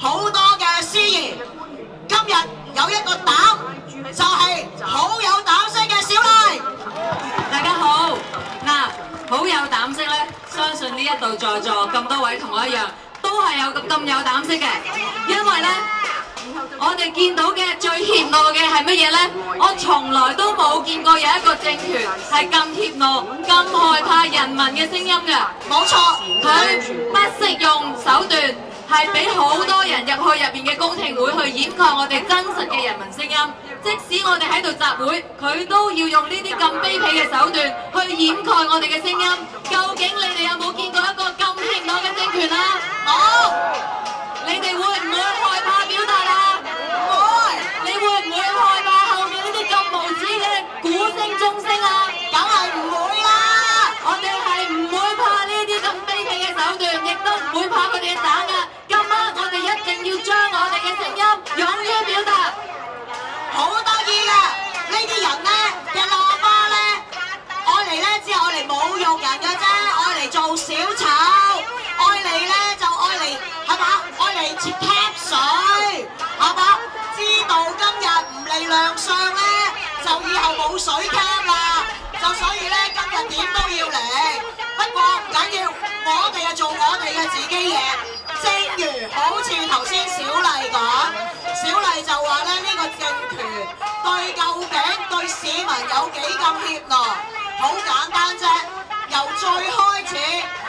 好多嘅司儀，今日有一個膽，就係好有膽識嘅小麗。 大家好，好有膽識咧，相信呢一度在座咁多位同我一樣，都係有咁有膽識嘅，因為咧，我哋見到嘅最怯懦嘅係乜嘢咧？我從來都冇見過有一個政權係咁怯懦、咁害怕人民嘅聲音嘅。 冇錯， 佢不惜用手段，係俾好多人入去入邊嘅公聽會去掩蓋我哋真實嘅人民聲音。即使我哋喺度集會，佢都要用呢啲咁卑鄙嘅手段去掩蓋我哋嘅聲音。究竟你哋有冇見過一個咁怯懦嘅政權啊？ 冇。 你哋會唔會害怕表達啊？ 會。 你會唔會害怕後面呢啲咁無恥嘅鼓聲鐘聲啊？ 梗係唔會啦！ 我哋係唔會怕呢啲咁卑鄙嘅手段，亦都唔會怕佢哋嘅打壓。今晚我哋一定要將我哋嘅聲音勇於表達。 好得意嘅，呢啲人咧嘅喇叭咧，愛嚟咧只係愛嚟侮辱人嘅啫，愛嚟做小丑，愛嚟咧就愛嚟係嘛，愛嚟接 cap 水係嘛，知道今日唔嚟亮相咧，就以後冇水 cap 啦，就所以咧今日點都要嚟。不過唔緊要，我哋啊做我哋嘅自己嘢。正如好似頭先小麗講，小麗就話咧呢個政權對究竟對市民有幾咁怯懦？好簡單啫，由最開始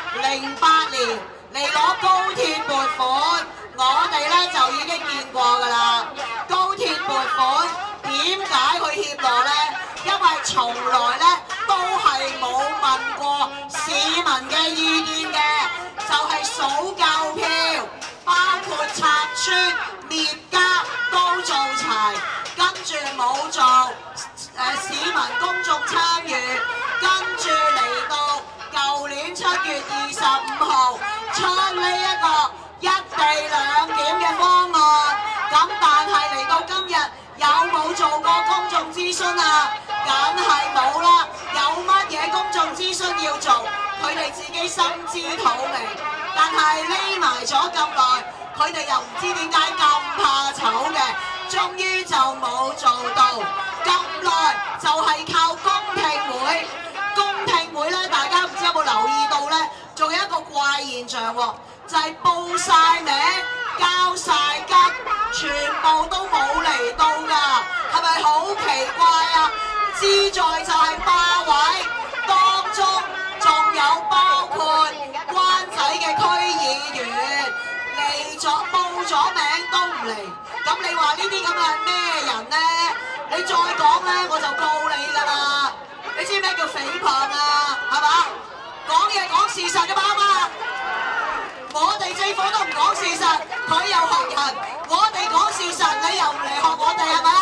08年嚟攞高鐵撥款，我哋咧就已經見過㗎啦。高鐵撥款點解去怯懦咧？因為從來咧都係冇問過市民嘅意見嘅，就係數夠票，包括拆村、滅家都做齊，跟住冇做市民公眾參與，跟住嚟到舊年7月25號出呢一個一地兩檢嘅方案，咁但係嚟到今日有冇做過公眾諮詢啊？梗係冇啦，有乜嘢公眾諮詢要做？佢哋自己心知肚明，但係匿埋咗咁耐，佢哋又唔知點解咁怕醜嘅，終於就冇做到。咁耐就係靠公聽會，公聽會咧，大家唔知有冇留意到咧？仲有一個怪現象喎，就係報晒名、交晒吉，全部都冇嚟到㗎，係咪好奇怪啊？志在就係霸位，當中仲有包括灣仔嘅區議員嚟咗報咗名都唔嚟，咁你話呢啲咁嘅咩人呢？你再講呢，我就告你㗎啦！你知咩叫誹謗啊？係嘛？講嘢講事實㗎嘛？我哋政府都唔講事實，佢又學人；我哋講事實，你又唔嚟學我哋係嘛？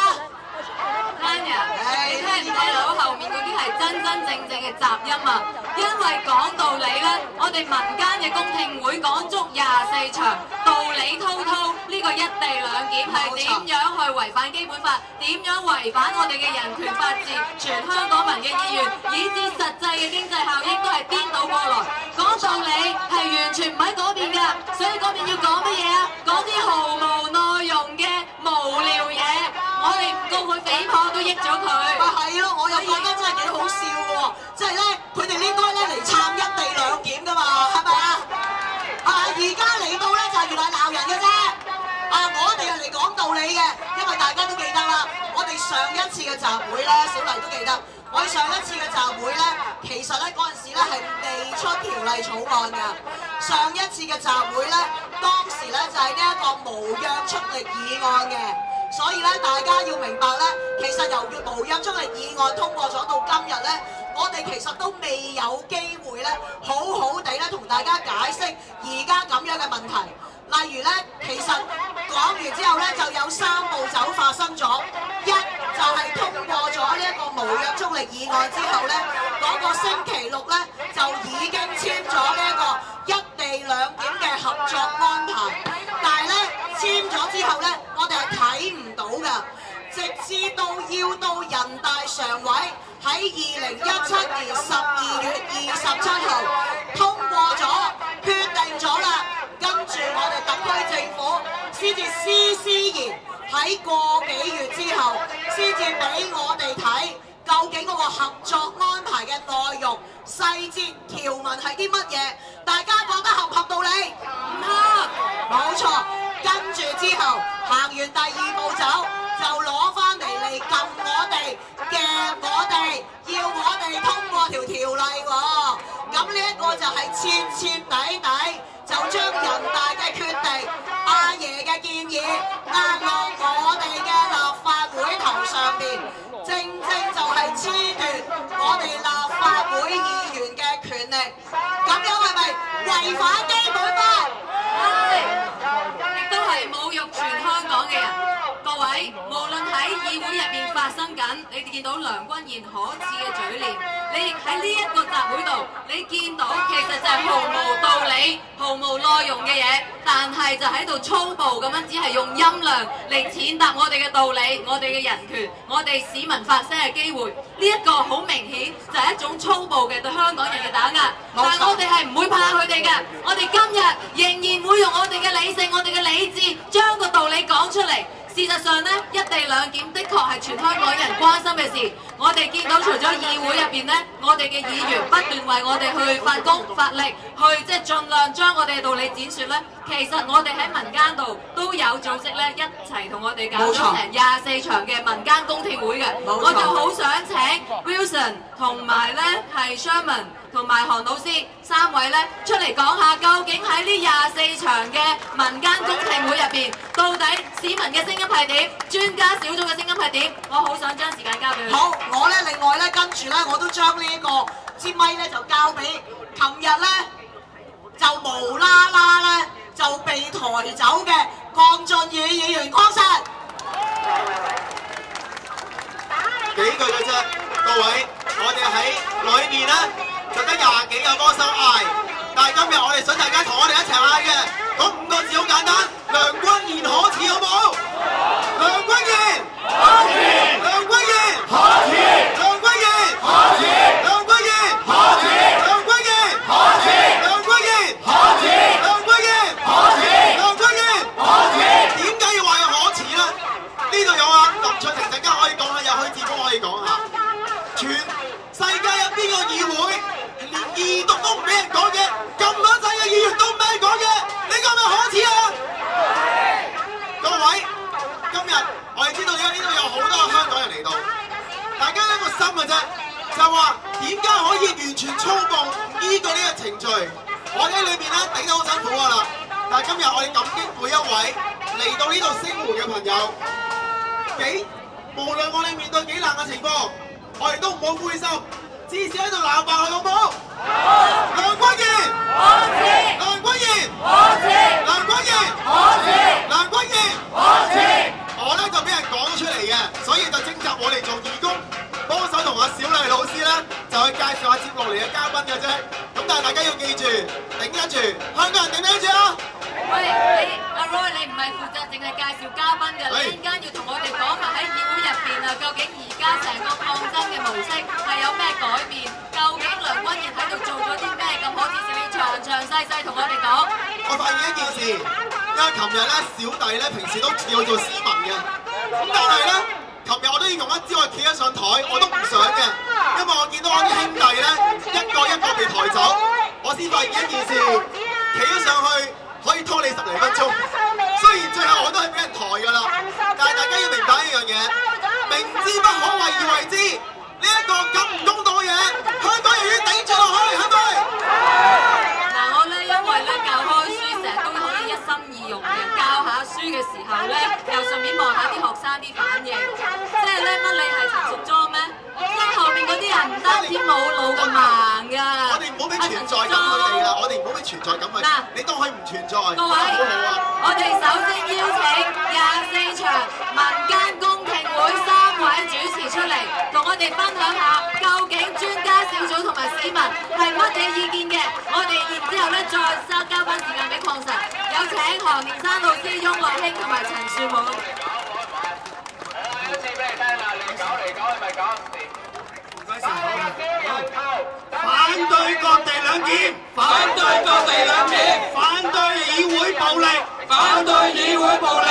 你聽唔聽到後面嗰啲係真正嘅雜音啊？因為講道理咧，我哋民間嘅公聽會講足24場，道理滔滔，呢個一地兩檢係點樣去違反基本法？點樣違反我哋嘅人權法治、全香港民嘅意願，以至實際嘅經濟效益都係顛倒過來。講道理係完全唔喺嗰邊㗎，所以嗰邊要講乜嘢啊？講啲毫無內容嘅無聊嘢，我哋唔告佢誹謗都益咗佢。 咪係咯，我又覺得真係幾好笑喎！即係咧，佢哋應該咧嚟撐一地兩檢㗎嘛，係咪啊？而家嚟到咧就係原來鬧人嘅啫。我哋又嚟講道理嘅，因為大家都記得啦，我哋上一次嘅集會咧，小麗都記得。我哋上一次嘅集會咧，其實咧嗰陣時咧係未出條例草案㗎。上一次嘅集會咧，當時咧就係呢一個無約束力議案嘅。所以咧，大家要明白咧，其實由無約束力議案通過咗到今日咧，我哋其實都未有機會咧，好好地咧同大家解釋而家咁樣嘅問題。例如咧，其實講完之後咧，就有3步走發生咗。一就係通過咗呢一個無約束力議案之後咧，嗰個星期六咧就已經簽咗呢一個一地兩檢嘅合作安排。但係咧簽咗之後咧，我哋係睇唔到㗎，直至到要到人大常委喺2017年12月27號通過咗，決定咗啦。跟住我哋特區政府先先至施然喺個幾月之後，先至俾我哋睇究竟嗰個合作安排嘅內容、細節、條文係啲乜嘢？大家覺得合唔合道理？唔合，冇錯。跟住之後行完第二步走，就攞翻嚟撳我哋，嘅我哋，要我哋通過條條例喎。咁呢一個就係徹徹底底就將人大嘅決定、阿爺嘅建議壓落我哋嘅立法會頭上邊，正就係褫奪我哋立法會議員嘅權力。咁樣係咪違反基本法？ 亦都係侮辱全香港嘅人。各位，無論喺議會入邊發生緊，你哋見到梁君彥可恥嘅嘴臉，你亦喺呢一個集會度，你見到其實就係毫無道理、毫無內容嘅嘢，但係就喺度粗暴咁樣，只係用音量嚟踐踏我哋嘅道理、我哋嘅人權、我哋市民發聲嘅機會。呢一個好明顯就係一種粗暴嘅對香港人嘅打壓，但係我哋係唔會怕佢哋嘅。我哋今日仍然會用我哋嘅理性、我哋嘅理智，將個道理講出嚟。事實上呢，一地兩檢的確係全香港人關心嘅事。我哋見到除咗議會入邊呢，我哋嘅議員不斷為我哋去發功發力，去即係盡量將我哋嘅道理展説呢。其實我哋喺民間度都有組織呢，一齊同我哋搞咗成24場嘅民間公聽會嘅。我就好想請 Wilson 同埋呢係 Sherman 同埋韓老師3位呢出嚟講下，究竟喺呢24場嘅民間公聽會入邊，到底市民嘅聲音係點，專家小組嘅聲音係點？我好想將時間交俾佢。 好，我呢另外呢跟住呢，我都將呢個支咪呢就交俾琴日呢就無啦啦呢就被抬走嘅鄺俊宇議員鄺生。 幾句嘅啫，各位，我哋喺裏面呢就得20幾個歌手嗌，但係今日我哋想大家同我哋一齊嗌嘅，嗰5個字好簡單，梁君彥可恥，好唔好？梁君彥可恥，梁君彥可恥，梁君彥可恥，梁君彥可恥，梁君彥可恥，梁君彥可恥，梁君彥可恥，梁君彥可恥。點解要話佢可恥呢？呢度有林卓廷陣間可以講下，有許智峰可以講下。全世界有邊個議會連二讀都唔俾人講嘅，咁多世嘅議員都唔俾人講嘅，你講咪可恥啊？各位，今日我哋知道而家呢度有好多個香港人嚟到，大家一個心嘅啫，就話點解可以完全粗暴唔依據呢個程序？我哋喺裏邊咧頂得好辛苦㗎啦，但係今日我哋感激每一位嚟到呢度聲援嘅朋友，無論我哋面對幾難嘅情況，我哋都唔好灰心，至少喺度鬧爆佢好唔好？梁君彥可恥，梁君彥可恥，梁君彥可恥，梁君彥可恥。我咧就俾人講咗出嚟嘅，所以就徵集我哋做義工，幫手同阿小麗老師咧就去介紹下接落嚟嘅嘉賓嘅啫。咁但係大家要記住，頂得住，香港人頂得住啊！ 喂，阿 Roy， 你唔係負責淨係介紹嘉賓嘅，你陣間要同我哋講埋喺議會入邊啊，究竟而家成個抗爭嘅模式係有咩改變？究竟梁君彥喺度做咗啲咩咁可恥事？你詳細同我哋講。 我發現一件事，因為琴日咧小弟咧平時都叫我做斯文嘅，咁但係咧琴日我都要用一招我企咗上台，我都唔想嘅，因為我見到我啲兄弟咧一個一個被抬走，我先發現一件事，企咗上去。可以拖你10嚟分鐘，雖然最後我都係俾人抬㗎啦，但係大家要明白一樣嘢，明知不可為而為之，呢一個咁唔公道嘅嘢，香港人要頂住落去，係咪？ 嗱，我咧因為咧教開書，成日都可以一心二用嘅，教下書嘅時候咧，又順便望下啲學生啲反應，即係咧乜你係陳淑莊咩？即係後面嗰啲人唔單止冇腦咁盲㗎。 我哋唔好俾存在感佢哋啦，我哋唔好俾存在感佢。你當佢唔存在。 各位，我哋首先邀請24場民間公聽會3位主持出嚟，同我哋分享下究竟專家小組同埋市民係乜嘢意見嘅。我哋然之後咧再交翻時間俾鄺神，有請何連山老師、翁樂興同埋陳樹武。 一次俾你聽啦，你講嚟講去咪講唔掂。 反對割地兩檢，反對割地兩檢，反對議會暴力，反對議會暴力。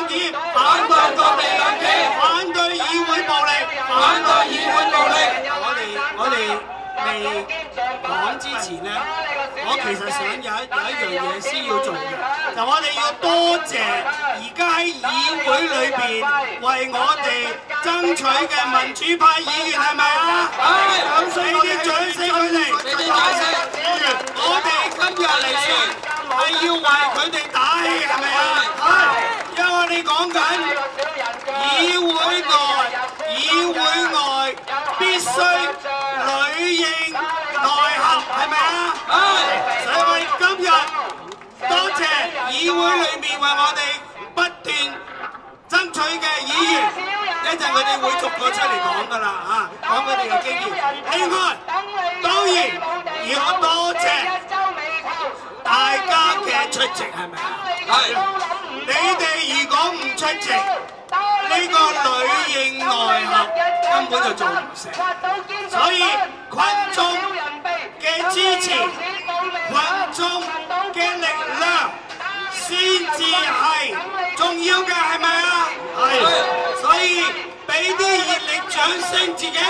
檢，反對割地兩檢，反對議會暴力，反對議會暴力。我哋未講之前咧，我其實想有一樣嘢先要做嘅，就我哋要多謝而家喺議會裏邊為我哋爭取嘅民主派議員係咪啊？係，俾啲掌聲佢哋，俾啲掌聲。我哋今日嚟說係要為佢哋打氣，係咪啊？係，因為我哋講緊議會內、議會外必須裏應內合，係咪啊？係，所以我哋今日多謝議會裏面為我哋不斷爭取嘅議員，一陣佢哋會逐個出嚟講㗎啦嚇，講佢哋嘅經驗。另外，當然要多謝大家嘅出席，係咪啊？係。你哋如果唔出席，呢個裏應內合根本就做唔成。所以群眾嘅支持、群眾嘅力量先至係重要嘅，係咪啊？係。所以俾啲熱烈掌聲自己。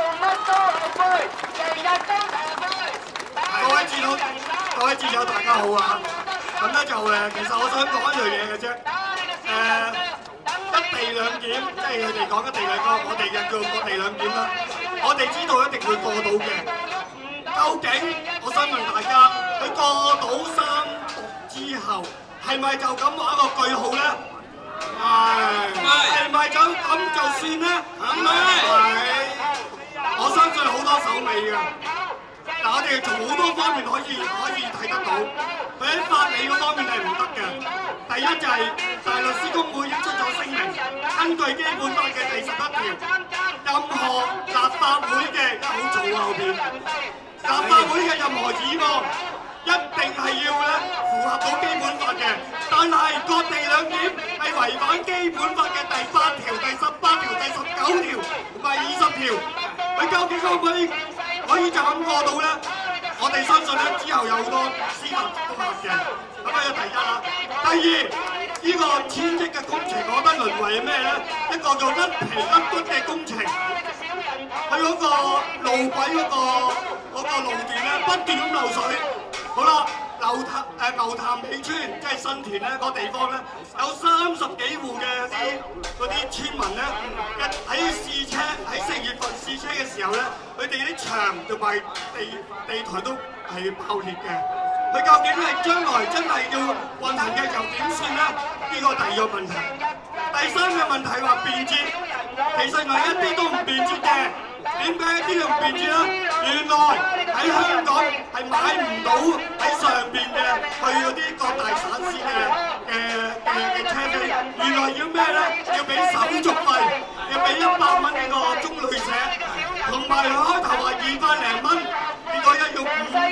各位戰友大家好啊！咁咧就其實我想講一樣嘢嘅啫。一地兩檢，即係佢哋講一地兩檢，我哋就叫各地兩檢啦。我哋知道一定會過到嘅。究竟我想問大家，佢過到三讀之後，係咪就咁畫個句號咧？係咪就咁就算咧？係。我相信好多手尾嘅。但我哋從好多方面可以睇得到，佢喺法理嗰方面係唔得嘅。第一就係大律師公會已經出咗聲明，根據基本法嘅第11條，任何立法會嘅好早啊後邊，立法會嘅任何議案一定係要咧符合到基本法嘅。但係割地兩檢係違反基本法嘅第8條、第18條、第19條同埋20條，佢究竟可以就咁過到咧？我哋相信咧之後有好多司法覆核嘅，咁啊第一啦。第二，呢個1000億嘅工程，我覺得淪為咩咧？一個叫甩皮甩骨嘅工程，佢嗰個路軌嗰個路段咧不斷咁漏水。好啦，牛潭尾村即係新田咧個地方咧，有30幾戶嘅嗰啲村民咧，喺4月份試車嘅時候咧，佢哋啲牆同埋地台都係爆裂嘅。佢究竟係將來真係要運行嘅時候點算咧？呢個第二個問題。第三個問題話便捷，其實係一啲都唔便捷嘅。點解一啲都唔便捷咧？原來喺香港係買唔到喺上邊嘅去嗰啲各大省市嘅車飛，原來要咩咧？要俾手續費，要俾100蚊呢個中旅社，同埋開頭話200零蚊，結果要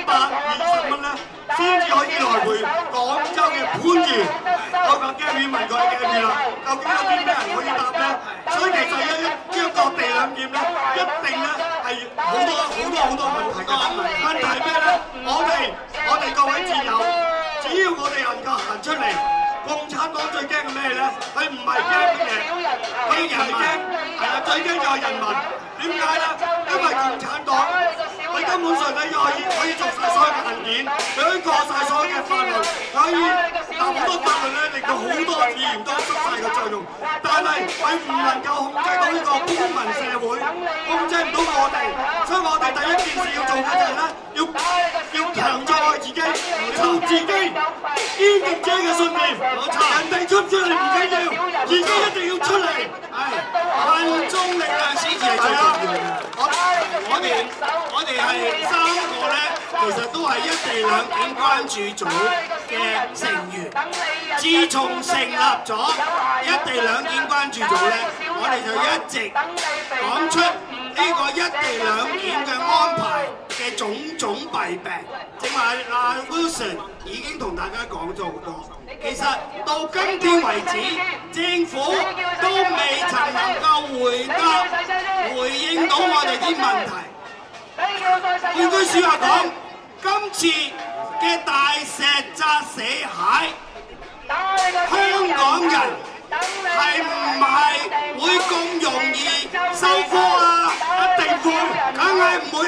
520蚊咧，先至可以來回廣州嘅番禺。我個經理問過你嘅啦，究竟有啲咩人可以答咧？所以其實一個地兩檢咧，一定咧係好多問題嘅。問題咩咧？我哋各位戰友，只要我哋能夠行出嚟，共產黨最驚嘅咩咧？佢唔係驚乜嘢，佢人驚係啊，最驚就係人民。點解咧？因為共產黨佢根本上咧可以做晒所有嘅硬件，佢可以過晒所有嘅法律，佢可以好多法律咧令到好多議員都失晒嘅作用。但係佢唔能夠控制到呢個公民社會，控制唔到我哋。所以我哋第一件事要做嘅就係咧，要強壯我自己，靠自己，堅定自己嘅信念。人哋出唔出嚟唔緊要，自己一定要出嚟。係群眾力量先至係最重要嘅。我哋係3個咧，其實都係一地兩檢關注組嘅成員。自從成立咗一地兩檢關注組咧，我哋就一直講出呢個一地兩檢嘅安排嘅種種弊病。正話Wilson 已經同大家講咗好多。其實到今天為止，政府都未曾能夠回應到我哋啲問題。換句説話講，今次嘅大石砸死蟹，香港人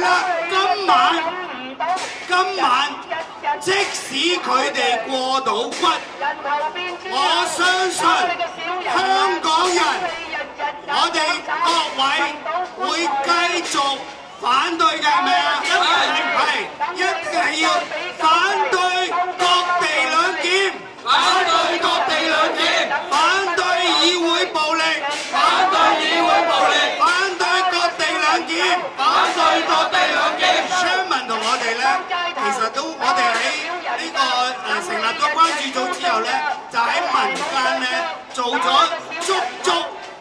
啦，今晚即使佢哋過到骨，我相信香港人，我哋各位會繼續反對嘅，係咪啊？係，一定係要反對各地兩檢，反對各地兩檢，反對議會暴力，反對議會暴力，反對各地兩檢，反對各地兩檢。Sherman 同我哋咧，其實都我哋喺呢個成立咗關注組之後咧，就喺民間咧做咗足足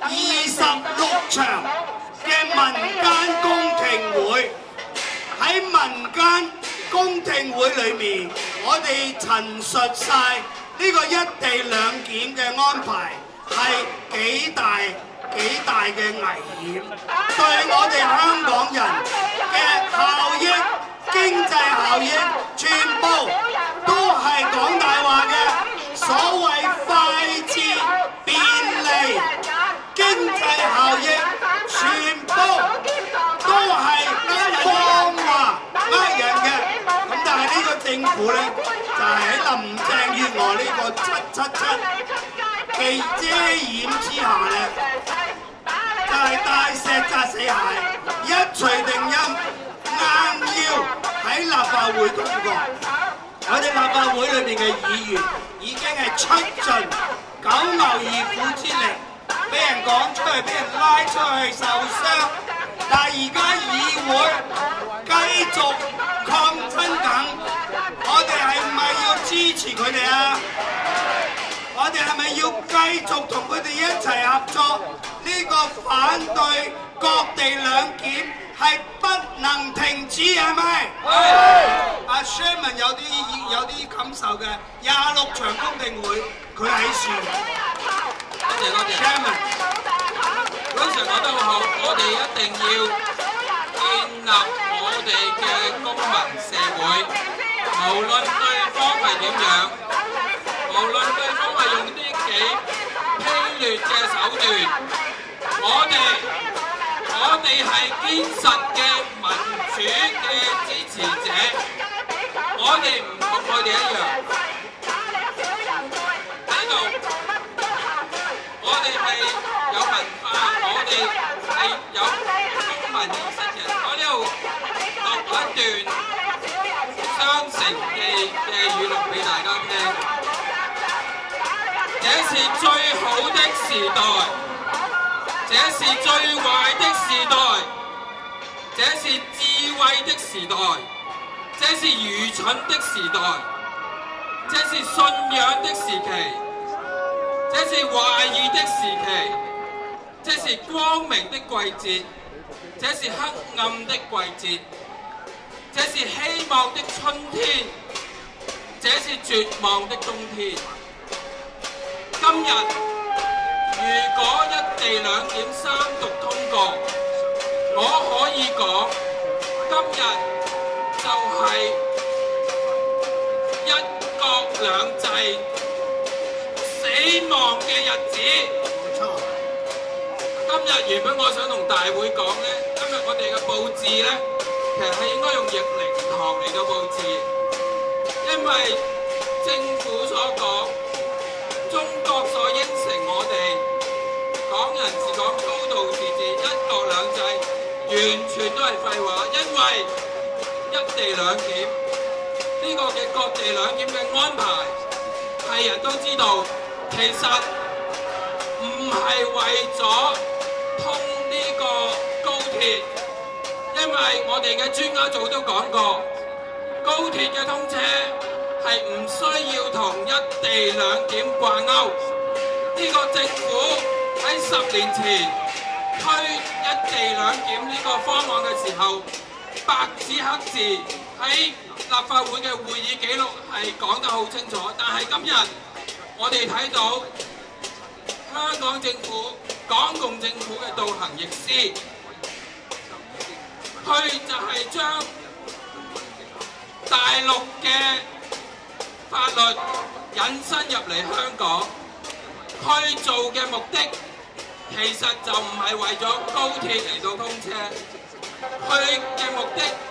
26場嘅民間公聽會。喺民間公聽會裏面，我哋陳述晒呢個一地兩檢嘅安排係幾大嘅危險，對我哋香港人嘅效益、經濟效益，全部都係講大話嘅。所謂快捷、便利、經濟效益，全部都係謊話呃人嘅。咁但係呢個政府咧，就係喺林鄭月娥呢個777嘅遮掩之下咧，就係大石砸死蟹，一錘定音，硬要喺立法會通過。我哋立法會裏邊嘅議員已經係出盡九牛二虎之力，俾人趕出去，俾人拉出去受傷。但係而家議會繼續抗爭緊，我哋係唔係要支持佢哋啊？我哋係咪要繼續同佢哋一齊合作？呢個反對各地兩檢係不能停止，係咪？阿 Sherman 有啲感受嘅，26場公聽會佢喺樹。多謝 Sherman。 嗰陣講得好好，我哋一定要建立我哋嘅公民社會，無論對方係點樣，無論對方係用啲幾卑劣嘅手段，我哋係堅實嘅民主嘅支持者，我哋唔同佢哋一樣。喺度，我哋係有文化，我哋係有公民意識嘅。我呢度讀一段雙城記嘅語錄俾大家聽。這是最好的時代，這是最壞的時代，這是智慧的時代，這是愚蠢的時代，這是信仰的時期，這是懷疑的時期，這是光明的季節，這是黑暗的季節，這是希望的春天，這是絕望的冬天。今日如果一地兩檢三讀通過，我可以講今日就係一國兩制死亡嘅日子。今日原本我想同大會講呢，今日我哋嘅佈置呢，其實係應該用逆靈堂嚟到佈置，因為政府所講，中國所應承我哋，港人治港、高度自治、一國兩制，完全都係廢話。因為一地兩檢呢個嘅各地兩檢嘅安排，係人都知道，其實唔係為咗通呢個高鐵，因為我哋嘅專家組都講過，高鐵嘅通車係唔需要同一地兩檢掛鈎。呢個政府喺10年前推一地兩檢呢個方案嘅時候，白紙黑字喺立法會嘅會議記錄係講得好清楚。但係今日我哋睇到香港政府、港共政府嘅倒行逆施，佢就係將大陸嘅法律引申入嚟香港，去做嘅目的其實就唔係為咗高鐵嚟到通車，佢嘅目的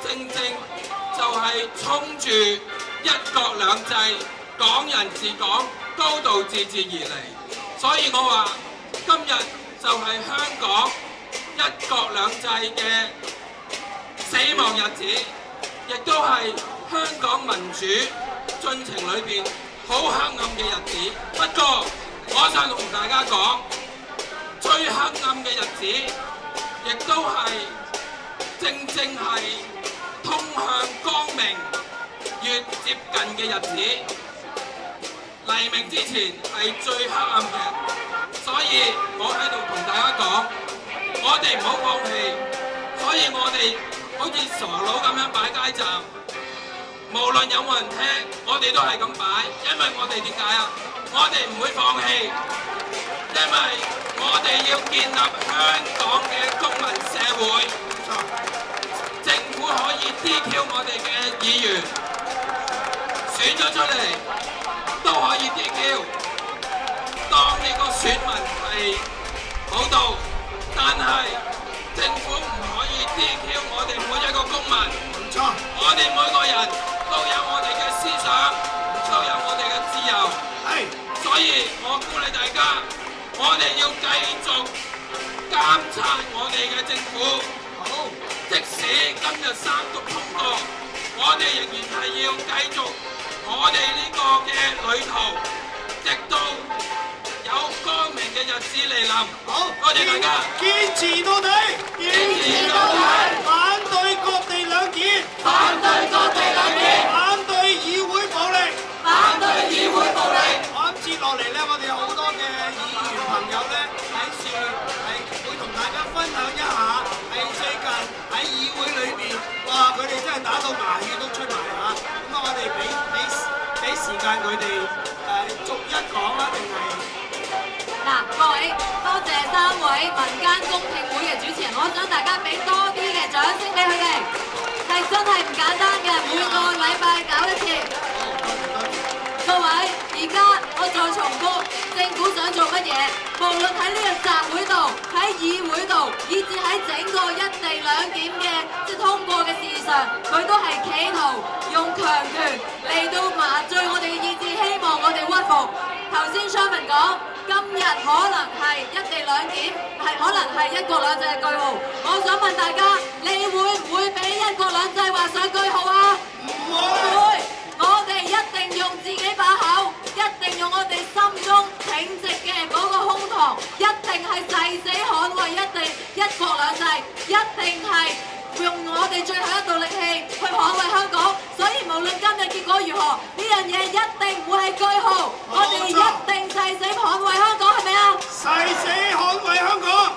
正就係衝住一國兩制、港人治港、高度自治而嚟，所以我話今日就係香港一國兩制嘅死亡日子，亦都係香港民主進程裏邊好黑暗嘅日子。不過，我想同大家講，最黑暗嘅日子，亦都係正係通向光明越接近嘅日子。黎明之前係最黑暗嘅，所以我喺度同大家講，我哋唔好放棄。所以我哋好似傻佬咁樣擺街站，無論有冇人聽，我哋都係咁擺，因為我哋點解啊？我哋唔會放棄，因為我哋要建立香港嘅公民社會。政府可以 DQ 我哋嘅議員，選咗出嚟都可以 DQ。當呢個選民係好到，但係政府唔可以 DQ 我哋每一個公民。唔錯，我哋每個人都有我哋嘅思想，都有我哋嘅自由。所以我鼓勵大家，我哋要繼續監察我哋嘅政府。好，即使今日三讀通過，我哋仍然係要繼續我哋呢個嘅旅途，直到有光明嘅日子嚟臨。好，多謝大家， 堅持到底， 堅持到底， 反對割地兩檢， 反對割地兩檢， 反對議會暴力， 反對議會暴力。 接落嚟咧，我哋有好多嘅議員朋友咧喺處係會同大家分享一下，係最近喺議會裏邊，哇！佢哋真係打到牙血都出埋嚇。咁啊，我哋俾時間佢哋逐一講啦，定係？ 嗱，各位多謝3位民間公聽會嘅主持人，我想大家俾多啲嘅掌聲俾佢哋，係真係唔簡單嘅，每個禮拜搞一次。各位，而家我再重複，政府想做乜嘢？無論喺呢個集會度、喺議會度，以至喺整個一地兩檢嘅通過嘅事上，佢都係企圖用強權嚟到麻醉我哋嘅意志，希望我哋屈服。頭先 Sherman 講，今日可能係一地兩檢，係可能係一國兩制嘅句號。我想問大家，你會唔會俾一國兩制畫上句號啊？唔會。我哋一定用自己把口，一定用我哋心中挺直嘅嗰個胸膛，一定係誓死捍衛一國兩制，一定係用我哋最後一道力氣去捍衛香港。所以無論今日結果如何，呢樣嘢一定唔會係句號，我哋一定誓死捍衛香港，係咪啊？ 誓死捍衛香港，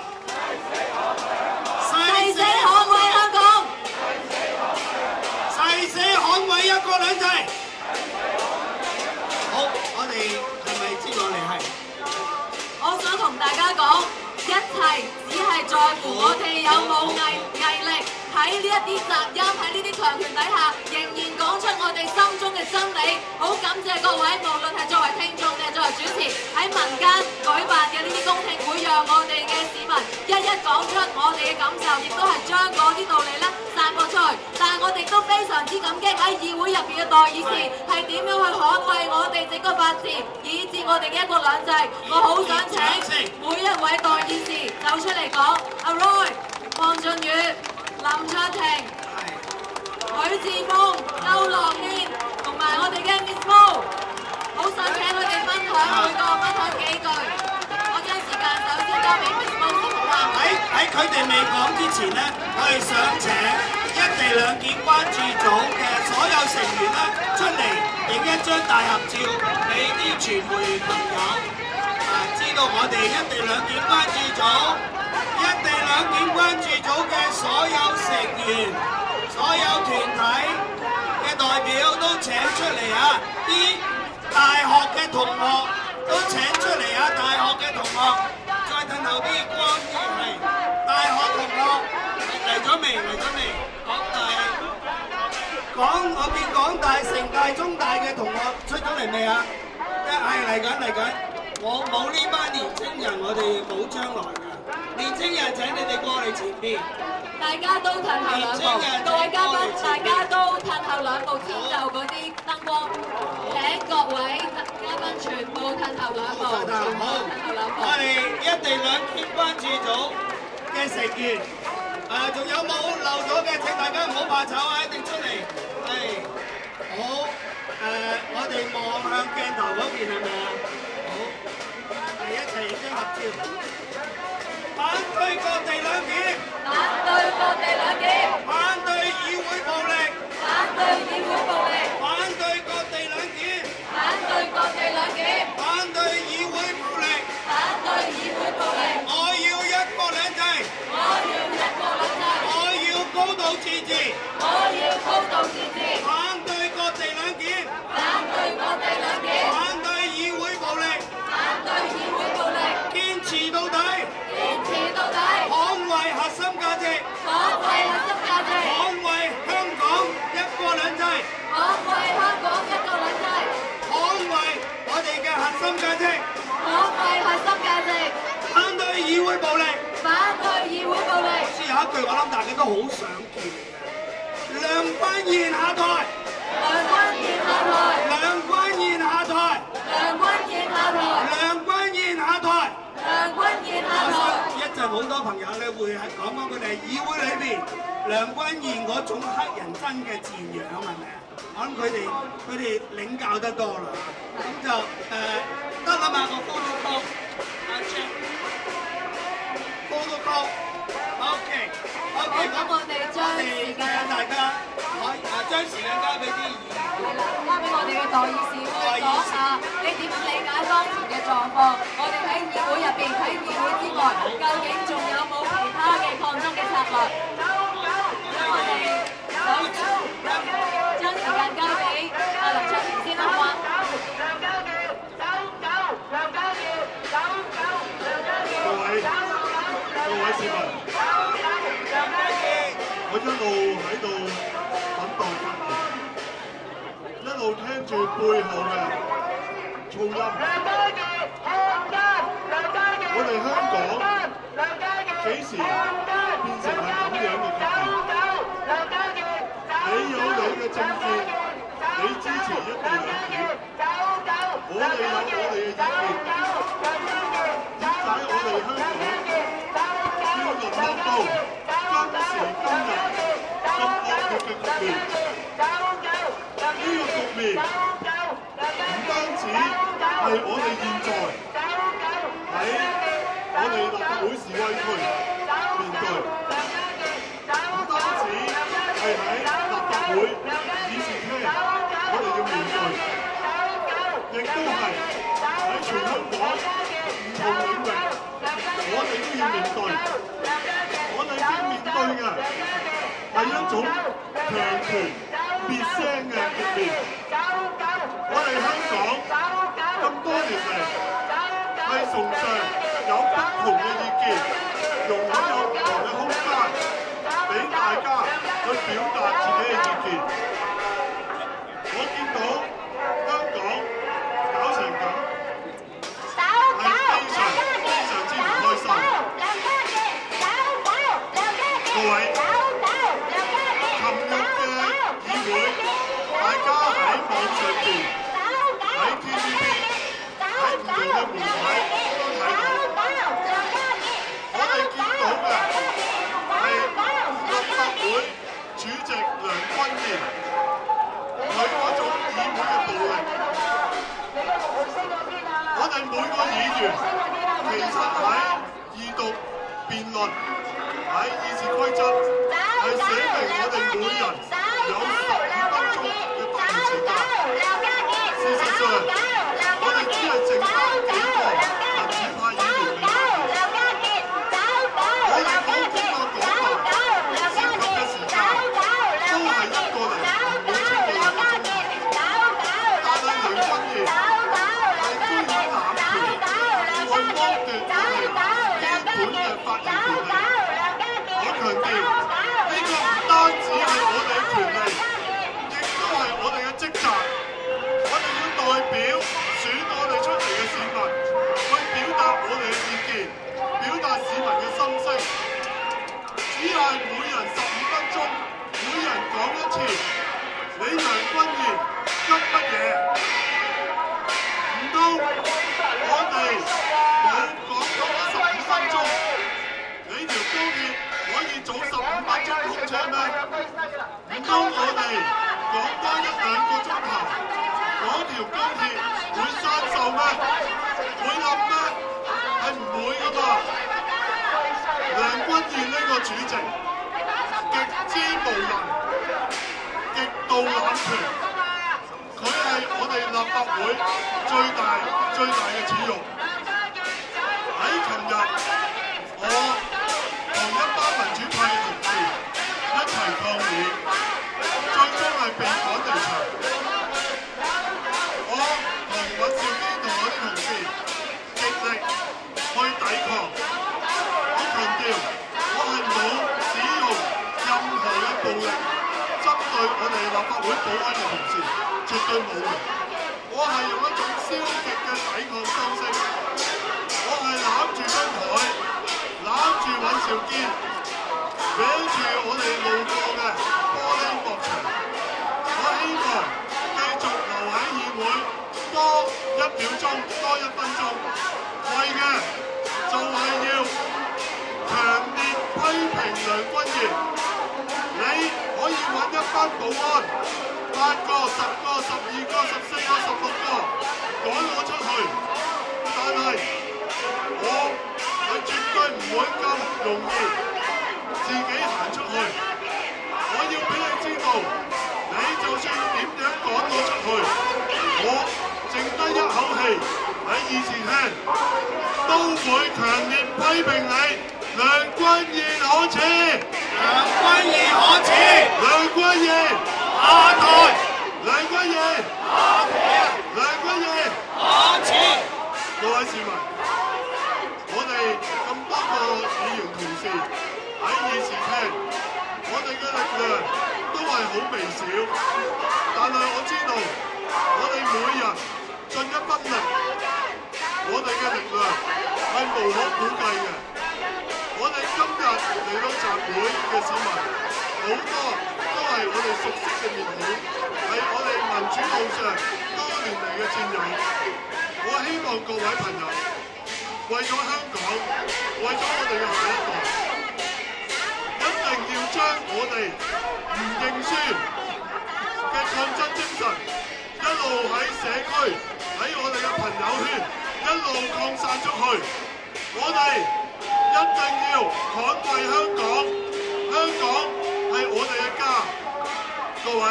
誓死捍衛香港。 誓死捍衛一國兩制。好，我哋係咪接落嚟係？ 我想同大家講，一切只係在乎我哋有冇毅力，喺呢一啲雜音，喺呢啲強權底下，仍然講出我哋心中嘅真理。好感謝各位，無論係作為聽眾定係作為主持，喺民間舉辦嘅呢啲公聽會，讓我哋嘅市民一講出我哋嘅感受，亦都係將嗰啲道理咧散播出去。但係我哋都非常之感激喺議會入邊嘅代議士係點樣去捍衛我哋整個法治，以至我哋嘅一國兩制。我好想請每一位代議士走出嚟講，阿 Roy、黃俊宇、林卓廷、許智峰、區諾軒同埋我哋嘅 Miss Mo， 好想請佢哋分享，每個分享幾句。我將時間首先交俾 Miss Mo 先啦。 喺佢哋未講之前呢，我哋想請一地兩檢關注組嘅所有成員咧出嚟影一張大合照，俾啲傳媒朋友知道我哋一地兩檢關注組。一地兩檢關注組嘅所有成員、所有團體嘅代表都請出嚟啊！啲大學嘅同學都請出嚟啊！大學嘅同學，再褪後啲光啲係大學同學嚟咗未？嚟咗未？我見港大、城大、中大嘅同學出咗嚟未啊？係嚟緊。我冇呢班年青人，我哋冇將來㗎。年青人請你哋過嚟前邊。 大家都褪後兩步，各位嘉賓，大家都褪後兩步遷就嗰啲燈光。請各位嘉賓全部褪後兩步，全部褪後兩步。 我哋一地兩檢關注組嘅成員，仲有冇漏咗嘅？請大家唔好怕醜啊，一定出嚟。係，好，我哋望向鏡頭嗰邊係咪啊？好，一齊影張合照。反對各地兩檢， 反對各地兩檢， 反對議會暴力， 反對議會暴力， 反對各地兩檢， 反對各地兩檢， 反對議會暴力， 反對議會暴力。 我要一國兩制， 我要一國兩制， 我要高度自治， 我要高度自治。 反對各地兩檢， 反對各地兩檢， 反對議會暴力， 反對議會暴力， 堅持到底， 堅持到底， 捍衛核心價值， 捍衛核心價值， 捍衛香港一國兩制， 捍衛香港一國兩制， 捍衛我哋嘅核心價值， 捍衛核心價值， 反對議會暴力。 反對議會暴力。 有一句我諗大家都好想見嘅，梁君彥下台， 梁君彥下台， 梁君彥下台， 梁君彥下台， 梁君彥下台。 梁君彥下台。 一陣好多朋友咧會係講佢哋議會裏邊梁君彥嗰種黑人憎嘅字樣係咪啊？我諗佢哋領教得多啦，咁就得啦嘛個 photo call，阿 Jack，photo call，OK， 咁我哋將時間大家將時間交俾啲議員。 係啦，交俾我哋嘅代議士去講下，你點樣理解當前嘅狀況？我哋喺議會入邊，喺議會之外，究竟仲有冇其他嘅抗爭嘅策略？咁我哋將時間交俾阿林卓廷先啦，好嗎？ 各位市民，我一路喺度等待發言，一路聽住背後嘅噪音。我哋香港幾時變成係咁樣嘅局面？你有你嘅政見，你支持一地兩檢，我哋有我哋嘅意見。點解我哋香港要淪落到今時今日咁惡劣嘅局面？呢個局面唔單止係我哋現在喺我哋立法會示威區面對，唔單止係喺立法會議事廳我哋要面對，亦都係喺全香港唔同領域，我哋都要面對。我哋要面對嘅係一種強權滅聲嘅局面。我哋香港咁多年嚟係崇尚有不同嘅意見，容許有唔同嘅空間俾大家去表達自己嘅意見。我見到香港搞成咁，係非常之唔開心。各位，琴日嘅議會，大家喺網上邊、喺 TVB、喺唔同嘅媒體都睇到。我哋見到嘅係立法會主席梁君彥，佢嗰種議會嘅暴力。我哋每個議員其實喺二讀辯論喺議事規則係寫明我哋每人有15分鐘嘅發言時間。事實上，我哋只係剩翻幾個民主派議員未發言。我哋講幾個講法涉及嘅時間都係一個零唔會超過2個鐘。但係梁君彥係居然濫權，要去剝奪我哋基本嘅發言權利。我強調，呢個唔單止係我哋嘅權利，亦都係我哋嘅職責。我哋要代表我哋冇講咗15分鐘，你條高鐵可以早15分鐘通車咩？唔通我哋講多1-2個鐘頭，嗰條高鐵會生鏽咩？會冧咩？係唔會噶嘛？梁君彥呢個主席極之無能，極度濫權，佢係我哋立法會最大嘅恥辱。喺琴日，我同一班民主派嘅同事一齊抗議，最終係被趕離場。我同尹兆堅同我啲同事極力去抵抗。我強調，我係冇使用任何嘅暴力針對我哋立法會保安嘅同事，絕對冇嘅。我係用一種消極嘅抵抗方式，我係攬住張台，攬住尹兆堅，搲住我哋路過嘅玻璃幕牆。我希望繼續留喺議會多1秒鐘，多1分鐘，為嘅就係要強烈批評梁君彥。你可以揾一班保安8個、10個、12個、14個、16個趕我出去，但係我係絕對唔會咁容易自己行出去。我要俾你知道，你就算點樣趕我出去，我剩低一口氣喺議事廳都會強烈批評你。梁君彥可恥，梁君彥可恥，梁君彥下台，梁君彥下台，梁君彥可恥。各位市民，我哋咁多個議員同事喺議事廳，我哋嘅力量都係好微小，但係我知道，我哋每人盡一分力，我哋嘅力量係無可估計嘅。我哋今日嚟到集會嘅市民，好多都係我哋熟悉嘅面孔，係我哋民主路上多年嚟嘅戰友。我希望各位朋友為咗香港，為咗我哋嘅下一代，一定要將我哋唔認輸嘅抗爭精神，一路喺社區，喺我哋嘅朋友圈，一路擴散出去。我哋一定要捍衛香港，香港係我哋嘅家。各位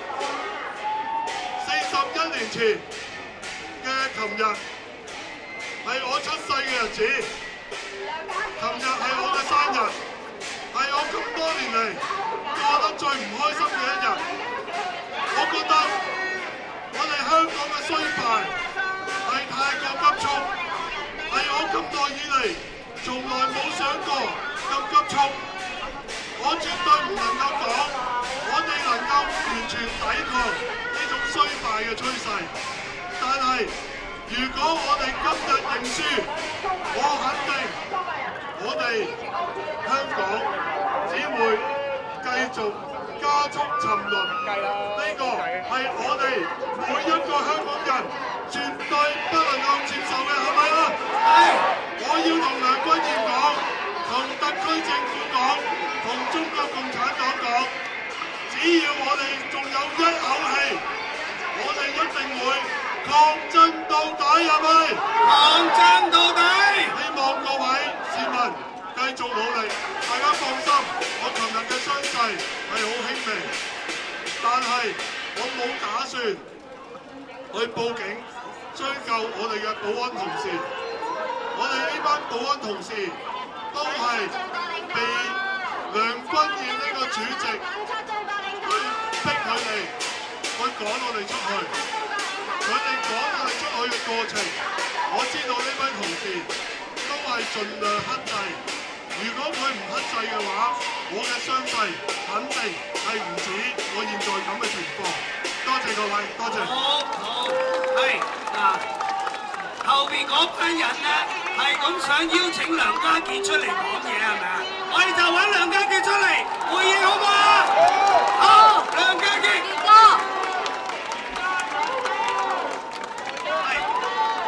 ，41年前嘅琴日係我出世嘅日子，琴日係我嘅生日，係我咁多年嚟過得最唔開心嘅一日。我覺得我哋香港嘅衰敗係太過急促，係我咁耐以嚟從來冇想過咁急促。我絕對唔能夠講我哋能夠完全抵抗呢種衰敗嘅趨勢，但係如果我哋今日認輸，我肯定我哋香港只會繼續加速沉淪。呢個係我哋每一個香港人絕對不能夠接受嘅，係咪啊？係。我要同梁君彥講，同特區政府講，同中國共產黨講，只要我哋仲有一口氣，我哋一定會抗爭到底，係咪？抗爭到底！希望各位市民繼續努力，大家放心，我琴日嘅傷勢係好輕微，但係我冇打算去報警追究我哋嘅保安同事。我哋呢班保安同事都係被梁君彥呢個主席去逼佢哋去趕我哋出去。佢哋趕我哋出去嘅過程，我知道呢位同事都係盡量克制。如果佢唔克制嘅話，我嘅傷勢肯定係唔止我現在咁嘅情況。多謝各位，多謝。 好，係嗱，後邊嗰班人咧係咁想邀請梁家傑出嚟講嘢，係咪啊？我哋就揾梁家傑出嚟回應，好唔好啊？好，梁家傑。傑哥。係，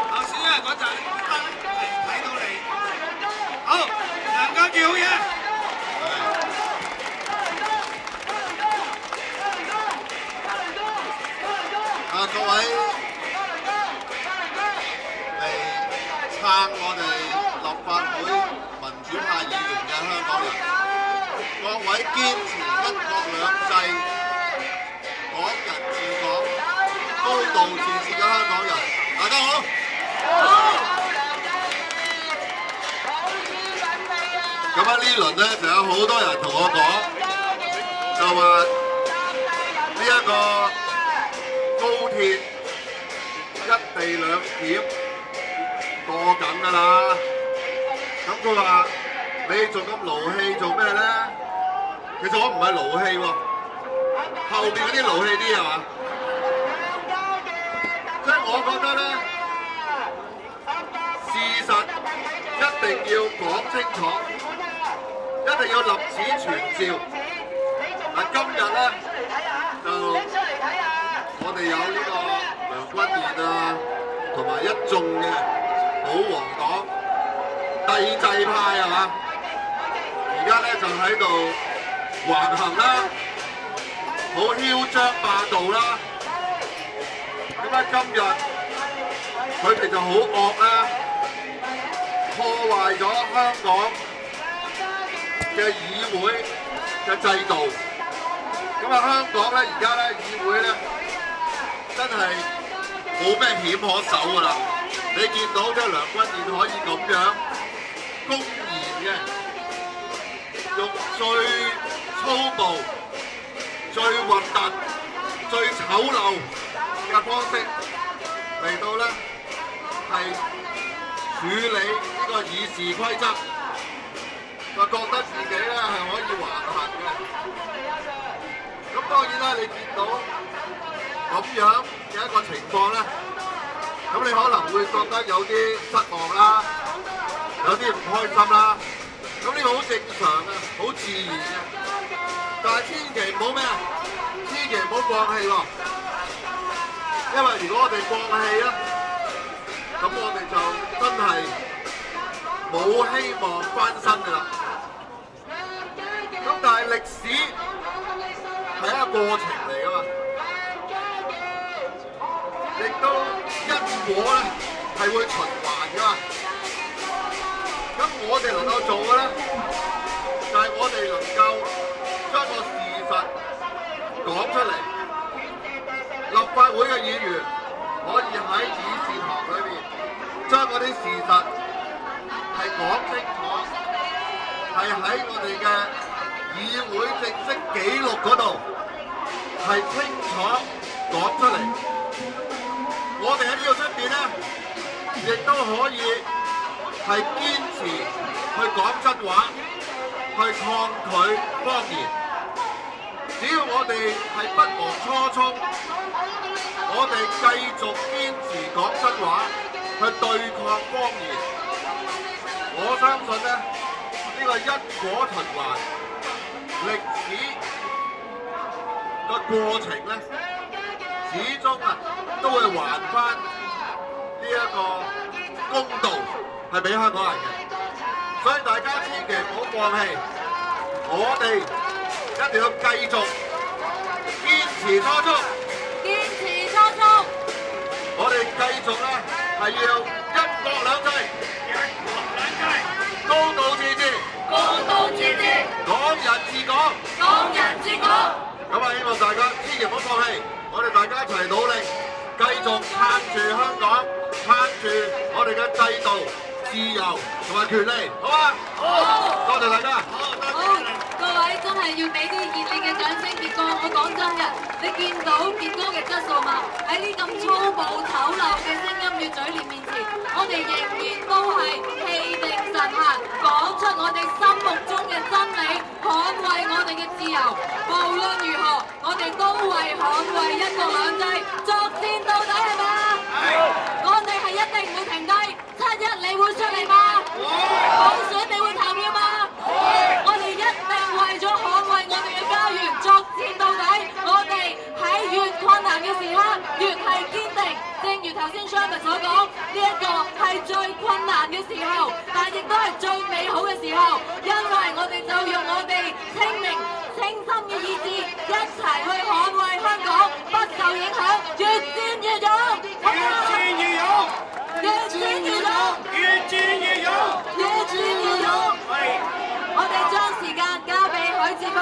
撐我哋立法會民主派議員嘅香港人，各位堅持一國兩制、港人治港、高度自治嘅香港人，大家好。咁呢輪咧就有好多人同我講，就話呢一個高鐵一地兩檢過緊㗎啦。咁佢話你仲咁勞氣做咩咧？其實我唔係勞氣喎，後邊嗰啲勞氣啲係嘛？即係我覺得咧，事實一定要講清楚，一定要立此存照。今日咧就我哋有呢個梁君彥啊，同埋一眾嘅保皇黨帝制派係嘛？而家咧就喺度橫行啦，好囂張霸道啦。咁今日佢哋就好惡啦，破壞咗香港嘅議會嘅制度。香港咧而家咧議會咧真係冇咩險可守㗎啦！你見到即係梁君彥可以咁樣公然嘅用最粗暴、最核突、最醜陋嘅方式嚟到咧係處理呢個議事規則，就覺得自己咧係可以橫行嘅。咁當然啦，你見到咁樣嘅一個情況咧，咁你可能會覺得有啲失望啦，有啲唔開心啦。咁呢個好正常嘅，好自然嘅。但係千祈唔好咩啊？千祈唔好放棄喎，因為如果我哋放棄咧，咁我哋就真係冇希望翻身㗎啦。咁但係歷史係一個過程嚟㗎嘛，亦都因果咧係會循環㗎嘛。咁我哋能夠做嘅咧，就係我哋能夠將個事實講出嚟。立法會嘅議員可以喺議事堂裏面將嗰啲事實係講清楚，係喺我哋嘅議會正式記錄嗰度係清楚講出嚟。我哋喺呢度出邊咧，亦都可以係堅持去講真話，去抗拒謊言。只要我哋係不忘初衷，我哋繼續堅持講真話，去對抗謊言。我相信咧，呢個因果循環歷史嘅過程咧，始終都會還翻呢一個公道係俾香港人嘅。所以大家千祈唔好放棄，我哋一定要繼續堅持初衷。 堅持初衷。 我哋繼續咧係要一國兩制，高度自治， 高度自治， 港人治港， 港人治港。 咁希望大家千祈唔好放棄，我哋大家一齊努力，繼續撐住香港，撐住我哋嘅制度、自由同埋權利，好嗎？好，多謝大家。 好，各位真係要俾啲熱烈嘅掌聲。傑哥，我講真嘅，你見到傑哥嘅質素嘛？喺呢咁粗暴醜陋嘅聲音與嘴臉面前，我哋仍然都係氣定神閒，講出我哋心目中嘅真理，捍衛我哋嘅自由。無論如何，我哋都為捍衛一國兩制作戰到底，係咪啊？係。我哋係一定唔會停低。7-1你會出嚟嗎？會。普選你會投票嗎？會。我哋一定為咗捍衛我哋嘅家園作戰到底。我哋喺越困難嘅時刻越係堅定。正如頭先 Sherman 所講，呢一個係最困難嘅時候，但亦都係最美好嘅時候，因為我哋就用我哋清明清心嘅意志，一齊去捍衛香港不受影響，越戰越勇， 越戰越勇， 越戰越勇。 之鋒。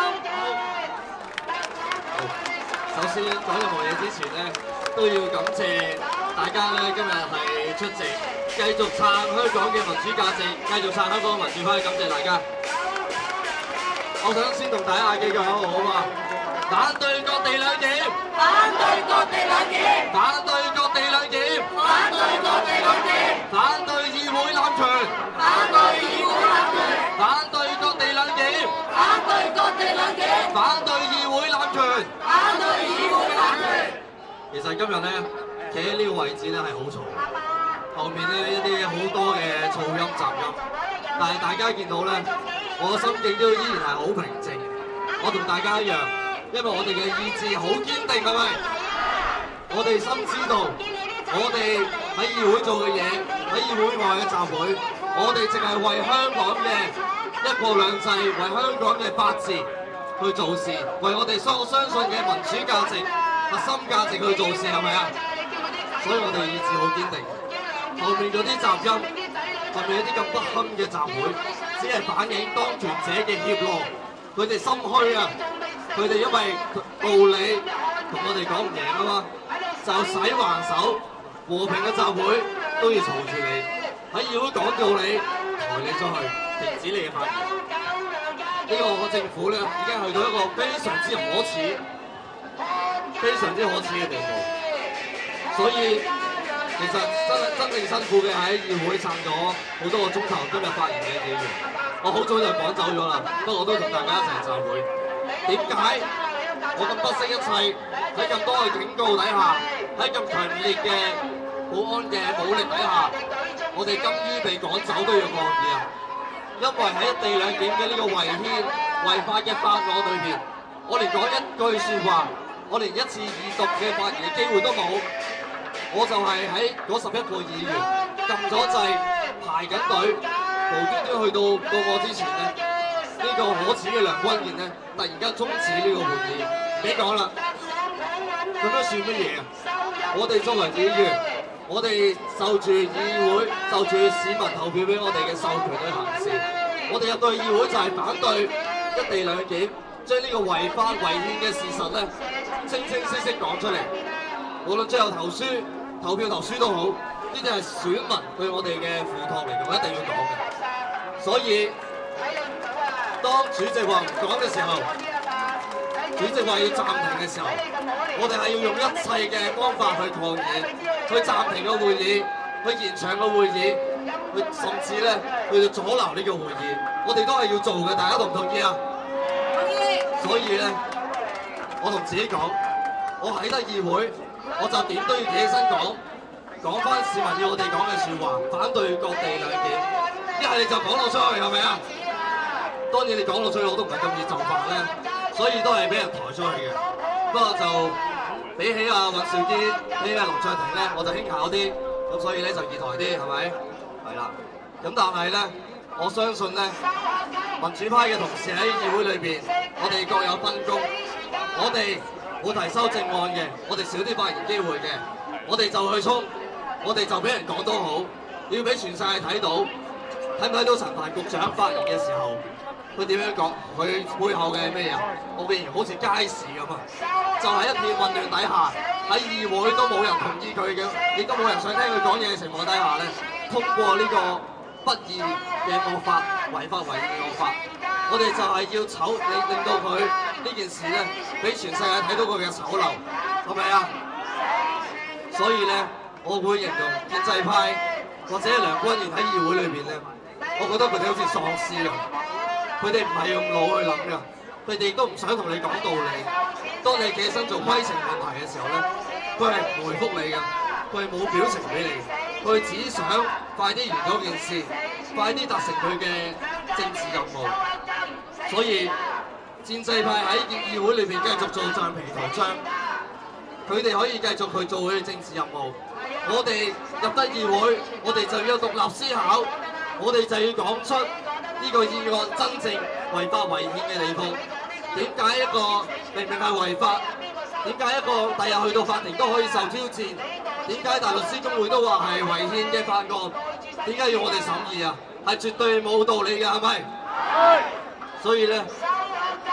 首先講任何嘢之前咧，都要感謝大家咧，今日係出席，繼續撐香港嘅民主價值，繼續撐香港嘅民主派，感謝大家。我想先同大家嗌幾句口號好嘛？反對割地兩檢， 反對割地兩檢， 反對割地兩檢， 反對割地兩檢， 反對議會濫權， 反對議會濫權， 反對割地兩檢， 反對割地兩檢， 反對議會濫權。 反對議會濫權。 其實今日咧，企喺呢個位置咧係好嘈，後面咧一啲好多嘅噪音雜音，但係大家見到咧，我嘅心境都依然係好平靜。我同大家一樣，因為我哋嘅意志好堅定，係咪？我哋深知道，我哋喺議會做嘅嘢，喺議會外嘅集會，我哋淨係為香港嘅一國兩制，為香港嘅法治去做事，為我哋所相信嘅民主價值、核心價值去做事，係咪啊？所以我哋意志好堅定。後面嗰啲雜音，後面有啲咁不堪嘅集會，只係反映當權者嘅怯懦，佢哋心虛啊！佢哋因為道理同我哋講唔贏啊嘛，就使橫手，和平嘅集會都要嘈住你，喺議會講道理，抬你出去，停止你嘅發言。呢個政府咧已經去到一個非常之可恥、非常之可恥嘅地步，所以其實真正辛苦嘅喺議會撐咗好多個鐘頭今日發言嘅議員，我好早就趕走咗啦，不過我都同大家一齊集會。點解我咁不惜一切喺咁多嘅警告底下，喺咁強烈嘅保安嘅武力底下，我哋甘於被趕走都要抗議啊！因為喺一地兩檢嘅呢個違憲違法嘅法案裏邊，我連講一句説話，我連一次二讀嘅發言嘅機會都冇，我就係喺嗰11個議員撳咗掣排緊隊，無端端去到我之前咧。呢個可恥嘅梁君彥咧，突然間終止呢個會議，唔俾講啦，咁樣算乜嘢啊？我哋作為議員，我哋受住議會、受住市民投票俾我哋嘅授權去行事，我哋入到去議會就係反對一地兩檢，將呢個違法違憲嘅事實咧，清清晰晰講出嚟。無論最後投票投輸都好，呢啲係選民對我哋嘅付託嚟嘅，我一定要講嘅。所以當主席話唔講嘅時候，主席話要暫停嘅時候，我哋係要用一切嘅方法去抗議，去暫停個會議，去延長個會議，去甚至咧去阻撓呢個會議，我哋都係要做嘅，大家同唔同意啊？同意。所以咧，我同自己講，我喺得議會，我就點都要企起身講翻市民要我哋講嘅説話，反對割地兩檢，一係你就講落出去，係咪啊？當然你講落出去我都唔係咁易就法咧，所以都係俾人抬出去嘅。不過就比起阿尹兆堅、比起阿林卓廷咧，我就輕巧啲，咁所以咧就易抬啲，係咪？係啦。咁但係咧，我相信咧，民主派嘅同事喺議會裏邊，我哋各有分工。我哋冇提修正案嘅，我哋少啲發言機會嘅，我哋就去衝，我哋就俾人講都好，要俾全世界睇到，睇唔睇到陳帆局長發言嘅時候？佢點樣講？佢背後嘅係咩啊？我竟然好似街市咁啊！就喺一片混亂底下，喺議會都冇人同意佢嘅，亦都冇人想聽佢講嘢嘅情況底下咧，通過呢個不義嘅惡法、違法違憲嘅惡法，我哋就係要令到佢呢件事咧，俾全世界睇到佢嘅醜陋，係咪啊？所以咧，我會形容建制派或者梁君彥喺議會裏邊咧，我覺得佢哋好似喪屍咁。佢哋唔係用腦去諗㗎，佢哋亦都唔想同你講道理。當你企起身做規程問題嘅時候咧，佢係唔回覆你㗎，佢係冇表情俾你，佢只想快啲完咗件事，快啲達成佢嘅政治任務。所以建制派喺議會裏邊繼續做橡皮圖章，佢哋可以繼續去做佢嘅政治任務。我哋入得議會，我哋就要獨立思考，我哋就要講出呢個議案真正違法違憲嘅地方，點解一個明明係違法，點解一個第日去到法庭都可以受挑戰？點解大律師公會都話係違憲嘅法案？點解要我哋審議啊？係絕對冇道理嘅，係咪？所以咧，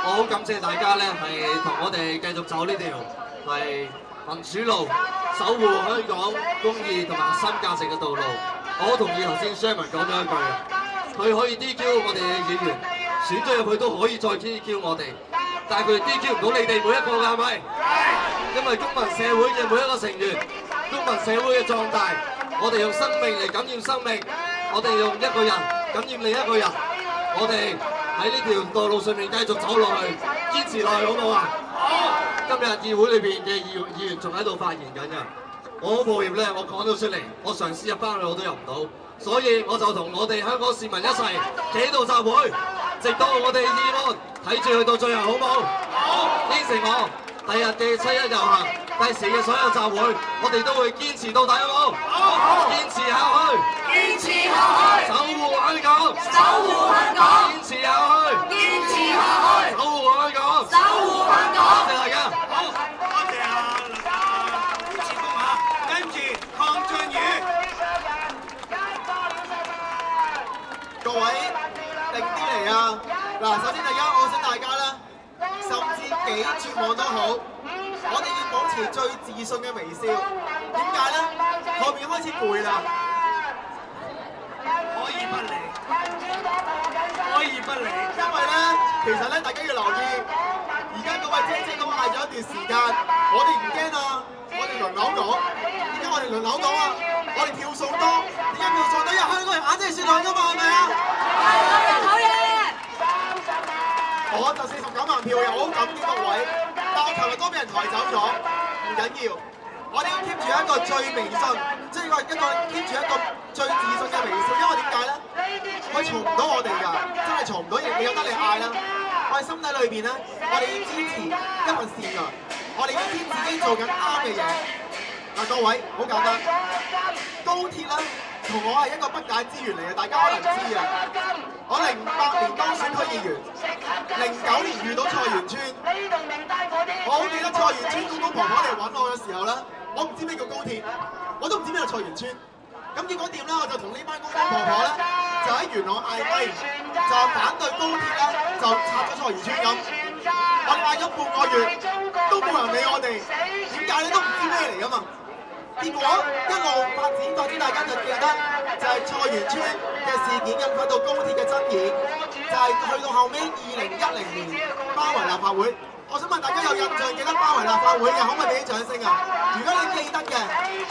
我好感謝大家咧係同我哋繼續走呢條係民主路，守護香港公義同埋核心價值嘅道路。我好同意頭先 Sherman 講咗一句，佢可以 DQ 我哋嘅議員，選咗入去都可以再 DQ 我哋，但係佢 DQ 唔到你哋每一個㗎，係咪？因為公民社會嘅每一個成員，公民社會嘅壯大，我哋用生命嚟感染生命，我哋用一個人感染另一個人，我哋喺呢條道路上面繼續走落去，堅持落去，好唔好啊？好！今日議會裏邊嘅議員仲喺度發言緊㗎，我好抱歉咧，我講咗出嚟，我嘗試入翻去我都入唔到，所以我就同我哋香港市民一齊企喺度集會，直到我哋議案睇住去到最後，好唔好？好！應承我，第日嘅7·1遊行，第時嘅所有集會，我哋都會堅持到底，好唔好？好！堅持下去，堅持下去，守護香港，守護香港，堅持下去，堅持下去，守護香港，守護香港。多謝大家。 好，多謝胡志峰嚇，跟住鄺俊宇。 各位定啲嚟啊！嗱，首先我想大家咧，甚至幾絕望都好，我哋要保持最自信嘅微笑。點解咧？後面開始攰啦。 可以不離，可以不離。 因為咧，其實咧，大家要留意，而家各位姐姐咁嗌咗一段時間，我哋唔驚啊！我哋輪流講，點解我哋輪流講啊？我哋票數多，點解票數多？因為香港人眼睛係雪亮㗎嘛，係咪啊？ 好嘢！ 我就49萬票嘅，我好感激各位，但我琴日都俾人抬走咗，唔緊要，我哋要 keep 住一個最微信，即係一個 keep 住一個最自信嘅微笑，因為點解咧？佢嘈唔到我哋㗎，真係嘈唔到，亦有得你嗌啦。我哋心底裏邊咧，我哋要支持一份善良，我哋要知自己做緊啱嘅嘢。嗱，各位好簡單，高鐵咧同我係一個不解之緣嚟嘅，大家可能知啊。我08年當選區議員，09年遇到蔡元村，我好記得蔡元村公公婆婆嚟揾我嘅時候咧，我唔知咩叫高鐵，我都唔知咩叫蔡元村。咁結果點咧？我就同呢班公公婆婆咧，就喺元朗嗌威，就反對高鐵咧，就拆咗蔡元村咁。我哋嗌咗半個月，都冇人理我哋，點解咧？都唔知咩嚟噶嘛。結果一路發展，大家就記得就係蔡元村嘅事件引發到高鐵嘅爭議，就係去到後尾2010年包圍立法會。我想問大家有印象記得包圍立法會嘅，可唔可以俾啲掌聲啊？如果你記得嘅，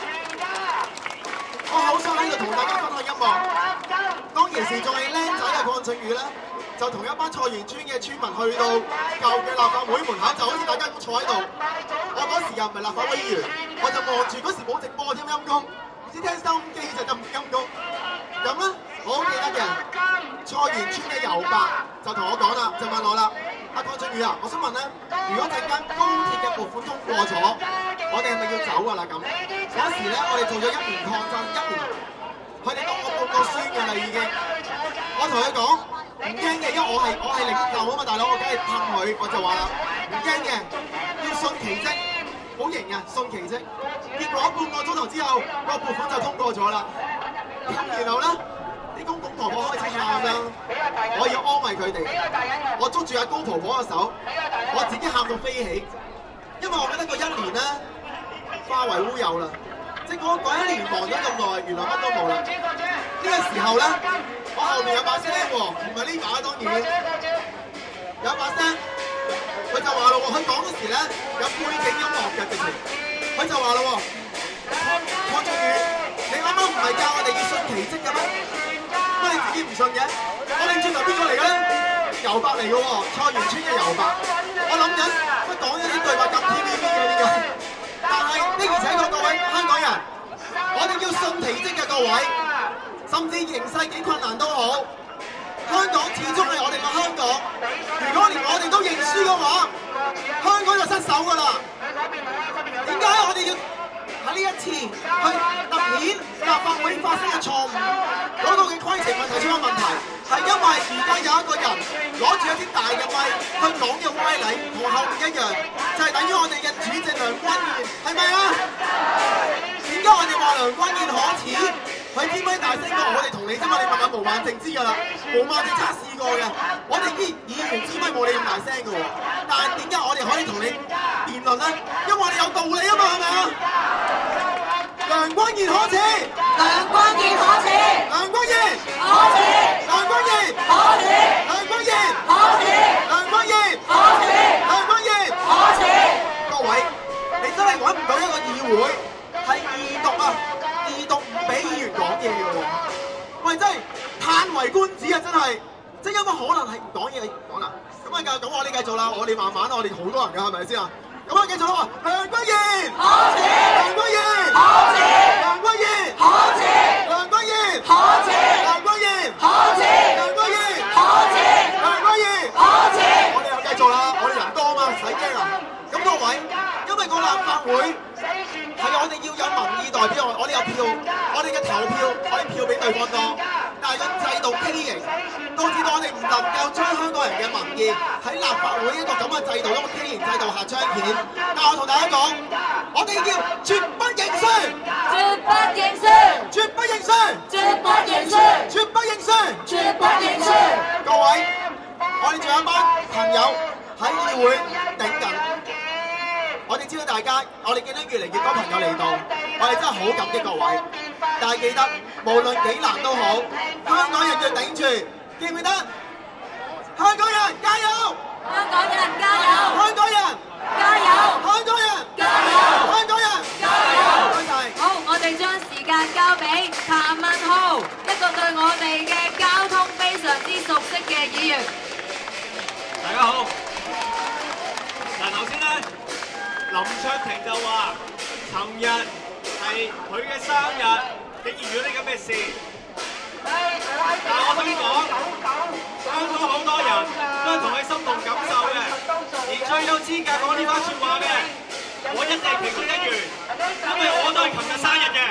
我好想喺度同大家分享一幕。當其時仲係僆仔嘅鄺俊宇咧，就同一班蔡元村嘅村民去到舊嘅立法會門口，就好似大家咁坐喺度。我嗰時又唔係立法會議員，我就望住嗰時冇直播添，陰公，唔知聽收音機就咁陰公。咁咧，我好記得嘅，蔡元村嘅游伯就同我講啦，就問我啦，阿鄺俊宇啊，我想問咧，如果陣間高鐵嘅撥款通過咗，我哋係咪要走㗎啦咁？嗰時咧，我哋做咗1年抗爭，1年，佢哋當我報過孫嘅啦已經。我同佢講唔驚嘅，因為我係領袖啊嘛，大佬，我梗係氹佢，我就話啦，唔驚嘅，要信奇蹟，好型啊，信奇蹟。結果半個鐘頭之後，個撥款就通過咗啦。咁然後咧，啲公公婆婆開始喊啦，我要安慰佢哋，我捉住阿高婆婆嘅手，我自己喊到飛起，因為我覺得個1年咧化為烏有啦，即係嗰1年忙咗咁耐，原來乜都冇啦。呢個時候咧，我後面有把聲喎，唔係呢把當然，有把聲，佢就話咯喎，佢講嗰時咧有背景音樂嘅直情，佢就話咯喎，鄺俊宇，你啱啱唔係教我哋要信奇蹟嘅咩？乜你自己唔信嘅？我擰轉頭邊個嚟嘅咧？游伯嚟嘅喎，蔡元村嘅游伯。我諗緊乜講咗啲對話咁 TVB 嘅點解？但係的而且確各位香港人，我哋要信奇蹟嘅各位，甚至形勢幾困難都好，香港始終係我哋嘅香港。如果連我哋都認輸嘅話，香港就失手㗎啦。點解我哋要喺呢一次去突顯立法會發生嘅錯誤，嗰個嘅規程問題出咗問題，係因為而家有一個人攞住一啲大嘅咪去講嘅歪理，同後面一樣，就係等於我哋嘅主席梁君彥，係咪啊？點解我哋話梁君彥可恥？佢偏偏大聲過我我哋同你啫嘛，你問下毛孟靜知㗎啦，毛孟靜測試過嘅，我哋啲議員支咪冇你咁大聲㗎喎，但係點解我哋可以同你辯論咧？因為我哋有道理啊嘛，係咪啊？梁君彥可恥， 梁君彥可恥， 梁君彥可恥， 梁君彥可恥， 梁君彥可恥， 梁君彥可恥， 梁君彥可恥。 各位，你真係揾唔到一個議會係二讀啊，二讀唔俾議員講嘢嘅喎，喂真係歎為觀止啊！真係，即係有個可能係唔講嘢講啦。咁啊，咁我哋繼續啦，我哋慢慢，我哋好多人㗎，係咪先啊？咁啊，繼續啦，梁君彥可恥，梁君彥可恥，梁君彥可恥，梁君彥可恥，梁君彥可恥，梁君彥可恥，梁君彥可恥。我哋又繼續啦，我哋人多嘛，唔使驚啊！咁各位，因為個立法會係我哋要有民意代表，我哋有票，我哋嘅投票可以票俾對方多，但係個制度畸形，導致到我哋唔能夠將香港人嘅民意喺立法會一個咁嘅制度，一個畸形制度下彰顯。但係我同大家講，我哋要絕不認輸， 絕不認輸， 絕不認輸， 絕不認輸， 絕不認輸， 絕不認輸。 各位，我哋仲有一班朋友喺議會頂緊。我哋知道大家，我哋見到越嚟越多朋友嚟到，我哋真係好感激各位。但係記得，無論幾難都好，香港人要頂住，記唔記得？香港人加油！ 香港人加油！ 香港人加油！ 香港人加油！ 香港人加油！ 多謝。 好，我哋將時間交俾譚文豪，一個對我哋嘅交通非常之熟悉嘅議員。 大家好。嗱，頭先咧，林卓廷就話，尋日係佢嘅生日，竟然遇到啲咁嘅事。但係我想講，香港好多人都係同佢心同感受嘅，而最有資格講呢番説話嘅，我一定係其中一員，因為我都係琴日生日嘅。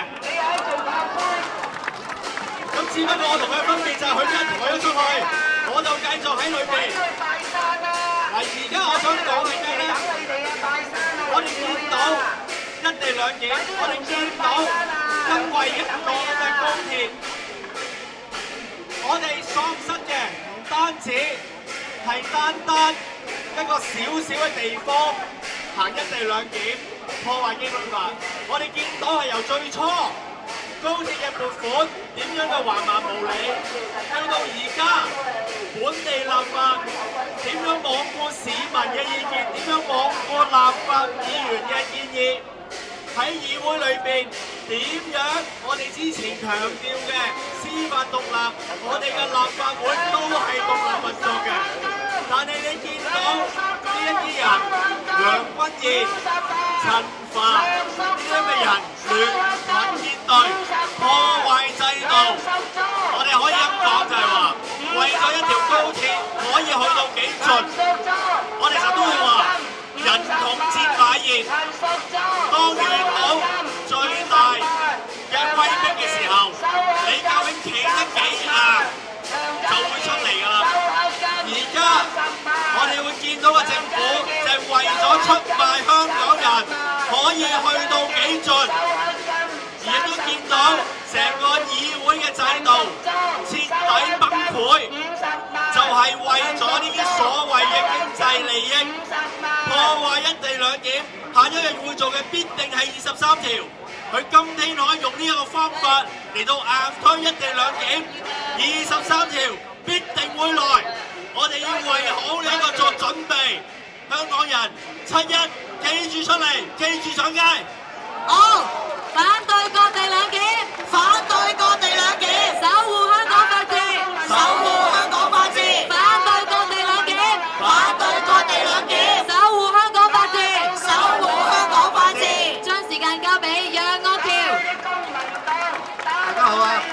咁只不過我同佢嘅分別就係佢一抬咗出去，我就繼續喺裏邊。嗱，而家我想講嘅咩咧？我哋見到一地兩檢，我哋見到因為一個嘅高鐵，我哋喪失嘅唔單止係單一個小嘅地方行一地兩檢，破壞基本法。我哋見到係由最初高鐵嘅撥款點樣嘅橫蠻無理，去到而家本地立法點樣罔顧市民嘅意見，點樣罔顧立法議員嘅建議，喺議會裏邊點樣我哋之前強調嘅司法獨立，我哋嘅立法會都係獨立運作嘅。但係你見到呢一啲人，梁君彥、陳帆呢啲咁嘅人聯群結隊，破壞制度。我哋可以咁講就係話，為咗一條高鐵可以去到幾盡，我哋成日都會話人同節乃熱。當遇到最大嘅威逼嘅時候，你究竟企得幾硬，就會出嚟㗎啦。而家我哋會見到嘅政府就係為咗出賣香港人，可以去到幾盡，而亦都見到成個議會嘅制度徹底崩潰，就係為咗呢啲所謂嘅經濟利益，破壞一地兩檢。下一日會做嘅必定係23條，佢今天可以用呢一個方法嚟到硬推一地兩檢，23條必定會來，我哋要為好呢一個作準備。香港人7-1記住出嚟，記住上街。 好，反對割地兩檢， 反對割地兩檢， 守護香港法治， 守護香港法治， 反對割地兩檢， 反對割地兩檢， 守護香港法治， 守護香港法治。 將時間交俾楊岳橋。 大家好啊！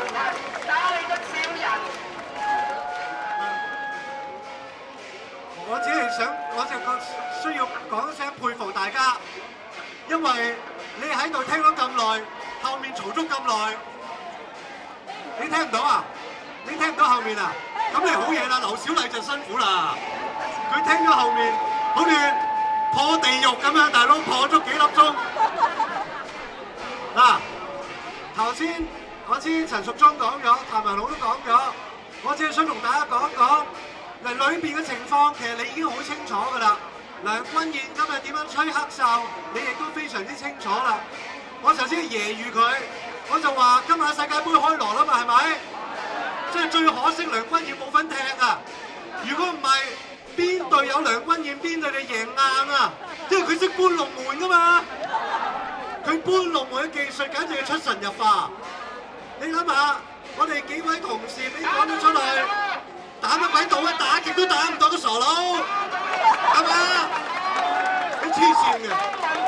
我只係想，我就需要講一聲佩服大家，因為你喺度聽咗咁耐，後面嘈足咁耐，你聽唔到啊？你聽唔到後面啊？咁你好嘢啦，劉小麗就辛苦啦，佢聽咗後面好似破地獄咁樣，大佬破咗幾粒鐘。嗱，頭先我知陳淑莊講咗，譚文豪都講咗，我只係想同大家講一講，嗱裏邊嘅情況其實你已經好清楚㗎啦。梁君彥今日點樣吹黑哨，你亦都非常之清楚啦。我頭先揶揄佢，我就話今晚世界盃開鑼啦嘛，係咪？即係最可惜梁君彥冇份踢啊！如果唔係，邊隊有梁君彥，邊隊你贏硬啊！因為佢識搬龍門㗎嘛，佢搬龍門嘅技術簡直係出神入化。你諗下，我哋幾位同事俾講咗出嚟，打乜鬼到啊？打極都打唔到個傻佬，係嘛？你黐線嘅，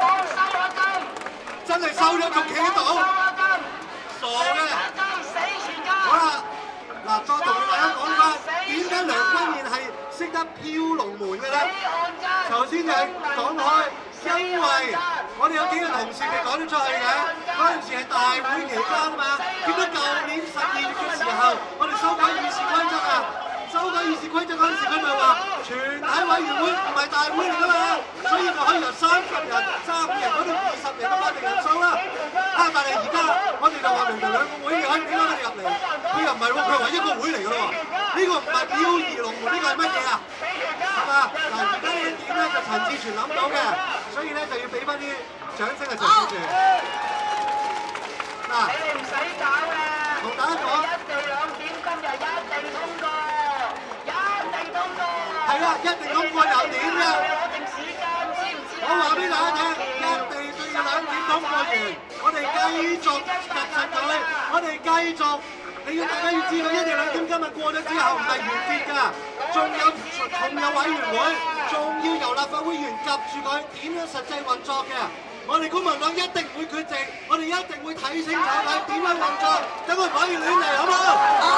真係收咗仲企喺度，傻嘅。好啦，嗱，再同大家講翻，點解梁君彥係識得飄龍門嘅咧？頭先就係講開，因為我哋有幾個同事未講得出去嘅，嗰陣時係大會期間啊嘛。點解舊年12月嘅時候，我哋修改議事規則啊？修改議事規則嗰陣時，佢咪話全體委員會唔係大會嚟㗎嘛，所以就可以由30人、35人嗰度20人嘅法定人數啦。但係而家我哋就話明明兩個會嘅可以俾翻佢哋入嚟，佢又唔係喎，佢話一個會嚟㗎咯喎。呢個唔係飄移龍門，呢個係乜嘢啊？係嘛？嗱，而家呢一點咧就陳志全諗到嘅，所以咧就要俾翻啲掌聲啊陳志全。嗱，你哋唔使搞啦，同大家講，一地兩檢今日一定通過，一定通過。係啦，一定通過又點啫？攞定時間知唔知？我話俾大家聽，一地對兩檢通過完，我哋繼續實實佢，我哋繼續。大家要知道，一地兩檢今日過咗之後唔係完結㗎，仲有委員會，仲要由立法會員及住佢點樣實際運作嘅。我哋公民黨一定會缺席，我哋一定會睇清楚佢點樣運作，等佢唔可以亂嚟，好唔好？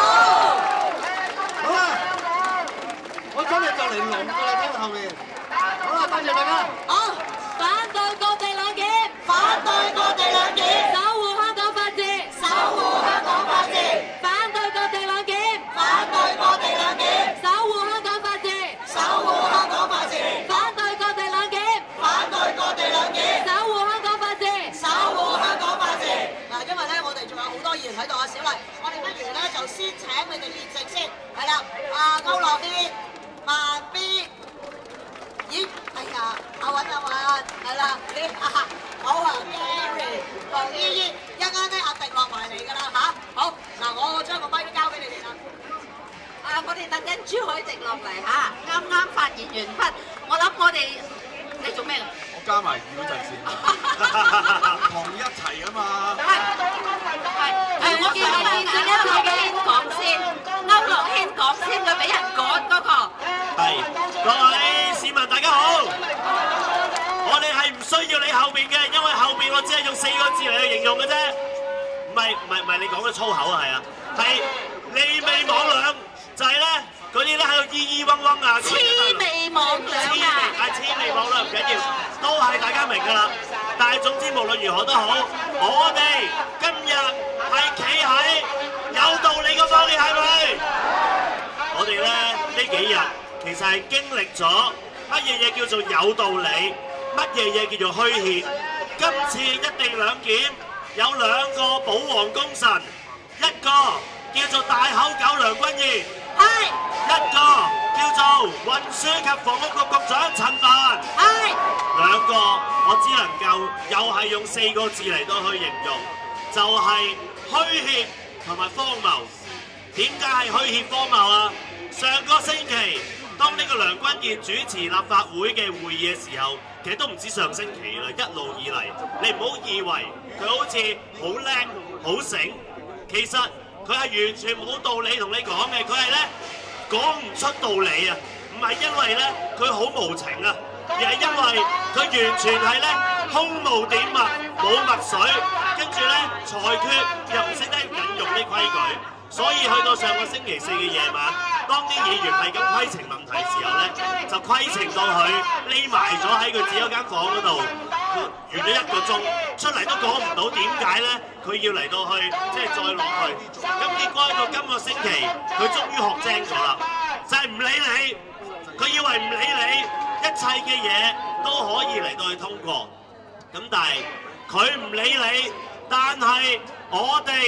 好啦，我真係就嚟聾㗎啦，聽後面。好啦，多謝大家。 好，反對各地兩檢， 反對各地兩檢， 守護香港法治， 守護香港法治， 反對各地兩檢， 反對各地兩檢， 守護香港法治， 守護香港法治， 反對各地兩檢， 反對各地兩檢， 守護香港法治， 守護香港法治。嗱，因為咧我哋仲有好多議員喺度啊，小麗，我哋不如咧就先請你哋列席先，係啦，區諾軒、慢 B。咦，哎呀，阿韻，係啦，你好啊 ，Gary 同依依，一陣間咧阿迪落埋嚟㗎啦嚇，好，嗱我將個咪都交俾你哋啦。 我哋等緊朱凱廸落嚟嚇，啱啱發言完畢，我諗我哋你做咩㗎？ 我加埋語嗰陣先，同一齊啊嘛。 我見你先區諾軒講先，區諾軒講先，佢俾人趕嗰個。 係，各位市民大家好，我哋係唔需要你後邊嘅，因為後邊我只係用4個字嚟去形容嘅啫，唔係你講嘅粗口啊，係啊，係你味網兩，就係咧嗰啲咧喺度咿咿嗡嗡啊， 黐味網兩啊， 黐味網兩唔緊要，都係大家明㗎啦。但係總之無論如何都好，我哋今日係企喺有道理嘅方面，係咪？我哋咧呢幾日其實係經歷咗乜嘢叫做有道理，乜嘢叫做虛協。今次一地兩檢有2個保皇功臣，一個叫做大口狗梁君彥，一個叫做運輸及房屋局局長陳帆，兩個我只能夠又係用4個字嚟到去形容，就係虛協同埋荒謬。點解係虛協荒謬啊？上個星期，當呢個梁君彥主持立法會嘅會議嘅時候，其實都唔止上星期啦，一路以嚟，你唔好以為佢好似好叻好醒，其實佢係完全冇道理同你講嘅，佢係咧講唔出道理啊！唔係因為咧佢好無情啊，而係因為佢完全係咧空無點墨，冇墨水，跟住咧裁決又唔識得引用啲規矩。所以去到上個星期4嘅夜晚，當啲議員係咁規程問題時候咧，就規程到佢匿埋咗喺佢自己嗰間房嗰度，完咗1個鐘，出嚟都講唔到點解咧，佢要嚟到去即係再落去。咁結果到今個星期，佢終於學精咗啦，就係唔理你，佢以為唔理你，一切嘅嘢都可以嚟到去通過。咁但係佢唔理你，但係我哋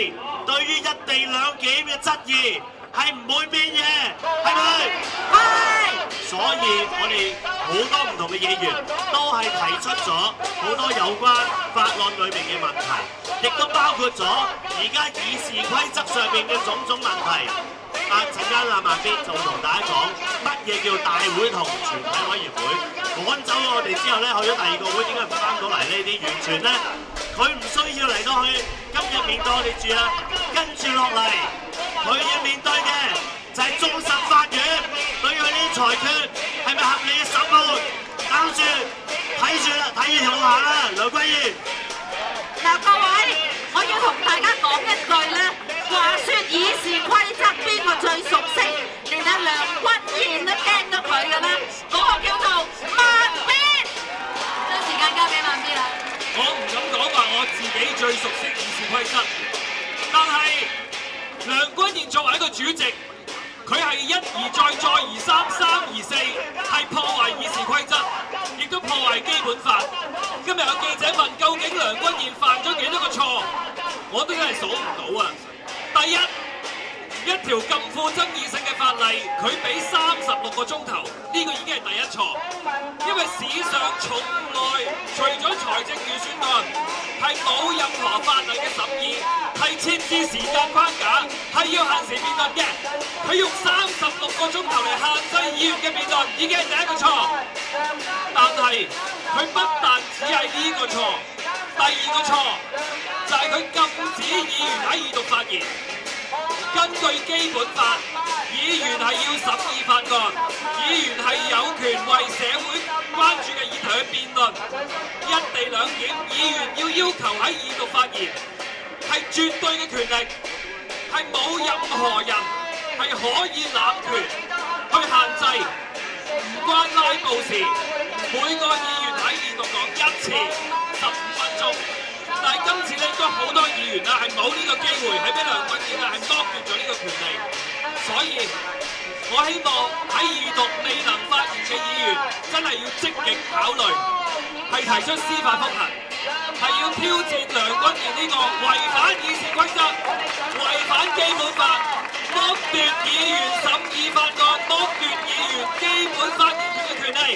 對於一地兩檢嘅質疑係唔會變嘅，係咪？所以我哋好多唔同嘅議員都係提出咗好多有關法案裏面嘅問題，亦都包括咗而家議事規則上面嘅種種問題。陣間慢必就會同大家講乜嘢叫大會同全體委員會。趕走咗我哋之後咧，去咗第二個會，點解唔翻到嚟呢啲？完全咧，佢唔需要嚟到去今日面對我哋住啦。跟住落嚟，佢要面對嘅就係終審法院對佢呢啲裁決係咪合理嘅審判？等住睇住啦，睇住條路行啦，梁君彥。 嗱，各位，我要同大家講一句咧，話説議事規則邊個最熟悉？連阿梁君彥都聽咗佢嘅啦，嗰個叫做慢必。 將時間交俾慢必啦。 我唔敢講話我自己最熟悉議事規則，但係梁君彥作為一個主席，佢係一而再，再而三，三而四，係破壞議事規則，亦都破壞基本法。今日有記者問究竟梁君彥犯咗幾多個錯，我都真係數唔到啊！第一，一條咁富爭議性嘅法例，佢俾36個鐘頭，呢個已經係第一錯。因為史上從來除咗財政預算案，係冇任何法例嘅審議係設置時間框架，係要限時辯論嘅。佢用36個鐘頭嚟限制議員嘅辯論，已經係第一個錯。但係佢不但只係呢個錯，第二個錯就係佢禁止議員喺二讀發言。根據基本法，議員係要審議法案，議員係有權為社會關注嘅議題去辯論。一地兩檢，議員要求喺二讀發言，係絕對嘅權力，係冇任何人係可以濫權去限制，唔關拉布事。每個議員喺二讀講一次15分鐘。但係今次咧，都好多議員啊，係冇呢個機會，係俾梁君彥啊，係剝奪咗呢個權利。所以，我希望喺二讀未能發言嘅議員，真係要積極考慮，係提出司法覆核，係要挑戰梁君彥呢個違反議事規則、違反基本法、剝奪議員審議法案、剝奪議員基本發言權嘅權利。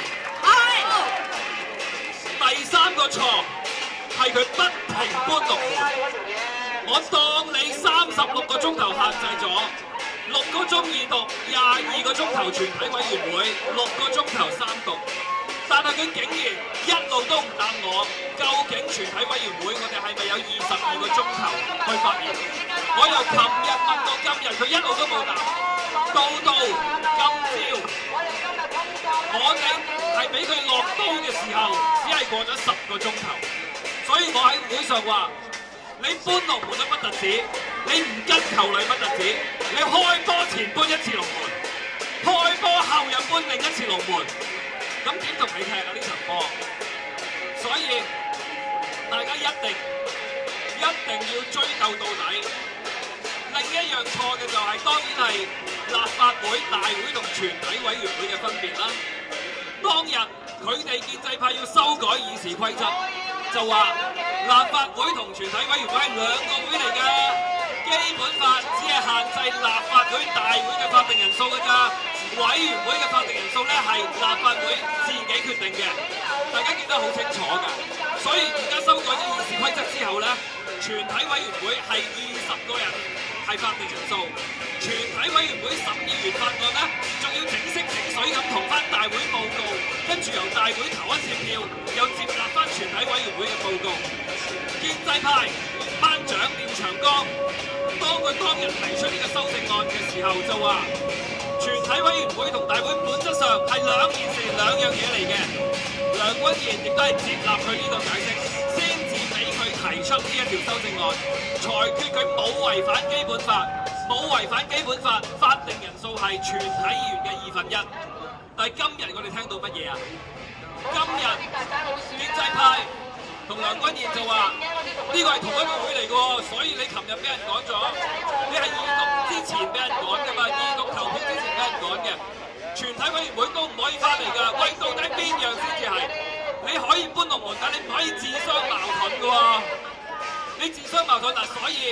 第三個錯。係佢不停搬龍門，我當你36個鐘頭限制咗，6個鐘二讀，22個鐘頭全體委員會，6個鐘頭三讀，但係佢竟然一路都唔答我，究竟全體委員會我哋係咪有22個鐘頭去發言？我由琴日問到今日，佢一路都冇答，到今朝，我哋係俾佢落刀嘅時候，只係過咗10個鐘頭。所以我喺會上話：你搬龍門都不特止，你唔跟球例不特止，你開波前搬一次龍門，開波後又搬另一次龍門，咁點同你踢啊呢場波？所以大家一定要追究到底。另一樣錯嘅就係、當然係立法會大會同全體委員會嘅分別啦。當日佢哋建制派要修改議事規則。就話立法會同全體委員會係兩個會嚟㗎，基本法只係限制立法會大會嘅法定人數㗎咋，委員會嘅法定人數咧係立法會自己決定嘅，大家記得好清楚㗎。所以而家修改咗議事規則之後咧，全體委員會係20個人係法定人數，全體委員會審議完法案咧，仲要整色整水咁同翻大會報告，跟住由大會投一次票，又接納翻全體委員會嘅報告。建制派班長廖長江，當佢當日提出呢個修正案嘅時候就話，全體委員會同大會本質上係兩件事、兩樣嘢嚟嘅。梁君彥亦都係接納佢呢個解釋，先至俾佢提出呢一條修正案，裁決佢冇違反基本法。冇違反基本法，法定人數係全體議員嘅1/2。但係今日我哋聽到乜嘢啊？今日建制派同梁君彥就話呢個係同一個會嚟嘅喎，所以你琴日俾人趕咗，你係二讀之前俾人趕㗎嘛，二讀投票之前俾人趕嘅，全體委員會都唔可以翻嚟㗎。喂，到底邊樣先至係？你可以搬龍門，但你唔可以自相矛盾㗎喎。你自相矛盾嗱，所以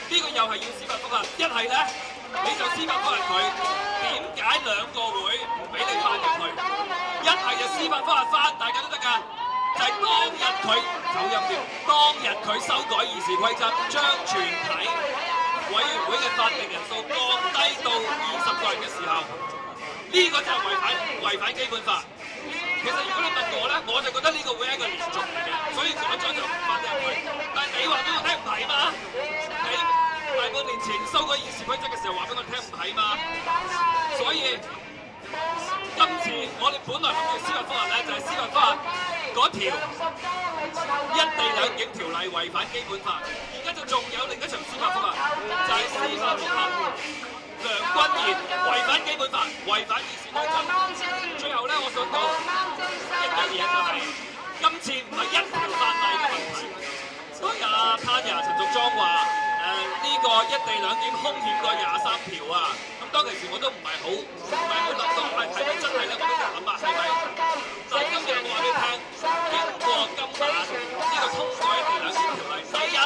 呢個又係要司法覆核。一係咧你就司法覆核佢，點解兩個會唔俾你翻入去？一係就司法覆核翻，大家都得㗎。就係當日佢走音添，當日佢修改議事規則，將全體委員會嘅法定人數降低到20個人嘅時候，呢個就係違反基本法。其實如果你問我咧，我就覺得呢個會係一個連續嚟嘅，所以改咗就唔翻入去。但係你話俾我聽唔係嘛？你大半年前修改議事規則嘅時候話俾我聽唔係嘛？所以今次我哋本來諗住司法覆核咧，就係司法覆核嗰條一地兩檢條例違反基本法，而家就仲有另一場司法覆核，就係司法覆核梁君彥違反基本法、違反議事規則。最後咧，我想講一樣嘢就係，今次唔係一條法例嘅問題。所以阿潘爺陳淑莊話呢個一地兩檢兇險過23條啊！咁當其時我都唔係好諗到係咪真係咧？我都冇諗啊，係咪？但係今日我話俾你聽，經過今晚呢個通過一地兩檢條例，第一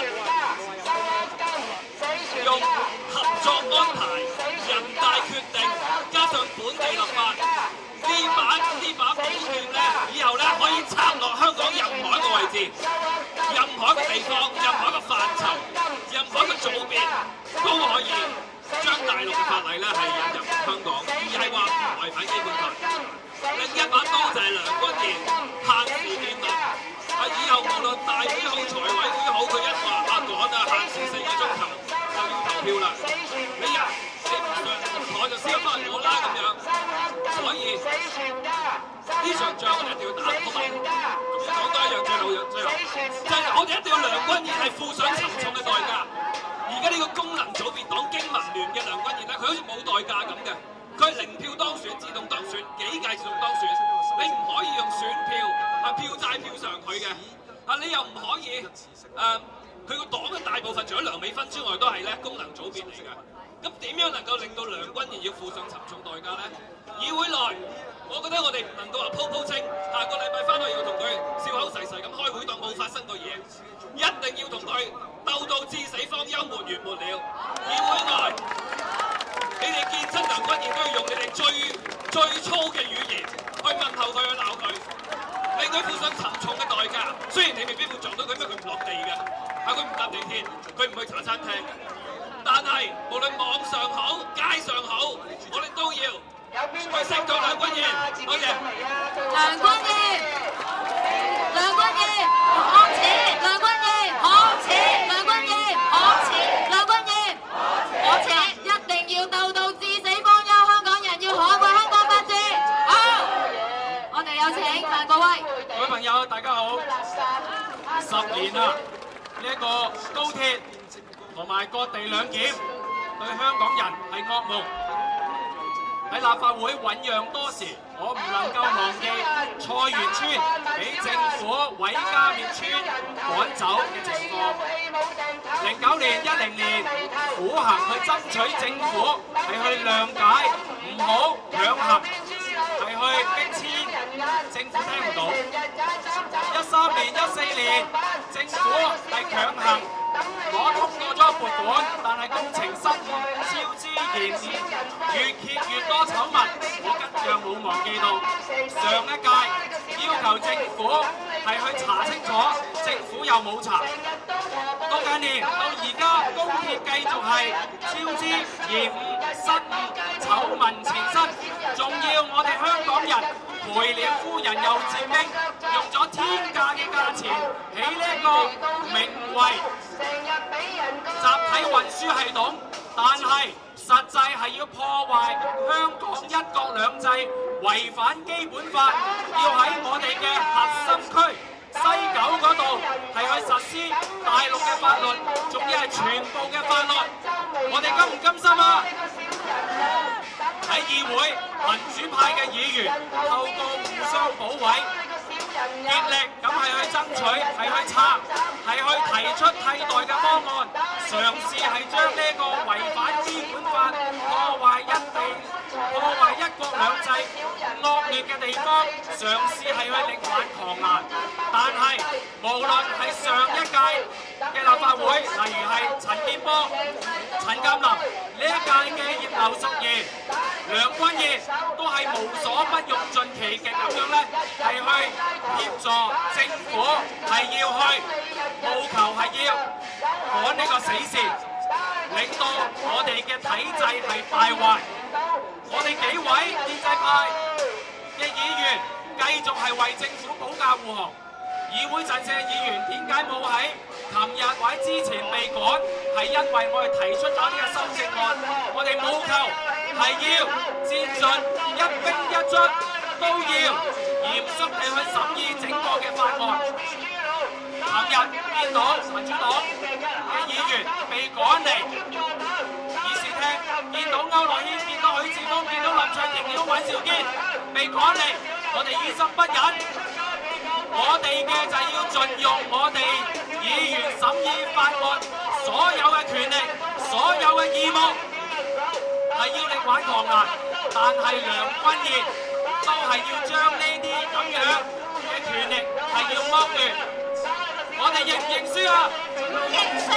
用合作安排、人大決定加上本地立法，呢把寶劍咧，以後咧可以插落香港任何一個位置、任何一個地方、任何一個範疇、任何一個組別都可以將大陸嘅法例咧係引入香港，而係話唔違反基本法。另一把刀就係梁君彥限時辯論，以後無論大會好、財委會好，佢一話趕限時4個鐘頭就要投票啦。你唔上台就司法覆核我啦咁樣，所以呢場仗我哋一定要打，好嘛？咁講多一樣最後就係我哋一定要梁君彥係負上沉重嘅代價。而家呢個功能組別黨經民聯嘅梁君彥咧，佢好似冇代價咁嘅，佢係0票當選，自動當選，幾屆自動當選，你唔可以用選票票債票償佢嘅，你又唔可以佢個黨嘅大部分除咗梁美芬之外都係咧功能組別嚟嘅，咁點樣能夠令到梁君彥要負上沉重代價咧？議會內，我覺得我哋唔能夠話鋪清，下個禮拜翻去要同佢笑口噬噬咁開會當冇發生過嘢，一定要同佢鬥到至死方休沒完沒了。議會內，你哋見親梁君彥都要用你哋最粗嘅語言去問候佢，去鬧佢，令佢負上沉重嘅代價。雖然你未必會撞到佢，因為佢唔落地嘅，佢唔搭地鐵，佢唔去茶餐廳，但係無論網上好、街上好，我哋都要去聲討梁君彥。多謝。 梁君彥，梁君彥，可恥！梁君彥，可恥！梁君彥，可恥！梁君彥，可恥！一定要鬥到至死方休，香港人要捍衛香港法治。好，我哋有請范國威。 各位朋友，大家好。10年啦，呢一個高鐵同埋割地兩檢對香港人係噩夢。喺立法會醖釀多時，我唔能夠忘記菜園村俾政府毀家滅村趕走嘅情況。09年、10年苦行去爭取政府係去諒解，唔好強行，係去逼遷，政府聽唔到。13年、14年政府係強行攞通咗撥款，但係工程失誤、超支延誤，越揭越多醜聞。我一樣冇忘記到上一屆要求政府係去查清楚，政府又冇查。到近年到而家，高鐵繼續係超支、延誤、失誤、醜聞纏身，仲要我哋香港人賠了夫人又折兵，用咗天價嘅價錢起呢一個名為集體運輸系統，但係實際係要破壞香港一國兩制，違反基本法，要喺我哋嘅核心區西九嗰度係去實施大陸嘅法律，仲要係全部嘅法律，我哋甘唔甘心啊？喺議會民主派嘅議員透過互相保衞，竭力咁係去爭取，係去拆，係去提出替代嘅方案，嘗試係將呢個違反基本法、破壞一國兩制惡劣嘅地方，嘗試係去力挽狂瀾。但係無論係上一屆嘅立法會，例如係陳健波、陳鑑林呢一屆嘅葉劉淑儀、梁君彥，都係無所不用盡其極咁樣咧，係去協助政府係要去務求係要趕呢個死線，令到我哋嘅體制係敗壞。我哋幾位建制派嘅議員繼續係為政府保駕護航。議會陣線嘅議員點解冇喺琴日或者之前被趕？係因為我哋提出咗呢個修正案，我哋務求係要戰盡一兵一卒，都要嚴肅地去審議整個嘅法案。琴日見到民主黨嘅議員被趕嚟議事廳，見到區諾軒、見到許智峰、見到林卓廷、見到尹兆堅被趕嚟，我哋於心不忍。我哋嘅就係要盡用我哋議員審議法案所有嘅權力、所有嘅義務，係要力挽狂瀾。但係梁君彥都係要將呢啲咁樣嘅權力係要剝奪。我哋認唔認輸啊？認輸。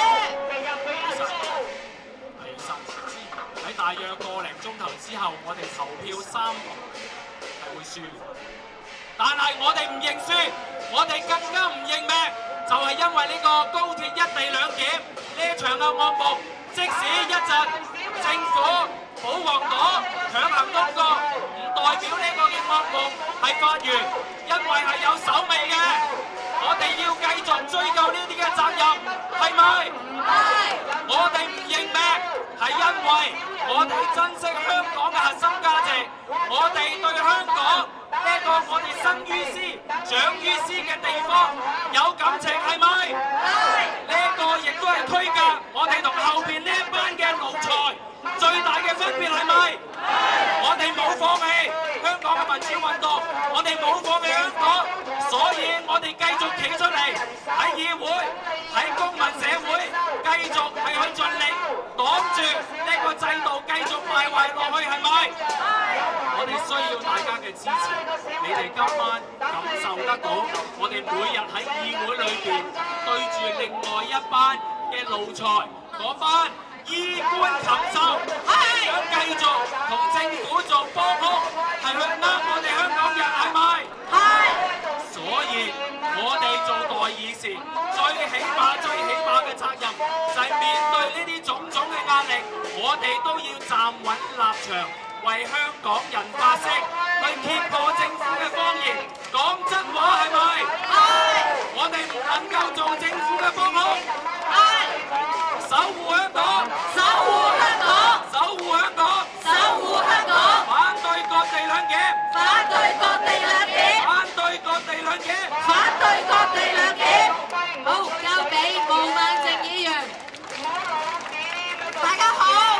其實喺大約個零鐘頭之後，我哋投票3局係會輸。但係我哋唔認輸，我哋更加唔認命，就係因為呢個高鐵一地兩檢呢場嘅惡夢，即使一陣政府保皇黨強行通過，唔代表呢個嘅惡夢係發完，因為係有手尾嘅。我哋要繼續追究呢啲嘅責任，係咪？係。我哋唔認命，係因為我哋珍惜香港嘅核心價值，我哋對香港呢個我哋生於斯、長於斯嘅地方有感情，係咪？係。呢個亦都係推介我哋同後邊呢一班嘅奴才最大嘅分別，係咪？係。我哋冇放棄香港嘅民主運動，我哋冇放棄香港，所以我哋繼續企出嚟喺議會、喺公民社會繼續係去盡力擋住呢個制度繼續敗壞落去，係咪？我哋需要大家嘅支持，你哋今晚感受得到，我哋每日喺議會裏邊對住另外一班嘅奴才，嗰班衣冠禽獸，想繼續同政府做幫兇，係去我哋香港人，係咪？係。所以我哋做代議士，最起碼嘅責任就係面對呢啲種種嘅壓力，我哋都要站穩立場，為香港人發聲，去揭破政府嘅謊言，講真話，係咪？係。我哋唔能夠做政府嘅幫兇。係。守護香港，守護香港，守護香港，守護香港，反對割地兩檢，反對割地兩檢，反對割地兩檢，反對割地兩檢。 好，交俾毛孟靜議員。 大家好，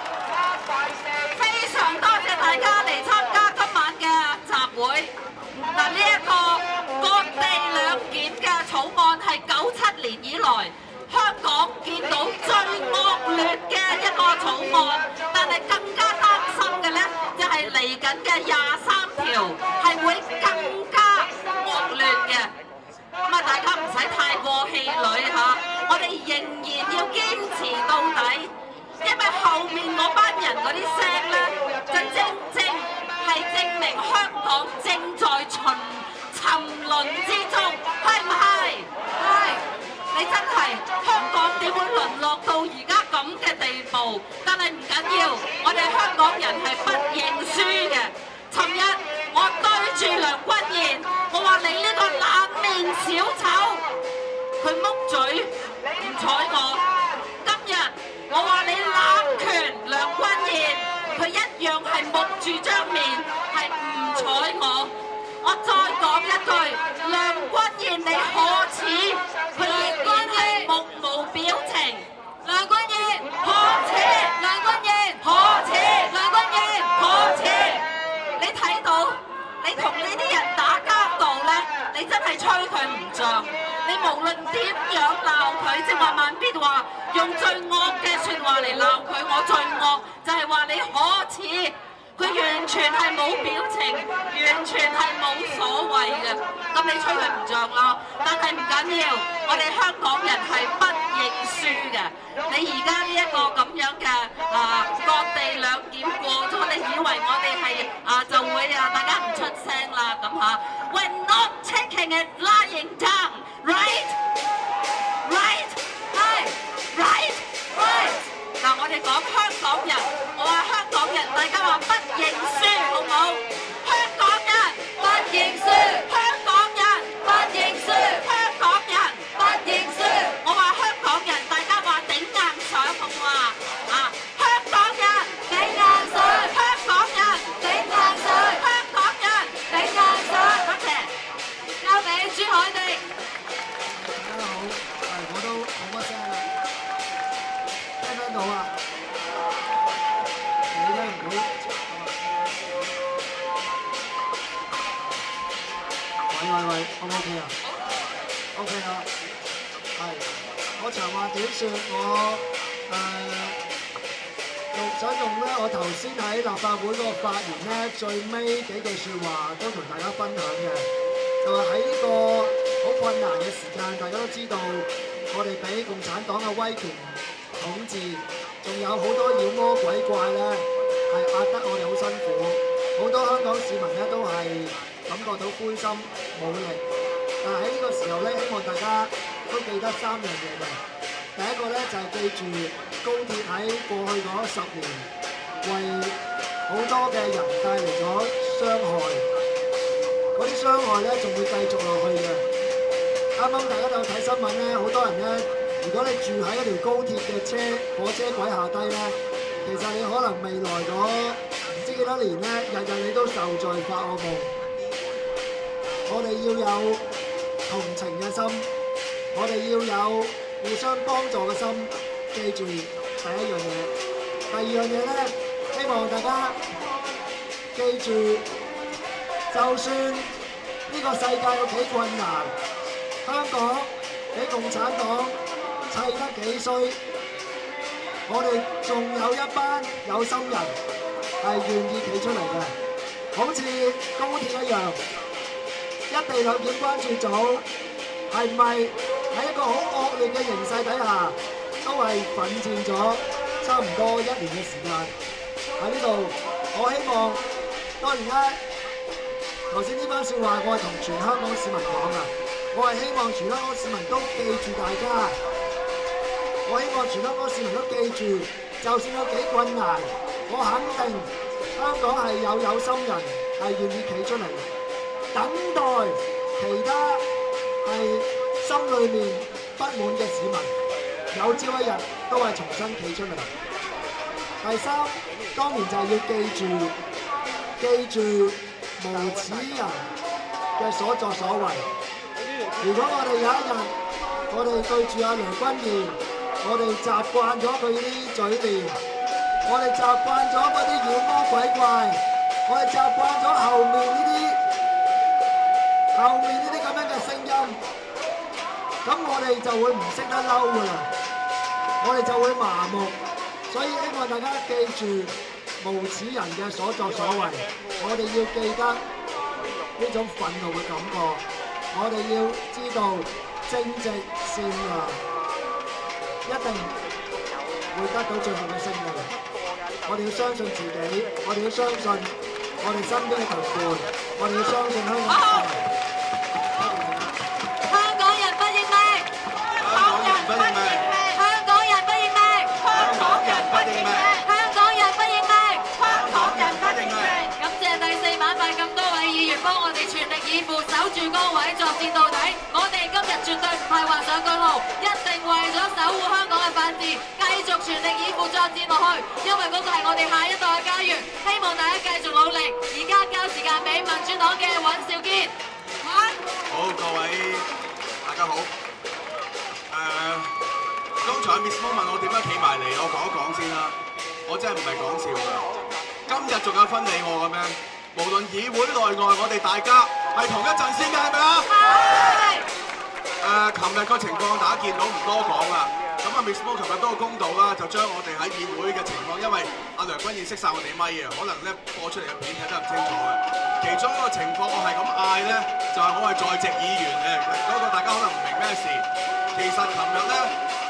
非常多謝大家嚟參加今晚嘅集會。嗱，呢一個割地兩檢嘅草案係97年以來香港見到最惡劣嘅一個草案，但係更加擔心嘅咧，就係嚟緊嘅23條係會更加惡劣嘅。咁啊，大家唔使太過氣餒嚇，我哋仍然要堅持到底，因為後面嗰班人嗰啲聲咧，就正係證明香港正在沉淪之中，係唔係？係。你真係香港點會淪落到而家咁嘅地步？但係唔緊要，我哋香港人係不認輸嘅。尋日我對住梁君彥，我話你呢個冷面小丑，佢木嘴唔睬我。今日我話你濫權梁君彥，佢一樣係木住張面，係唔睬我。我再講一句，梁君彥你可恥，佢仍然係目無表情。梁君彥可恥，梁君彥可恥，梁君彥可恥。你睇到你同呢啲人打交道咧，你真係吹佢唔脹。你無論點樣鬧佢，即係話慢必話用最惡嘅説話嚟鬧佢，我最惡就係話你可恥。佢完全係冇表情，完全係冇所謂嘅。咁你吹佢唔脹咯，但係唔緊要，我哋香港人係不認認輸嘅。你而家呢一個咁樣嘅各地兩檢過咗，你以為我哋係就會大家唔出聲啦咁嚇？We're not taking it lying down, right? Right? Right? Right? 嗱，我哋講香港人，我話香港人，大家話不認輸，好唔好？香港人不認輸，香港人不認輸，香港人不認輸。我話香港人，大家話頂硬上，好唔好啊？香港人頂硬上，香港人頂硬上，香港人頂硬上。多謝，交俾朱凱廸。 大家好，我都冇乜聲啦，聽唔聽到啊？你聽唔到？喂，可唔 OK 啊 ？OK 啦，係。我長話短説，我想用咧，我頭先喺立法會嗰個發言咧，最尾幾句説話都同大家分享嘅，就係喺呢個好困難嘅時間，大家都知道我哋俾共產黨嘅威權統治，仲有好多妖魔鬼怪咧，係壓得我哋好辛苦，好多香港市民咧都係感覺到灰心冇力。但係喺呢個時候咧，希望大家都記得3樣嘢嘅。第一個咧就係記住高鐵喺過去嗰10年為好多嘅人帶嚟咗傷害，嗰啲傷害咧仲會繼續落去嘅。啱啱大家都有睇新聞咧，好多人咧，如果你住喺一條高鐵嘅火車軌下低咧，其實你可能未來嗰唔知幾多年咧，日日你都受罪發惡夢。我哋要有同情嘅心，我哋要有互相幫助嘅心。記住第一樣嘢，第二樣嘢咧，希望大家記住，就算呢個世界有幾困難，香港俾共產黨砌得幾衰，我哋仲有一班有心人係願意企出嚟嘅，好似高鐵一樣。一地兩檢關注組係咪喺一個好惡劣嘅形勢底下，都係奮戰咗差唔多1年嘅時間喺呢度？我希望當然啦，頭先呢番説話我係同全香港市民講㗎，我係希望全香港市民都記住大家，我希望全香港市民都記住，就算有幾困難，我肯定香港係有心人係願意企出嚟。等待其他係心裏面不滿嘅市民，有朝一日都係重新企出嚟。第三，當然就係要記住無恥人嘅所作所為。如果我哋有一日，我哋對住阿梁君彥，我哋習慣咗佢啲嘴臉，我哋習慣咗嗰啲妖魔鬼怪，我哋習慣咗後面呢啲咁樣嘅聲音，咁我哋就會唔識得嬲㗎啦，我哋就會麻木。所以希望大家記住無恥人嘅所作所為，我哋要記得呢種憤怒嘅感覺，我哋要知道正直善良一定會得到最後嘅勝利。我哋要相信自己，我哋要相信我哋身邊嘅同伴，我哋要相信香港人。 幫我哋全力以赴守住崗位作戰到底，我哋今日絕對唔係畫上句號，一定為咗守護香港嘅法治，繼續全力以赴作戰落去，因為嗰個係我哋下一代嘅家園，希望大家繼續努力。而家交時間俾民主黨嘅尹兆堅。 好，各位大家好。剛才 Miss Mo 問我點樣企埋嚟，我講一講先啦。我真係唔係講笑㗎，今日仲有分你我嘅咩？無論議會內外，我哋大家係同一陣線嘅，係咪啊？係。琴日個情況大家見到唔多講啦。咁啊 ，Miss Mo 琴日都好公道啦，就將我哋喺議會嘅情況，因為阿梁君彥熄晒我哋咪啊，可能咧播出嚟嘅片睇得唔清楚嘅。其中一個情況我係咁嗌咧，就係我係在席議員嘅，嗰個大家可能唔明咩事。其實琴日咧，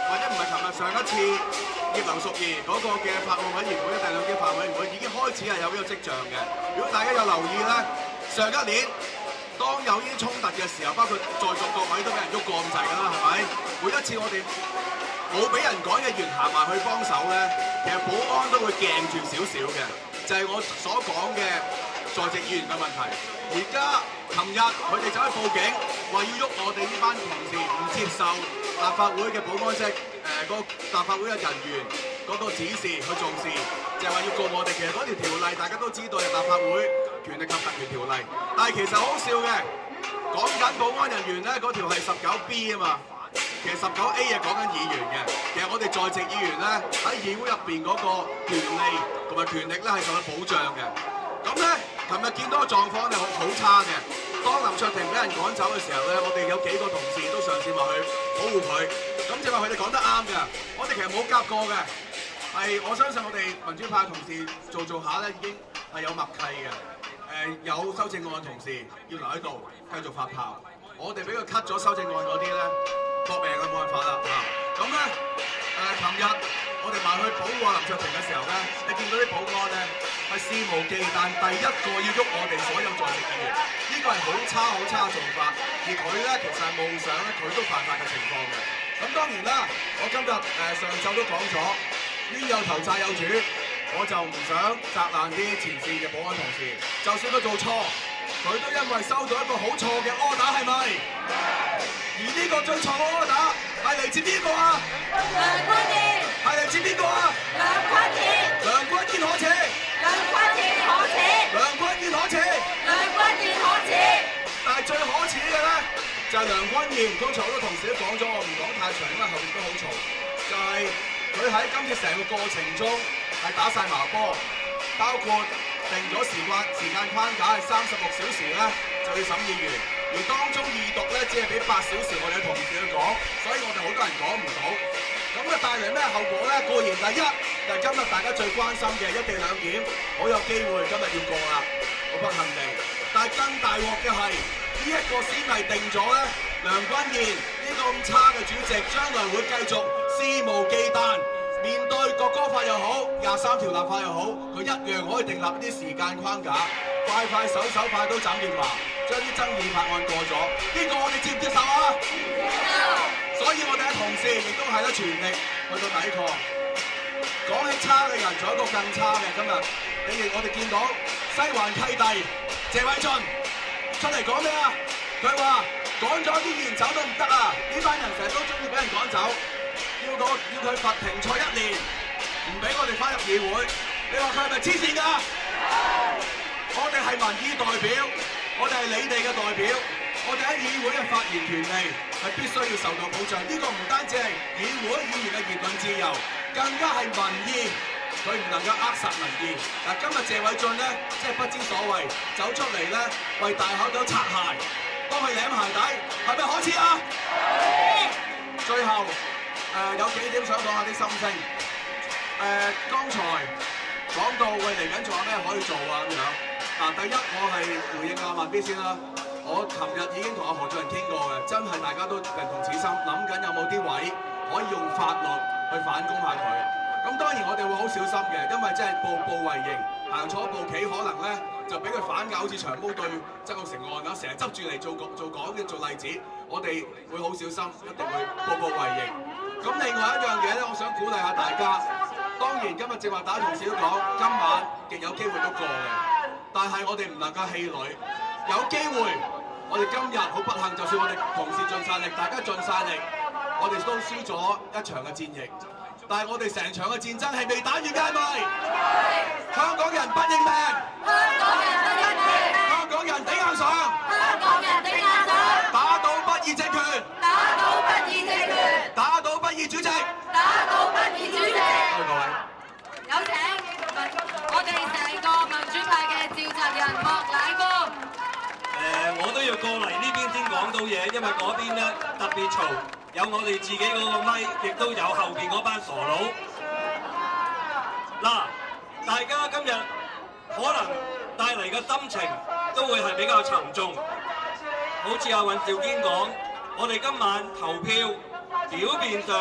或者唔係琴日上一次葉劉淑儀嗰個嘅法案委員會、第兩機法案委員會已經開始係有呢個跡象嘅。如果大家有留意咧，上一年當有呢啲衝突嘅時候，包括在座各位都俾人喐過咁滯㗎啦，係咪？每一次我哋冇俾人趕嘅議員行埋去幫手咧，其實保安都會鏡住少少嘅，就係我所講嘅在席議員嘅問題。而家琴日佢哋走去報警，話要喐我哋呢班同事，唔接受立法會嘅保安職個立法會嘅人員嗰個指示去做事，就係話要告我哋。其實嗰條條例大家都知道係立法會權力及特權條例，但係其實好笑嘅，講緊保安人員咧嗰條係19B 啊嘛。其實19A 係講緊議員嘅，其實我哋在席議員咧喺議會入邊嗰個權利同埋權力咧係受到保障嘅。咁咧，琴日見到個狀況咧好差嘅。當林卓廷俾人趕走嘅時候咧，我哋有幾個同事都嘗試話去保護佢。咁就話佢哋講得啱嘅，我哋其實冇夾過嘅。係我相信我哋民主派同事做下咧已經係有默契嘅。有修正案嘅同事要留喺度繼續發炮。我哋俾佢 cut 咗修正案嗰啲咧，搏命嘅冇辦法啦嚇。咁咧琴日我哋埋去保護林卓廷嘅時候咧，你見到啲保安咧係肆無忌憚，第一個要喐我哋所有在席議員，呢個係好差嘅做法。而佢咧其實係冒上咧佢都犯法嘅情況嘅。咁當然啦，我今日上晝都講咗，冤有頭債有主，我就唔想責難啲前線嘅保安同事，就算佢做錯。佢都因為收到一個好錯嘅 order 係咪？而呢個最錯嘅 order 係嚟自邊個啊？梁君彥。係嚟自邊個啊？梁君彥。梁君彥可恥。梁君彥可恥。梁君彥可恥。梁君彥可恥。但係最可恥嘅咧，就係梁君彥。剛才好多同事都講咗，我唔講太長，因為後面都好嘈。就係佢喺今次成個過程中係打晒麻波，包括。定咗時間框架係36小時咧，就要審議完。而當中二讀咧，只係俾8小時我哋嘅同事去講，所以我哋好多人講唔到。咁啊帶嚟咩後果咧？固然第一就係今日大家最關心嘅一地兩檢，好有機會今日要過啦，好不幸地。但係更大鑊嘅係呢一個先例定咗咧，梁君彥呢個咁差嘅主席，將來會繼續肆無忌憚。面對國歌法又好，23條立法又好，佢一樣可以訂立啲時間框架，快手快刀斬亂麻，將啲爭議法案過咗。呢個我哋接唔接受啊？所以我哋嘅同事亦都係咧全力去到抵抗。講起差嘅人，仲有一個更差嘅。今日我哋見到西環契弟謝偉俊出嚟講咩啊？佢話趕咗啲議員走都唔得啊！呢班人成日都中意俾人趕走。要佢罰停賽1年，唔俾我哋翻入議會，你話佢係咪黐線㗎？我哋係民意代表，我哋係你哋嘅代表，我哋喺議會嘅發言權利係必須要受到保障。呢個唔單止係議會議員嘅言論自由，更加係民意，佢唔能夠扼殺民意。嗱，今日謝偉俊咧，即係不知所謂，走出嚟咧為大口狗擦鞋，幫佢舐鞋底，係咪可恥啊？最後。有幾點想講下啲心聲。剛才講到喂嚟緊仲有咩可以做啊咁樣。嗱，第一我係回應阿萬 B 先啦。我琴日已經同阿何俊仁傾過嘅，真係大家都人同此心，諗緊有冇啲位可以用法律去反攻下佢。咁當然我哋會好小心嘅，因為真係步步為營，行錯一步棋可能咧就俾佢反咬，好似長毛對曾國成案咁，成日執住嚟做講嘅做例子，我哋會好小心，一定會步步為營。咁另外一樣嘢咧，我想鼓勵下大家。當然今日正話打同事都講，今晚極有機會都過嘅，但係我哋唔能夠氣餒。有機會，我哋今日好不幸，就算我哋同事盡晒力，大家盡晒力，我哋都輸咗一場嘅戰役。但係我哋成場嘅戰爭係未打完嘅，係咪？香港人不認命，香港人不認命，香港人頂硬上，香港人頂硬上，打倒不義政權，打倒不義政權，打倒不義主席，打倒不義主席。多謝各位。 有請我哋成個民主派嘅召集人莫乃光。 我都要過嚟呢邊先講到嘢，因為嗰邊咧特別嘈，有我哋自己嗰個咪，亦都有後邊嗰班傻佬。嗱，大家今日可能帶嚟嘅心情都會係比較沉重，好似阿尹兆堅講，我哋今晚投票表面上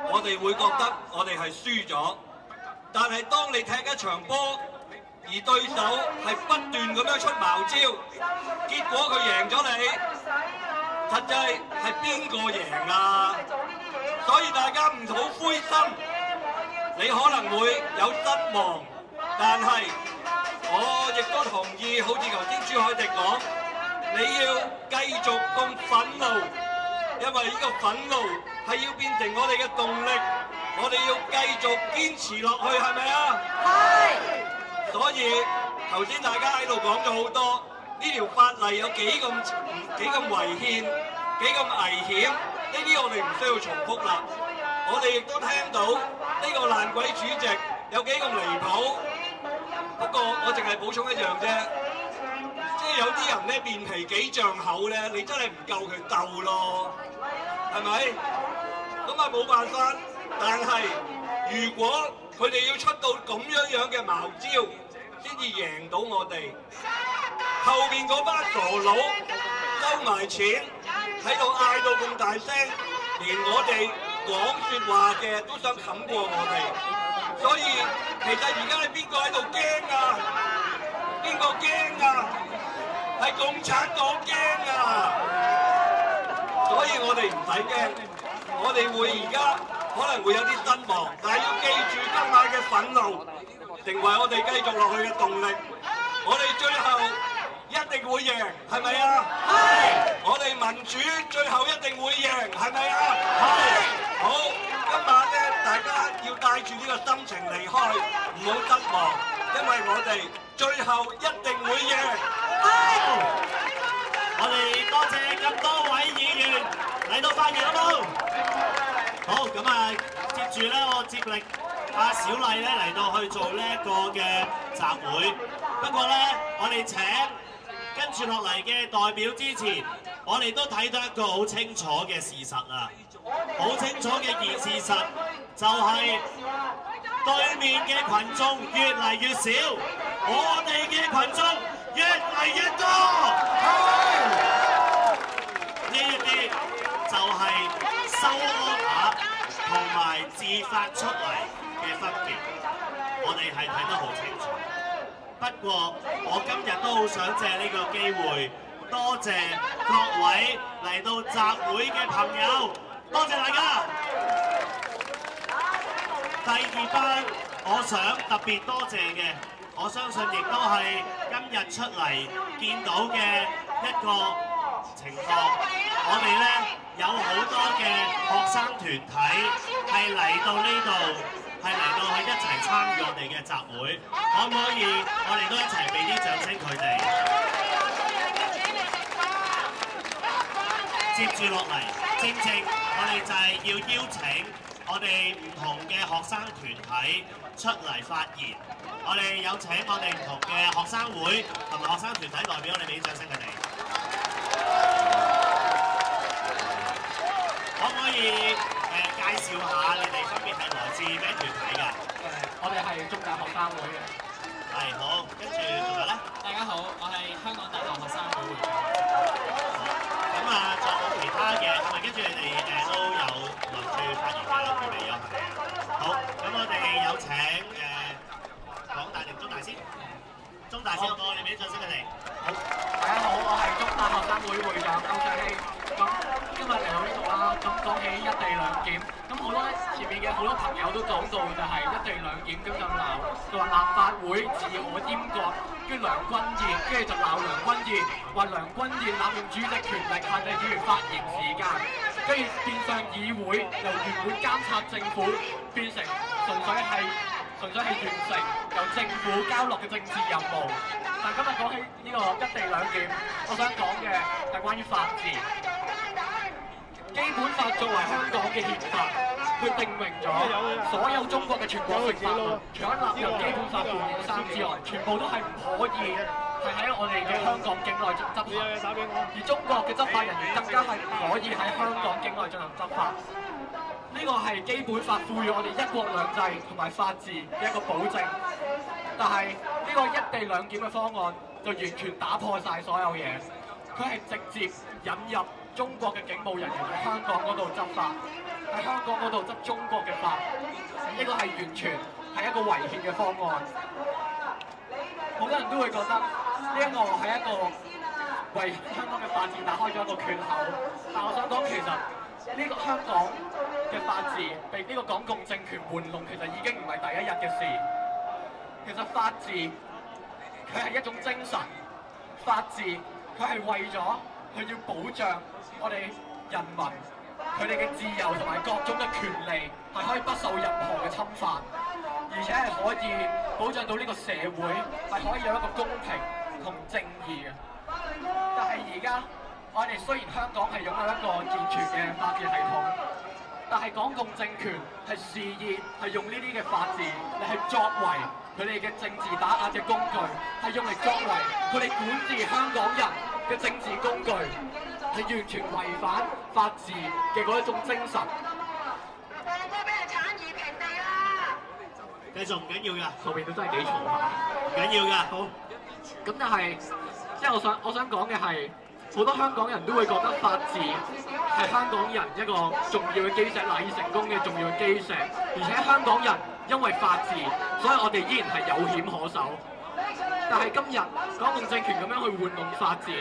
我哋會覺得我哋係輸咗。但係當你踢一場波，而對手係不斷咁樣出茅招，結果佢贏咗你，實際係邊個贏啊？所以大家唔好灰心，你可能會有失望，但係我亦都同意，好似頭先朱凱廸講，你要繼續咁憤怒，因為呢個憤怒係要變成我哋嘅動力，我哋要繼續堅持落去，係咪啊？係。所以頭先大家喺度講咗好多，呢條法例有幾咁違憲，幾咁危險，呢啲我哋唔需要重複啦。我哋亦都聽到呢個爛鬼主席有幾咁離譜。不過我淨係補充一樣啫，即係有啲人咧面皮幾丈厚咧，你真係唔夠佢鬥咯，係咪？咁啊冇辦法，但係如果佢哋要出到咁樣嘅茅招，先至贏到我哋。後邊嗰班傻佬收埋錢，喺度嗌到咁大聲，連我哋講説話嘅都想冚過我哋。所以其實而家係邊個喺度驚啊？邊個驚啊？係共產黨驚啊！所以我哋唔使驚，我哋會而家可能會有啲失望，但係要記住今晚嘅憤怒，成為我哋繼續落去嘅動力。我哋最後一定會贏，係咪啊？係。我哋民主最後一定會贏，係咪啊？係。好，今晚咧，大家要帶住呢個心情離開，唔好失望，因為我哋最後一定會贏。係。 我哋多謝咁多位議員嚟到發言，好冇？好，咁啊，接住咧，我接力阿小麗咧嚟到去做呢一個嘅集會。不過咧，我哋請跟住落嚟嘅代表之前，我哋都睇到一個好清楚嘅事實啊！好清楚嘅事實就係對面嘅群眾越嚟越少，我哋嘅群眾越嚟越多。呢一啲就係收安額同埋自發出嚟嘅分別，我哋係睇得好清楚。不過我今日都好想借呢個機會，多謝各位嚟到集會嘅朋友，多謝大家。第二班我想特別多謝嘅，我相信亦都係今日出嚟見到嘅一個情況。我哋咧有好多嘅學生團體係嚟到呢度，係嚟到去一齊參與我哋嘅集會，可唔可以我哋都一齊俾啲掌聲佢哋？接住落嚟，正我哋就係要邀請我哋唔同嘅學生團體出嚟發言。我哋有請我哋唔同嘅學生會同埋學生團體代表，我哋俾啲掌聲佢哋。可唔可以介紹下你哋分別係來自咩團體㗎？ 我哋係中大學生會嘅。 係，好，跟住仲有咧？ 大家好，我係香港大學學生會會長。 咁啊，仲有冇其他嘅？係咪跟住你哋都有輪住發言㗎？佢哋有係咪啊？好，咁我哋有請港大定中大先？中大先好唔好？你俾啲掌聲佢哋。 好，大家好，我係中大學生會會長歐卓希。咁今日嚟到呢度啦，咁講起一地兩檢，咁好多前面嘅好多朋友都講到就係一地兩檢，咁就鬧，就話立法會自我閹割，跟梁君彥，跟住就鬧梁君彥，話梁君彥濫用主席權力限制議員發言時間，跟住變相議會由原本監察政府變成純粹係完成由政府交落嘅政治任務。但今日講起呢個一地兩檢，我想講嘅係關於法治。基本法作為香港嘅憲法，佢定明咗所有中國嘅全國性法律，除咗納入基本法附件3之外，全部都係唔可以係喺我哋嘅香港境內執法。而中國嘅執法人員更加係唔可以喺香港境內進行執法。呢個係基本法賦予我哋一國兩制同埋法治嘅一個保證。但係呢個一地兩檢嘅方案就完全打破晒所有嘢，佢係直接引入中國嘅警務人員喺香港嗰度執法， 喺香港嗰度執中國嘅法，呢個係完全係一個違憲嘅方案。好多人都會覺得呢一個係一個為香港嘅法治打開咗一個缺口，但我想講其實呢個香港嘅法治被呢個港共政權玩弄，其實已經唔係第一日嘅事。其實法治佢係一種精神，法治佢係為咗佢要保障我哋人民佢哋嘅自由同埋各種嘅權利係可以不受任何嘅侵犯，而且係可以保障到呢個社會係可以有一個公平同正義嘅。但係而家我哋雖然香港係擁有一個健全嘅法治系統，但係港共政權係肆意係用呢啲嘅法治嚟係作為佢哋嘅政治打壓嘅工具，係用嚟作為佢哋管治香港人嘅政治工具，係完全違反法治嘅嗰一種精神。 繼續唔緊要㗎， 後邊都真係幾嘈下， 唔緊要㗎。 好，咁但係即係我想講嘅係，好多香港人都會覺得法治係香港人一個重要嘅基石，賴以成功嘅重要嘅基石。而且香港人因為法治，所以我哋依然係有險可守。但係今日港共政權咁樣去玩弄法治，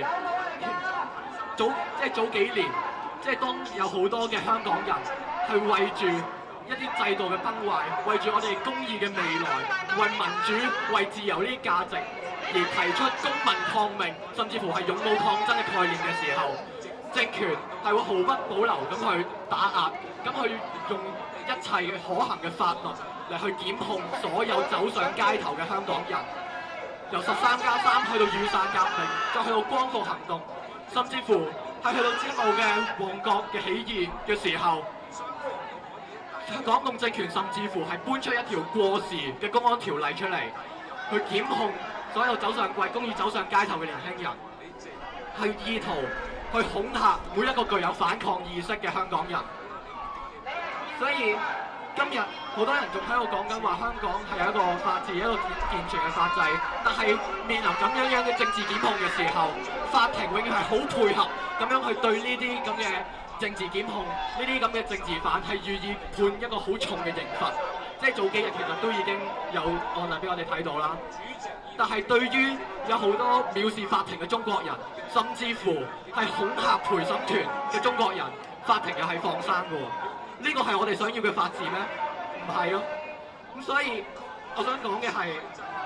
早幾年，即係當有好多嘅香港人係為住一啲制度嘅崩壞，為住我哋公義嘅未來，為民主、為自由呢啲價值而提出公民抗命，甚至乎係勇武抗爭嘅概念嘅時候，政權係會毫不保留咁去打壓，咁去用一切可行嘅法律嚟去檢控所有走上街頭嘅香港人，由13+3去到雨傘革命，再去到光復行動，甚至乎係去到之後嘅旺角嘅起義嘅時候，港共政權甚至乎係搬出一條過時嘅公安條例出嚟，去檢控所有走上為公義走上街頭嘅年輕人，係意圖去恐嚇每一個具有反抗意識嘅香港人。所以今日好多人仲喺度講緊話香港係一個法治、一個健全嘅法制，但係面臨咁樣嘅政治檢控嘅時候，法庭永遠係好配合咁樣去對呢啲咁嘅政治檢控，呢啲咁嘅政治犯係予以判一個好重嘅刑罰。即係早幾日其實都已經有案例俾我哋睇到啦。但係對於有好多藐視法庭嘅中國人，甚至乎係恐嚇陪審團嘅中國人，法庭又係放生嘅喎。呢個係我哋想要嘅法治咩？唔係咯。咁所以我想講嘅係，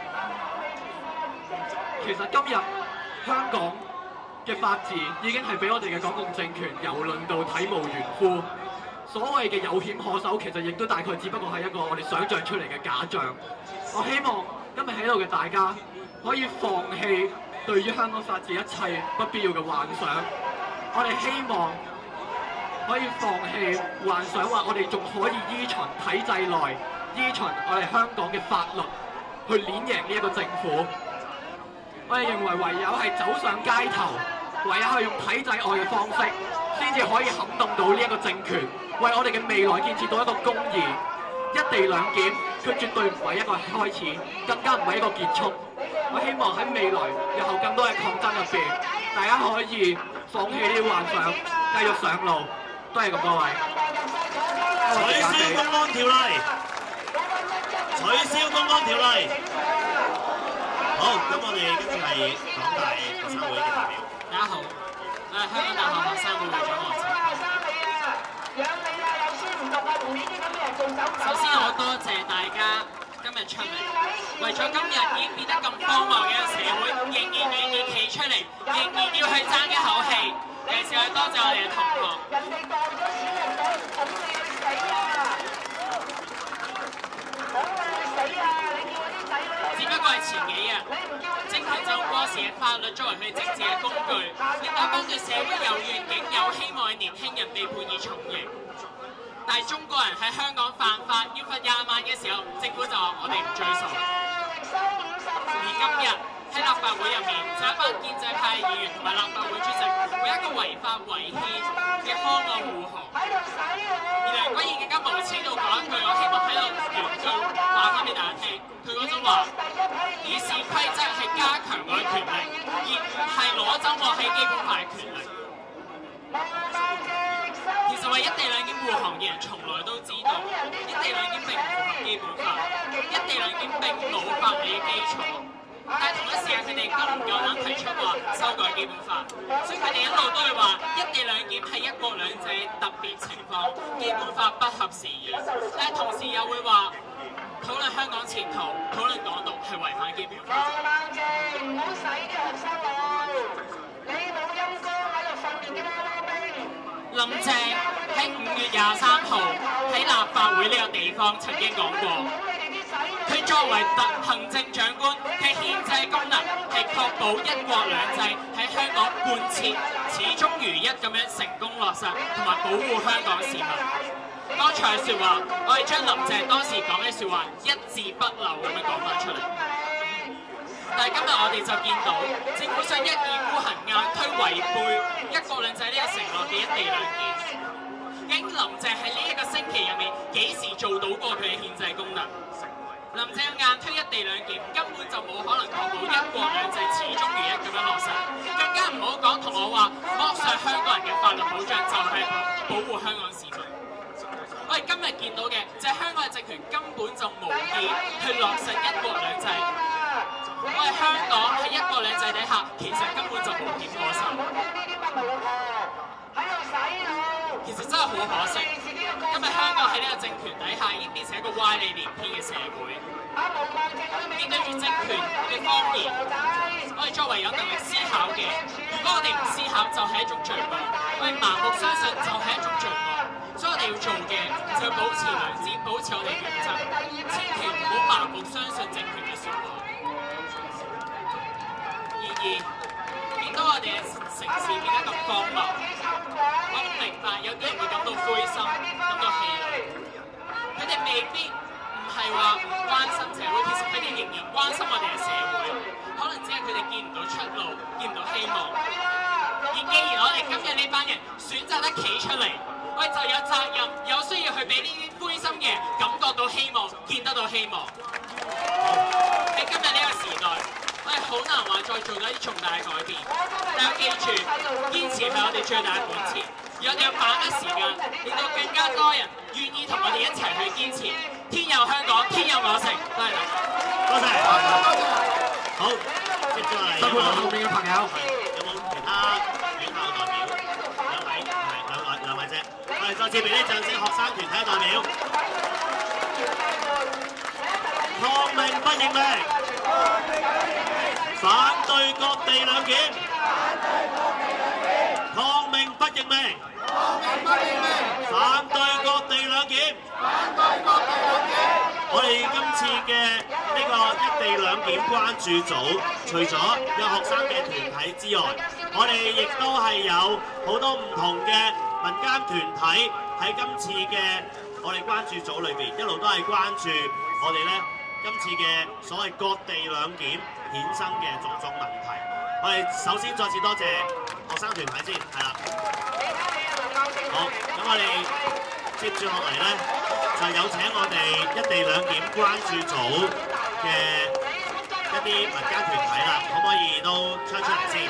其實今日香港嘅法治已經係俾我哋嘅港共政權蹂躪到體無完膚。所謂嘅有險可守，其實亦都大概只不過係一個我哋想像出嚟嘅假象。我希望今日喺度嘅大家可以放棄對於香港法治一切不必要嘅幻想。我哋希望可以放棄幻想話我哋仲可以依循體制內、依循我哋香港嘅法律去碾贏呢一個政府。我哋認為唯有係走上街頭，唯有係用體制外嘅方式，先至可以撼動到呢一個政權，為我哋嘅未來建設到一個公義。一地兩檢，佢絕對唔係一個開始，更加唔係一個結束。我希望喺未來日後更多嘅抗爭入邊，大家可以放棄呢啲幻想，繼續上路。多謝咁多位。 取消公安條例，取消公安條例。好，咁我哋跟住係港大學生會嘅代表。 大家好，我係香港大學學生會會長何志。首先我多謝大家今日出嚟，為咗今日已經變得咁荒謬嘅一個社會，仍然願意企出嚟，仍然要去爭一口氣。尤其是我多謝我哋嘅同學。只不過係前幾日，政權就過時嘅法律作為佢哋政治嘅工具，令到一班對社會有願景、有希望嘅年輕人被判以重刑。但係中國人喺香港犯法要罰20萬嘅時候，政府就話我哋唔追數。而今日喺立法會入面，就一班建制派議員同埋立法會主席為一個違法違憲嘅方案護航。而梁君彥更加無恥到講一句，我希望喺度原句話翻俾大家聽，佢嗰種話議事規則係加強我嘅權力，而唔係攞走我喺基本法嘅權力。其實為一地兩檢護護航嘅人從來都知道，一地兩檢並唔符合基本法，一地兩檢並冇法理嘅基礎。但係同一時間，佢哋都唔夠膽提出話修改基本法，所以佢哋一路都會話一地兩檢係一國兩制特別情況，基本法不合時宜。但係同時又會話討論香港前途、討論港獨係違反基本法。 唔好使啲學生喎，你冇陰功喺度訓練啲貓兵。 林鄭喺5月23號喺立法會呢個地方曾經講過。佢作為行政長官嘅憲制功能係確保一國兩制喺香港貫徹始終如一咁樣成功落實，同埋保護香港市民。剛才嘅説話，我哋將林鄭當時講嘅説話一字不漏咁樣講翻出嚟。但係今日我哋就見到政府想一意孤行，硬推違背一國兩制呢個承諾嘅一地兩檢。究竟林鄭喺呢一個星期入面幾時做到過佢嘅憲制功能？林鄭硬推一地兩檢，根本就冇可能確保一國兩制始終如一咁樣落實，更加唔好講同我話剝削香港人嘅法律保障就係保護香港市民。我哋今日見到嘅就係香港嘅政權根本就無意去落實一國兩制。我哋香港喺一國兩制底下，其實根本就無險可守。其實真係好可惜，今日香港喺呢個政權底下已經變成一個歪理連篇嘅社會。面對住政權嘅謊言，我哋作為有能力思考嘅，如果我哋唔思考就係一種罪惡，我哋盲目相信就係一種罪惡。所以我哋要做嘅就係保持良知，保持我哋原則，千祈唔好盲目相信政權嘅説話。然而，見到我哋嘅城市變得咁荒謬，我都明白有啲人會感到灰心，感到氣餒。佢哋未必唔係話唔關心社會，其實佢哋仍然關心我哋嘅社會，可能只係佢哋見唔到出路，見唔到希望。而既然我哋今日呢班人選擇得企出嚟，我哋就有責任，有需要去俾呢啲灰心嘅人感覺到希望，見得到希望。喺今日呢個時代，我哋好難話再做到一啲重大嘅改變，但係記住，堅持係我哋最大嘅本錢。而我哋要把握時間，令到更加多人願意同我哋一齊去堅持。天有香港，天有我城。多謝大家。 多謝。好，接住嚟。辛苦後面嘅朋友，有冇其他院校代表？兩位啫。我哋再次俾啲掌聲，學生團體代表。抗命不認命，反對各地兩檢。抗命不認命，反對各地兩檢。我哋今次嘅呢個一地兩檢關注組，除咗有學生嘅團體之外，我哋亦都係有好多唔同嘅民間團體喺今次嘅我哋關注組裏邊，一路都係關注我哋咧今次嘅所謂各地兩檢衍生嘅種種問題。我哋首先再次多謝學生團體先，係啦。好，咁我哋接住落嚟咧，就有請我哋一地兩檢關注組嘅一啲民間團體啦，可唔可以都唱出嚟先？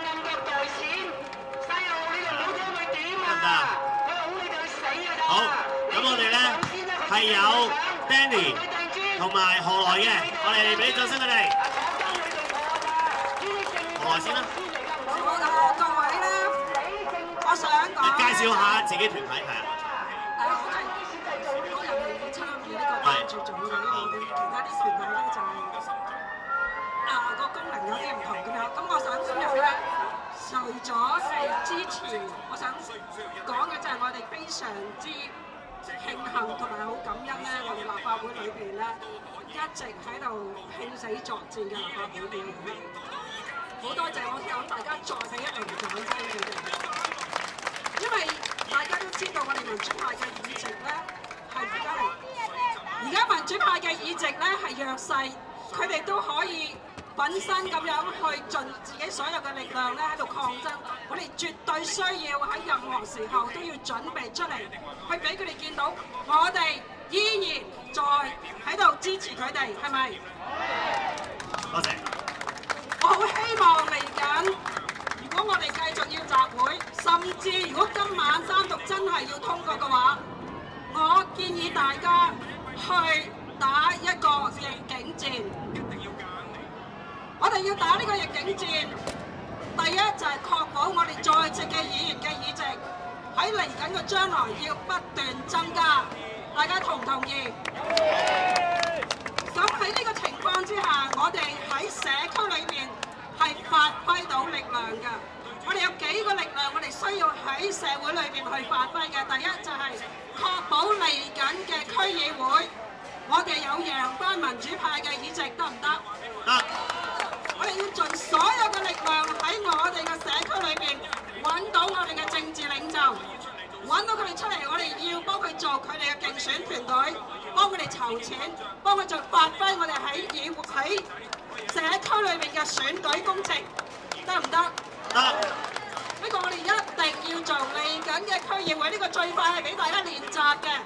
得唔得啊？好，咁我哋咧係有 Danny 同埋何來嘅，我哋俾啲掌聲佢哋。何來先啦。 各位咧，我想講， 介紹下自己團體係啊。 我入嚟參與呢個關注組嘅，因為我哋其他啲團體咧就係個功能有啲唔同咁樣。咁我想今日咧，除咗係支持，我想講嘅就係我哋非常之慶幸同埋好感恩咧，我哋立法會裏邊咧一直喺度拼死作戰嘅立法會議員。好多謝我想大家再俾一輪掌聲佢哋，因為大家都知道我哋民主派嘅議席咧係而家民主派嘅議席咧係弱勢，佢哋都可以奮身咁樣去盡自己所有嘅力量咧喺度抗爭。我哋絕對需要喺任何時候都要準備出嚟，去俾佢哋見到我哋依然在喺度支持佢哋，係咪？ 多謝。 我好希望嚟緊，如果我哋繼續要集會，甚至如果今晚三讀真係要通過嘅話， 建議大家去打一個逆境戰。我哋要打呢個逆境戰，第一就係確保我哋在席嘅議員嘅議席喺嚟緊嘅將來要不斷增加。大家同唔同意？咁喺呢個情況之下，我哋喺社區裏邊係發揮到力量嘅。我哋有幾個力量，我哋需要喺社會裏邊去發揮嘅。第一就係確保嚟緊嘅區議會，我哋有贏翻民主派嘅議席，得唔得？得。我哋要盡所有嘅力量喺我哋嘅社區裏邊揾到我哋嘅政治領袖，揾到佢哋出嚟，我哋要幫佢做佢哋嘅競選團隊，幫佢哋籌錢，幫佢做發揮我哋喺社區裏邊嘅選舉工程，得唔得？得。呢個我哋一定要做嚟緊嘅區議會，呢個最快係俾大家練習嘅。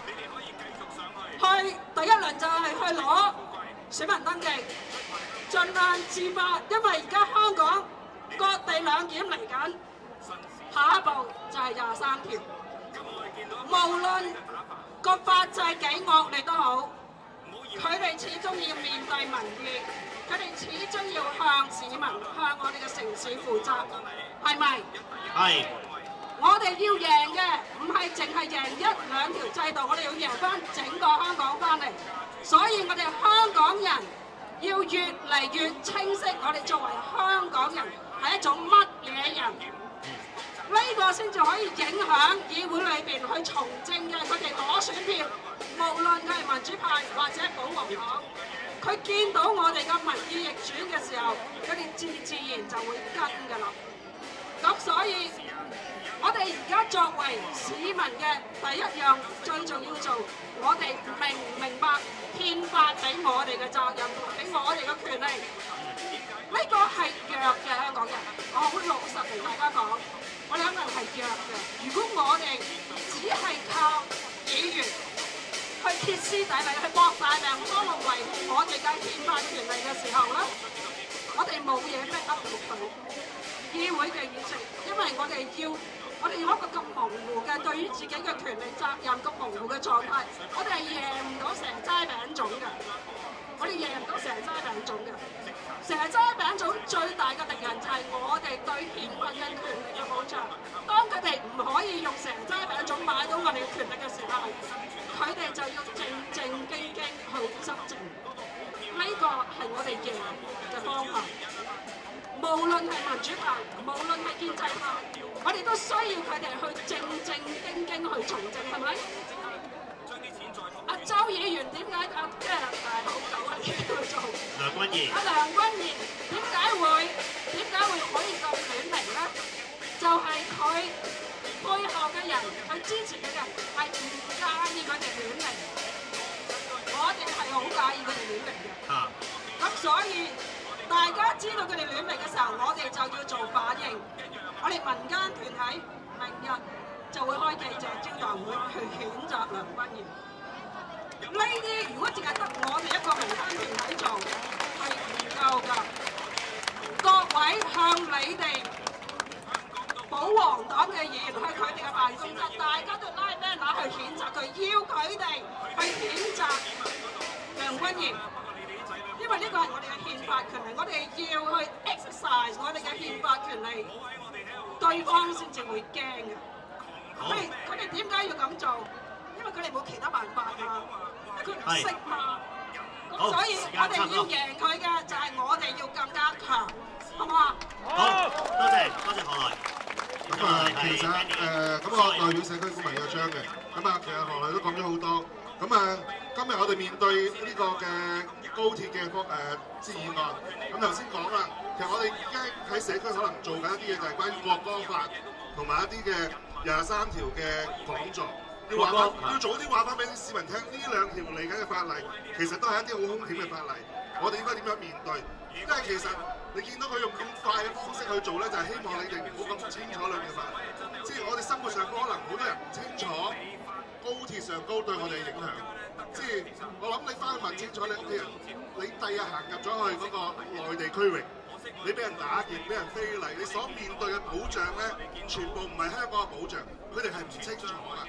去第一輪就係去攞選民登記，盡量自發，因為而家香港各地兩檢嚟緊，下一步就係23條。無論個法制幾惡劣都好，佢哋始終要面對民意，佢哋始終要向市民、向我哋嘅城市負責，係咪？係。我哋要贏嘅唔係淨係贏1、2條制度，我哋要贏翻整個香港翻嚟。所以我哋香港人要越嚟越清晰，我哋作為香港人係一種乜嘢人。呢個先至可以影響議會裏邊去從政嘅佢哋攞選票，無論佢係民主派或者保皇黨，佢見到我哋嘅民意逆轉嘅時候，佢哋自然就會跟㗎啦。咁所以，我哋而家作為市民嘅第一樣最重要做，我哋明唔明白憲法俾我哋嘅責任同俾我哋嘅權利？呢個係弱嘅香港人，我好老實同大家講。我哋香港人係弱嘅。如果我哋只係靠議員去歇斯底里、去搏大命、幫我維護我哋嘅憲法權利嘅時候咧，我哋冇嘢 back up 到佢議會嘅議席，因為我哋有一個咁模糊嘅對於自己嘅權利責任咁模糊嘅狀態，我哋係贏唔到蛇齋餅糭嘅。我哋贏唔到蛇齋餅糭嘅。蛇齋餅糭最大嘅敵人就係我哋對憲法嘅權力嘅保障。當佢哋唔可以用蛇齋餅糭買到我哋嘅權力嘅時候，佢哋就要正正經經去執政。呢個係我哋贏嘅方法。無論係民主派，無論係建制派，我哋都需要佢哋去正正經經去從政，係咪？阿周議員點解即係好久啊？叫做梁君彥。阿梁君彥點解會可以咁亂嚟咧？就係佢背後嘅人去支持佢嘅係唔介意佢哋亂嚟，我哋係好介意佢哋亂嚟嘅。咁所以大家知道佢哋亂嚟嘅時候，我哋就要做反應。我哋民間團體明日就會開記者招待會去譴責梁君彥。呢啲如果淨係得我哋一個民間團體做係唔夠㗎。各位向你哋保皇黨嘅議員去佢哋嘅辦公室，大家都拉 banner 去譴責佢，要佢哋去譴責梁君彥。因為呢個係我哋嘅憲法權利，我哋要去 exercise 我哋嘅憲法權利，對方先至會驚嘅。佢哋點解要咁做？因為佢哋冇其他辦法嘛，佢唔識嘛。咁所以我哋要贏佢嘅就係我哋要更加強，好唔好啊？ 好，多謝何來。 咁啊，其實咁我代表社區公民約章嘅，咁啊，其實何來都講咗好多。咁啊，今日我哋面對呢個嘅高鐵嘅議案，咁頭先講啦，其實我哋而家喺社區可能做緊一啲嘢，就係關於國歌法同埋一啲嘅23條嘅講座，要早啲話翻俾啲市民聽，呢2條嚟緊嘅法例，其實都係一啲好兇險嘅法例，我哋應該點樣面對？因為其實你見到佢用咁快嘅方式去做咧，就係希望你哋唔好咁清楚兩條法例，即係我哋生活上可能好多人唔清楚高鐵上高對我哋嘅影響。即係我諗你翻去問清楚你屋企人，你第日行入咗去嗰個內地區域，你俾人打劫、俾人非禮，你所面對嘅保障咧，全部唔係香港嘅保障，佢哋係唔清楚㗎。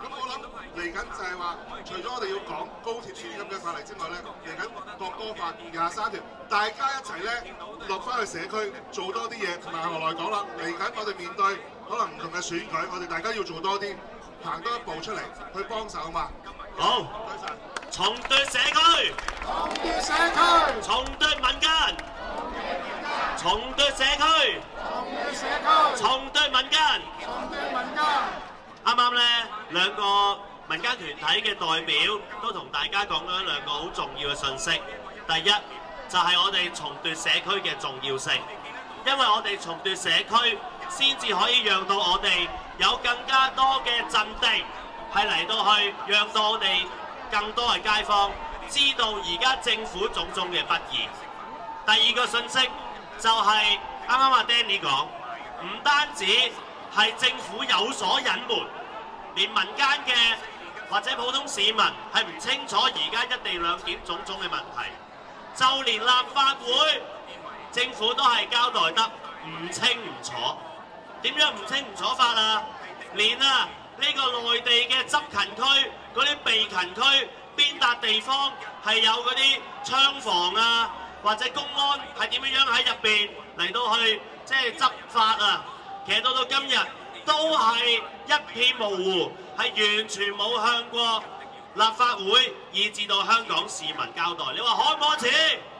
咁我諗嚟緊就係話，除咗我哋要講高鐵處理咁嘅法例之外咧，嚟緊國歌法23條，大家一齊咧落翻去社區做多啲嘢，同埋何來講啦，嚟緊我哋面對可能唔同嘅選舉，我哋大家要做多啲，行多一步出嚟去幫手嘛。 好，重奪社區， 重奪社區， 重奪民間，重奪社區， 重奪社區， 重奪民間， 重奪民間。 啱啱咧兩個民間團體嘅代表都同大家講咗兩個好重要嘅訊息。第一就係我哋重奪社區嘅重要性，因為我哋重奪社區先至可以讓到我哋有更加多嘅陣地係嚟到去讓到我哋更多嘅街坊知道而家政府種種嘅不義。第二個訊息就係啱啱阿 Danny 講，唔單止係政府有所隱瞞，連民間嘅或者普通市民係唔清楚而家一地兩檢種種嘅問題，就連立法會政府都係交代得唔清唔楚。點樣唔清唔楚法啊？連呢個內地嘅執勤區嗰啲備勤區邊笪地方係有嗰啲槍房啊，或者公安係點樣喺入邊嚟到去即係執法啊？其實到今日都係一片模糊，係完全冇向過立法會以至到香港市民交代。你話可唔可似？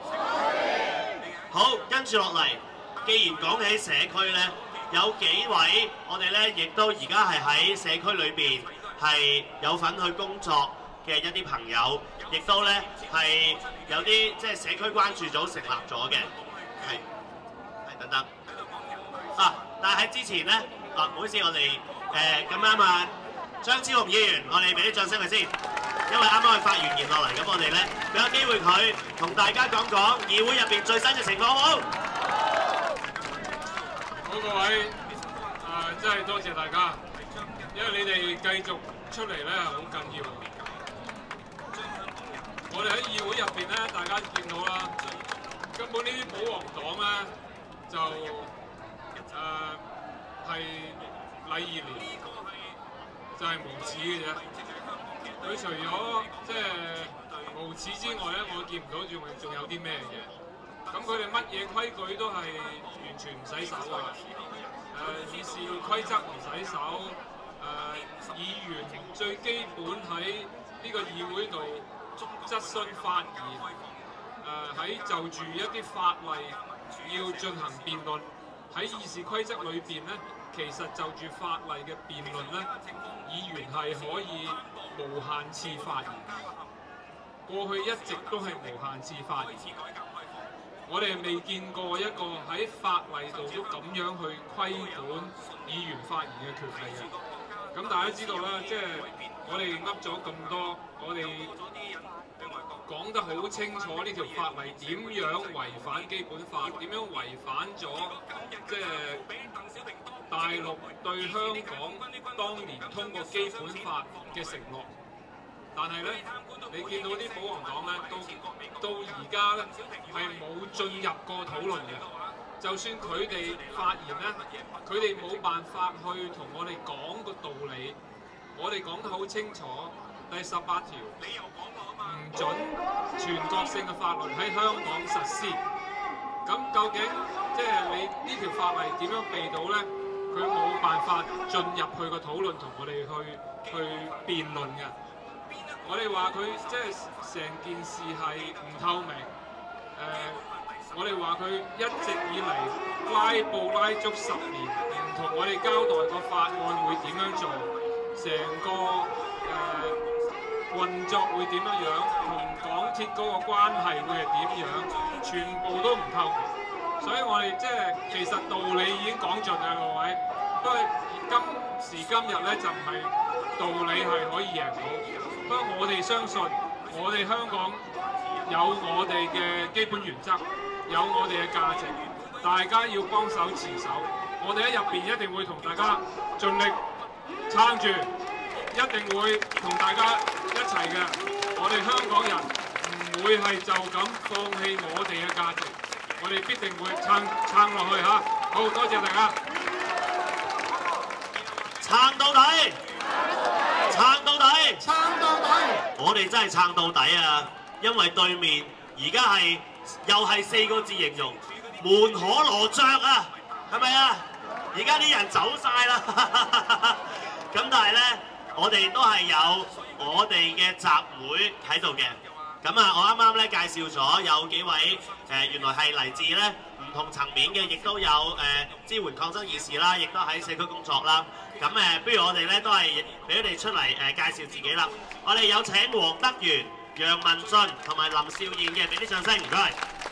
好，跟住落嚟，既然講起社區呢，有幾位我哋呢亦都而家係喺社區裏邊係有份去工作嘅一啲朋友，亦都呢係有啲即係社區關注組成立咗嘅，係等等啊！但係喺之前呢，唔好意思，我哋咁啱啊，張超雄議員，我哋俾啲掌聲佢先，因為啱啱佢發完言落嚟，咁我哋咧俾個機會佢同大家講講議會入邊最新嘅情況，好唔好？ 好，各位，真係多謝大家，因為你哋繼續出嚟咧好緊要。我哋喺議會入邊咧，大家見到啦，根本呢啲保皇黨咧就係禮義廉，就係無恥嘅啫。佢除咗即係無恥之外咧，我見唔到仲有啲咩嘢。咁佢哋乜嘢規矩都係完全唔使守㗎啦。議事規則唔使守，議員最基本喺呢個議會度質詢發言，喺就住一啲法例要進行辯論。喺議事規則裏邊咧，其實就住法例嘅辯論咧，議員係可以無限次發言。過去一直都係無限次發言。我哋未見過一個喺法例度都咁樣去規管議員發言嘅權利嘅。咁大家知道啦，即係我哋噏咗咁多，我哋講得好清楚呢條法例點樣違反基本法，點樣違反咗即係大陸對香港當年通過基本法嘅承諾。但係咧，你見到啲保皇黨咧，到而家咧係冇進入過討論嘅。就算佢哋發言咧，佢哋冇辦法去同我哋講個道理。我哋講得好清楚，第18條唔準全國性嘅法律喺香港實施。咁究竟即係你呢條法例點樣避到咧？佢冇辦法進入去個討論同我哋去辯論嘅。我哋話佢即係成件事係唔透明，我哋話佢一直以嚟拉布拉足10年，唔同我哋交代個法案會點樣做，成個運作會點樣，同港鐵嗰個關係會係點樣，全部都唔透明。所以我哋即係其實道理已經講盡啦，各位。不過今時今日咧就唔係道理係可以贏到。不過我哋相信，我哋香港有我哋嘅基本原則，有我哋嘅價值，大家要幫手持守。我哋喺入邊一定會同大家盡力撐住，一定會同大家一齊嘅。我哋香港人唔會係就咁放棄我哋嘅價值，我哋必定會撐落去嚇。好多謝大家， 撐到底，撐撐到底。 我哋真係撐到底啊！因為對面而家係又係4個字形容門可羅雀啊，係咪啊？而家啲人走晒啦，咁但係咧，我哋都係有我哋嘅集會喺度嘅。咁啊，我啱啱咧介紹咗有幾位原來係嚟自咧唔同層面嘅，亦都有支援抗爭義士啦，亦都喺社區工作啦。咁不如我哋咧都係俾佢哋出嚟介紹自己啦。我哋有請黃德元、楊文俊同埋林少燕嘅，俾啲掌聲，唔該。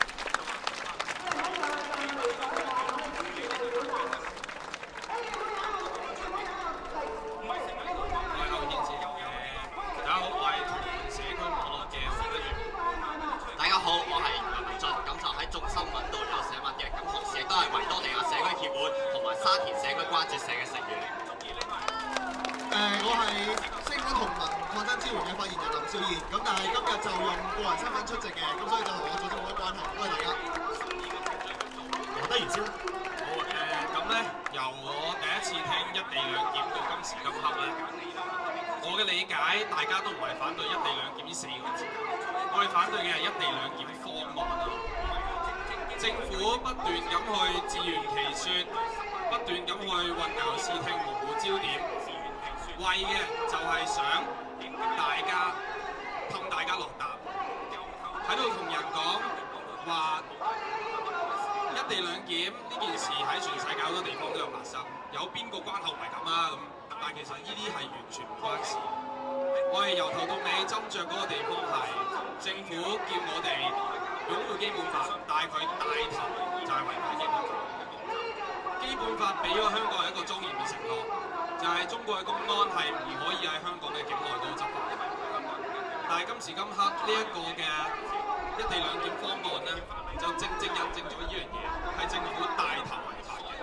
大家好，我係楊文俊，咁就喺眾新聞度有寫文嘅，咁同時亦都係維多利亞社區協會同埋沙田社區關注社嘅成員。 我係聲音同民抗爭支援嘅發言人林少賢，咁但係今日就用個人身份出席嘅，咁所以就同我組織冇乜關係，多謝大家。 黃德元先。 好咁咧，由我第一次聽一地兩檢到今時今刻咧，我嘅理解大家都唔係反對一地兩檢呢4個字，我哋反對嘅係一地兩檢方案啊！政府不斷咁去自圓其說，不斷咁去混淆視聽，模糊焦點，為嘅就係想大家氹大家落答，喺度同人講話一地兩檢呢件事喺全世界好多地方都有發生，有邊個關口唔係咁啊咁？但其實呢啲係完全唔關事。我係由頭到尾斟酌嗰個地方係政府叫我哋擁護基本法，但係佢帶頭就係違反基本法。基本法俾咗香港人一個莊嚴嘅承諾，就係中國嘅公安係唔可以喺香港嘅境內度執法。但係今時今刻呢一個嘅一地兩檢方案咧，就正正印證咗呢樣嘢，係政府帶頭違法嘅。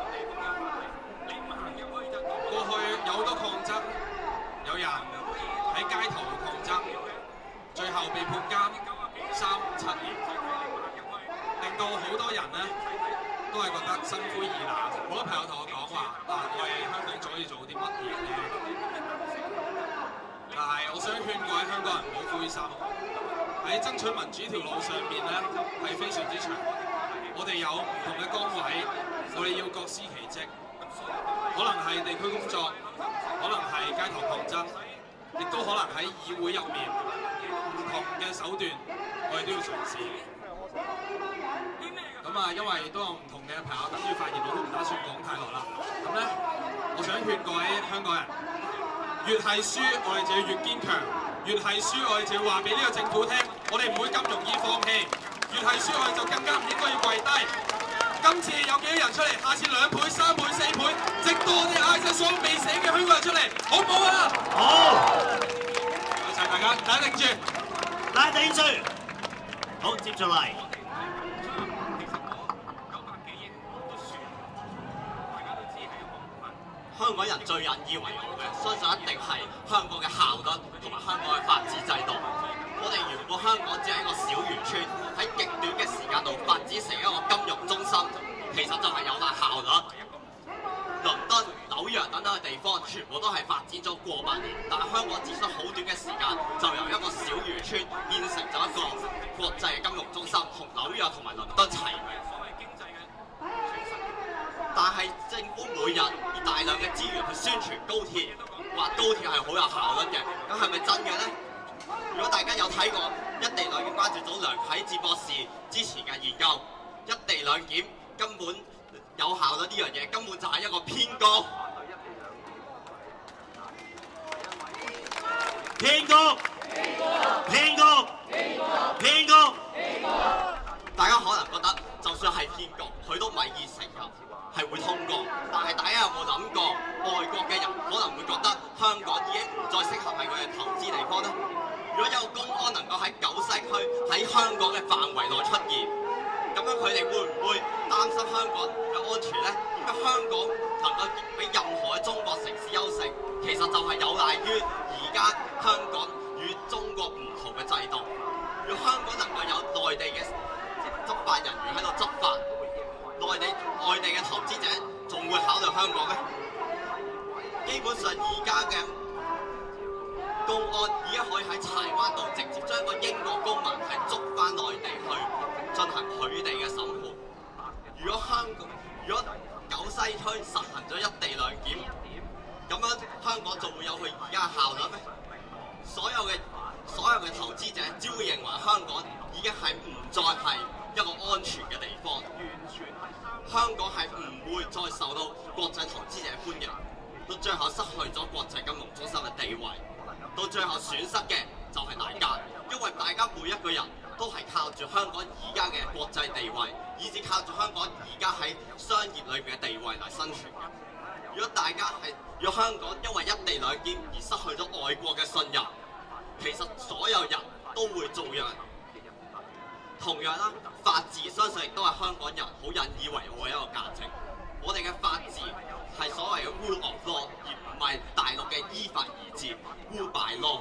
過去有好多抗爭，有人喺街頭抗爭，最後被判監3、7年，令到好多人咧都係覺得心灰意冷。好多朋友同我講話：我哋香港仲可以做啲乜嘢咧？但係我想勸各位香港人唔好灰心，喺爭取民主條路上面咧係非常之長。我哋有唔同嘅崗位，我哋要各司其職。可能係地區工作，可能係街頭抗爭，亦都可能喺議會入面唔同嘅手段，我哋都要嘗試。咁因為都有唔同嘅朋友等住發言，我都唔打算講太耐啦。咁咧，我想勸各位香港人，越係輸，我哋就要越堅強；越係輸，我哋就要話俾呢個政府聽，我哋唔會咁容易放棄。越係輸，我哋就更加唔應該要跪低。今次有幾多人出嚟？下次2倍、3倍、4倍，直到我哋嗌晒所有未死嘅香港人出嚟，好唔好啊？好！多謝大家，大家頂住， 大家頂住。好，接住嚟。 香港人最引以為傲嘅，相信一定係香港嘅效率同埋香港嘅法治制度。我哋原本香港只係一個小漁村，喺極短嘅時間度發展成一個金融中心，其實就係有賴效率。倫敦、紐約等等嘅地方，全部都係發展咗過百年，但係香港只需好短嘅時間，就由一個小漁村變成咗一個國際嘅金融中心，同紐約同埋倫敦齊名。但係政府每日以大量嘅資源去宣傳高鐵，話高鐵係好有效率嘅，咁係咪真嘅呢？如果大家有睇過一地兩檢關注組梁啟智博士之前嘅研究，一地兩檢根本有效率呢樣嘢根本就係一個騙局。 騙局！騙局！騙局！ 大家可能覺得，就算係騙局，佢都米已成㗎，係會通過。但係大家有冇諗過，外國嘅人可能會覺得香港已經唔再適合係佢嘅投資地方呢？如果有公安能夠喺9西區喺香港嘅範圍內出現，咁樣佢哋會唔會擔心香港嘅安全呢？點解香港能夠比任何嘅中國城市優勝？其實就係有賴於而家香港與中國唔同嘅制度。如果香港能夠有內地嘅執法人員喺度執法，外地嘅投資者仲會考慮香港咩？基本上而家嘅公安已翻到直接將個英國公民係捉翻內地去進行佢哋嘅審判。如果九西區實行咗一地兩檢，咁樣香港仲會有佢而家嘅效率咩？所有嘅投資者只會認為香港已經係唔再係一個安全嘅地方，香港係唔會再受到國際投資者歡迎，到最後失去咗國際金融中心嘅地位，到最後損失嘅就係大家，因為大家每一個人都係靠住香港而家嘅國際地位，以至靠住香港而家喺商業裏面嘅地位嚟生存嘅。如果香港因為一地兩檢而失去咗外國嘅信任，其實所有人都會遭殃。同樣啦，法治相信亦都係香港人好引以為傲嘅一個價值。我哋嘅法治係所謂嘅 rule of law， 而唔係大陸嘅依法而治 rule by law。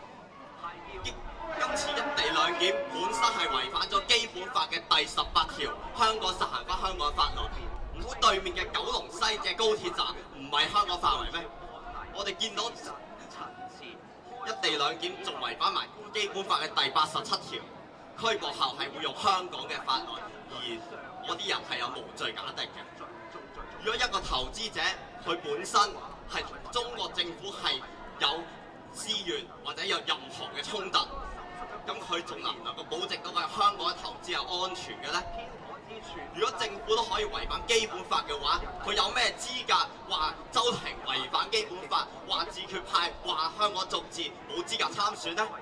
今次一地兩檢本身係違反咗基本法嘅第18條，香港實行翻香港法律。唔通對面嘅九龍西嘅高鐵站唔係香港範圍咩？我哋見到一地兩檢仲違反埋基本法嘅第87條，拘捕後係會用香港嘅法律，而我啲人係有無罪假定嘅。如果一個投資者佢本身係同中國政府係有資源或者有任何嘅衝突，咁佢仲能唔能夠保證到個香港嘅投資係安全嘅呢？如果政府都可以違反基本法嘅話，佢有咩資格話周庭違反基本法，話自決派，話香港眾志冇資格參選呢？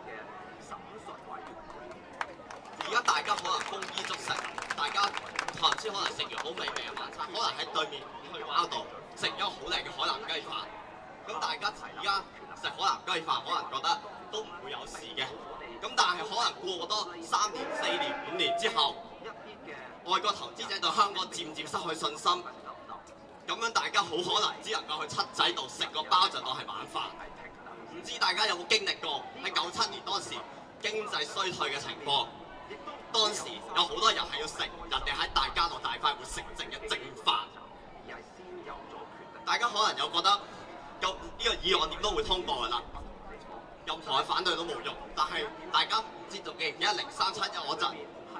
而家大家可能豐衣足食，大家頭先可能食完好美味嘅晚餐，可能喺對面去灣度食咗好靚嘅海南雞飯。咁大家而家食海南雞飯，可能覺得都唔會有事嘅。咁但係可能過多3年、4年、5年之後，外國投資者對香港漸漸失去信心，咁樣大家好可能只能夠去七仔度食個包就當係晚飯。唔知大家有冇經歷過喺97年當時經濟衰退嘅情況？當時有好多人係要食人哋喺大家樂大快活食剩嘅剩飯。大家可能有覺得呢個議案點都會通過㗎啦，任何嘅反對都冇用。但係大家唔知道記唔記得0371嗰陣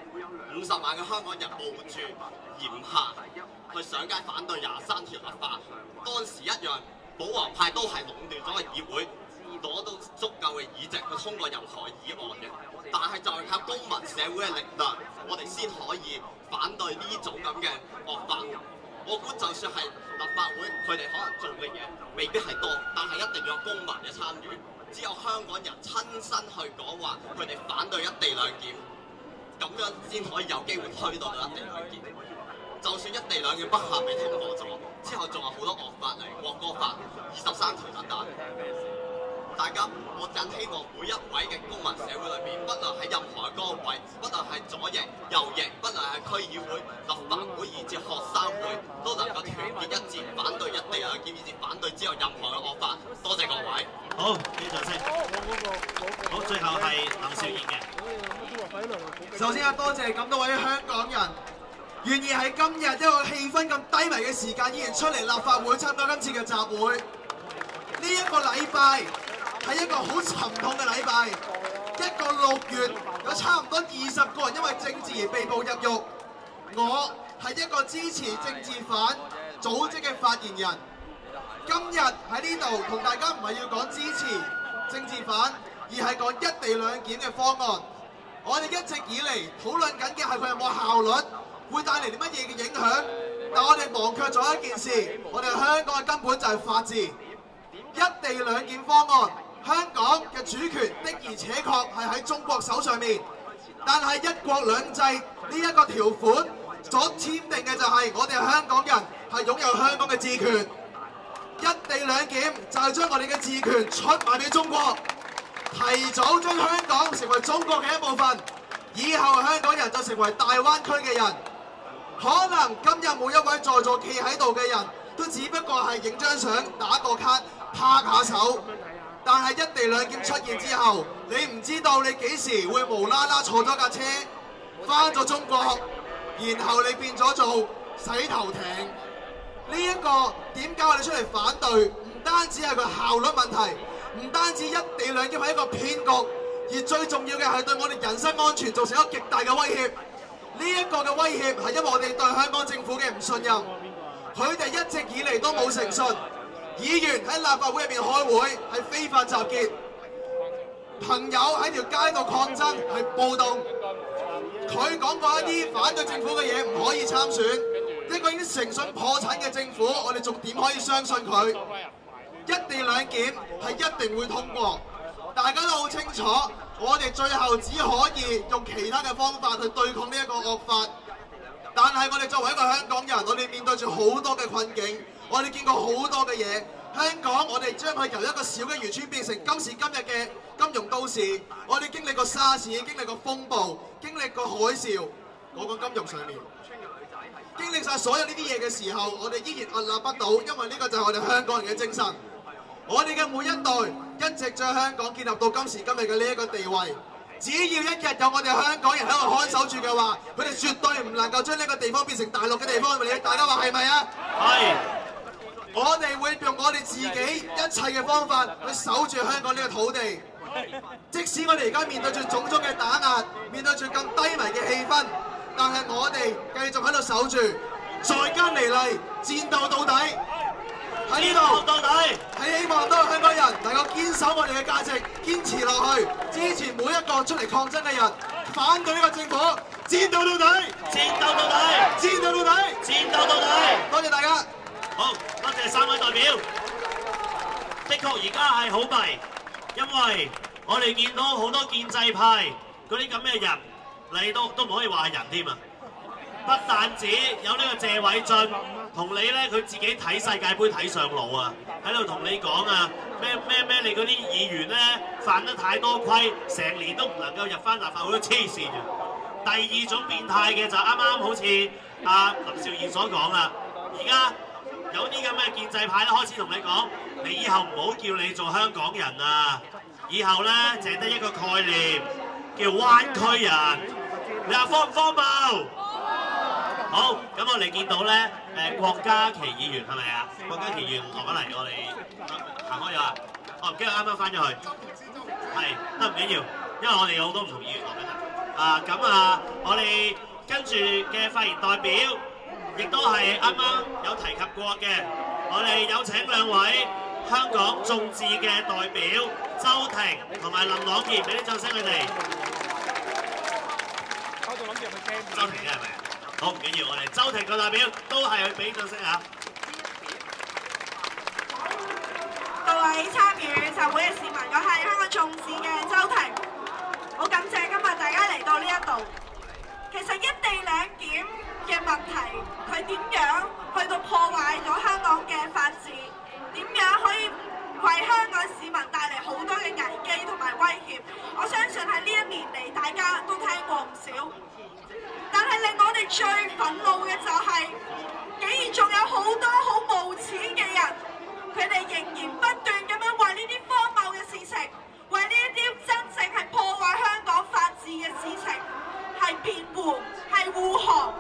，50萬嘅香港人冒住炎夏去上街反對23條立法，當時一樣保皇派都係壟斷咗個議會，攞到足夠嘅議席去通過任何議案嘅。但係就係靠公民社會嘅力量，我哋先可以反對呢種咁嘅惡法。我估就算係立法會，佢哋可能做嘅嘢未必係多，但係一定要有公民嘅參與。只有香港人親身去講話，佢哋反對一地兩檢，咁樣先可以有機會推到一地兩檢。就算一地兩檢不幸被通過咗，之後仲有好多惡法嚟，國歌法、23條等等。大家，我更希望每一位嘅公民社會裏面，不論係任何嘅崗位，不論係左翼、右翼，不論係區議會、立法會以至學生會，都能夠團結一致，反對一地兩檢，以至反對之後任何嘅惡法。多謝各位。 好，俾掌聲。好，最後係林兆賢嘅。 首先多謝咁多位香港人願意喺今日一個氣氛咁低迷嘅時間，依然出嚟立法會參加今次嘅集會。呢一個禮拜係一個好沉痛嘅禮拜，一個6月有差唔多20個人因為政治而被捕入獄。我係一個支持政治犯組織嘅發言人。今日喺呢度同大家唔係要講支持政治犯，而係講一地兩檢嘅方案。我哋一直以嚟討論緊嘅係佢有冇效率，會帶嚟啲乜嘢嘅影響。但我哋忘卻咗一件事，我哋香港嘅根本就係法治。一地兩檢方案，香港嘅主權的而且確係喺中國手上面，但係一國兩制呢一個條款所簽訂嘅就係我哋香港人係擁有香港嘅治權。一地兩檢就係將我哋嘅治權出賣俾中國，提早將香港成為中國嘅一部分，以後香港人就成為大灣區嘅人。可能今日每一位在座企喺度嘅人都只不過係影張相、打個卡、拍下手，但係一地兩檢出現之後，你唔知道你幾時會無啦啦坐咗架車返咗中國，然後你變咗做洗頭艇。呢一個點解我哋出嚟反對？唔單止係個效率問題，唔單止一地兩檢係一個騙局， 而最重要嘅係對我哋人身安全造成一個極大嘅威脅。呢一個嘅威脅係因為我哋對香港政府嘅唔信任，佢哋一直以嚟都冇誠信。議員喺立法會入邊開會係非法集結，朋友喺條街度抗爭係暴動。佢講過一啲反對政府嘅嘢唔可以參選，一個已經誠信破產嘅政府，我哋仲點可以相信佢？一地兩檢係一定會通過，大家都好清楚。我哋最後只可以用其他嘅方法去對抗呢一個惡法，但係我哋作為一個香港人，我哋面對住好多嘅困境，我哋見過好多嘅嘢。香港我哋將佢由一個小嘅漁村變成今時今日嘅金融都市，我哋經歷過沙士，經歷過風暴，經歷過海嘯，我講金融上面，經歷晒所有呢啲嘢嘅時候，我哋依然屹立不倒，因為呢個就係我哋香港人嘅精神。我哋嘅每一代一直將香港建立到今時今日嘅呢一個地位。只要一日有我哋香港人喺度看守住嘅話，佢哋絕對唔能夠將呢個地方變成大陸嘅地方。大家話係咪啊？係。我哋會用我哋自己一切嘅方法去守住香港呢個土地。即使我哋而家面對住種種嘅打壓，面對住更低迷嘅氣氛，但係我哋繼續喺度守住，在艱尼嚟，戰鬥到底。喺呢度到底係希望多個香港人能夠堅守我哋嘅價值，堅持落去，支持每一個出嚟抗爭嘅人，反對呢個政府，戰鬥到底，戰鬥到底，戰鬥到底，戰鬥到底。多謝大家。 好，多謝三位代表。的確而家係好弊，因為我哋見到好多建制派嗰啲咁嘅人嚟到都唔可以話係人添啊！不但止有呢個謝偉俊同你咧，佢自己睇世界盃睇上腦啊，喺度同你講啊，咩你嗰啲議員咧犯得太多規，成年都唔能夠入翻立法會，都黐線嘅。第二種變態嘅就啱啱好似林兆賢所講啦，而家有啲咁嘅建制派咧開始同你講，你以後唔好叫你做香港人啊，以後咧淨係得一個概念叫灣區人，你話荒唔荒謬？好，咁我哋見到咧，郭家麒議員係咪啊？郭家麒議員落咗嚟，我哋行開咗啊！哦，唔記得啱啱翻咗去，係都唔緊要，因為我哋有好多唔同議員落緊嚟。我哋跟住嘅發言代表，亦都係啱啱有提及過嘅，我哋有請兩位香港眾志嘅代表周庭同埋林朗傑，俾啲掌聲佢哋。周庭嘅係咪？好，唔緊要，我哋周庭嘅代表都係去俾掌聲嚇。 各位參與集會嘅市民，我係香港眾志嘅周庭，好感謝今日大家嚟到呢一度。其實一地兩檢嘅問題，佢點樣去到破壞咗香港嘅法治？點樣可以為香港市民帶嚟好多嘅危機同埋威脅？我相信喺呢一年嚟，大家都聽過唔少。但係令我哋最憤怒嘅就係，竟然仲有好多好無恥嘅人，佢哋仍然不斷咁樣為呢啲荒謬嘅事情，為呢一啲真正係破壞香港法治嘅事情係辯護，係護航。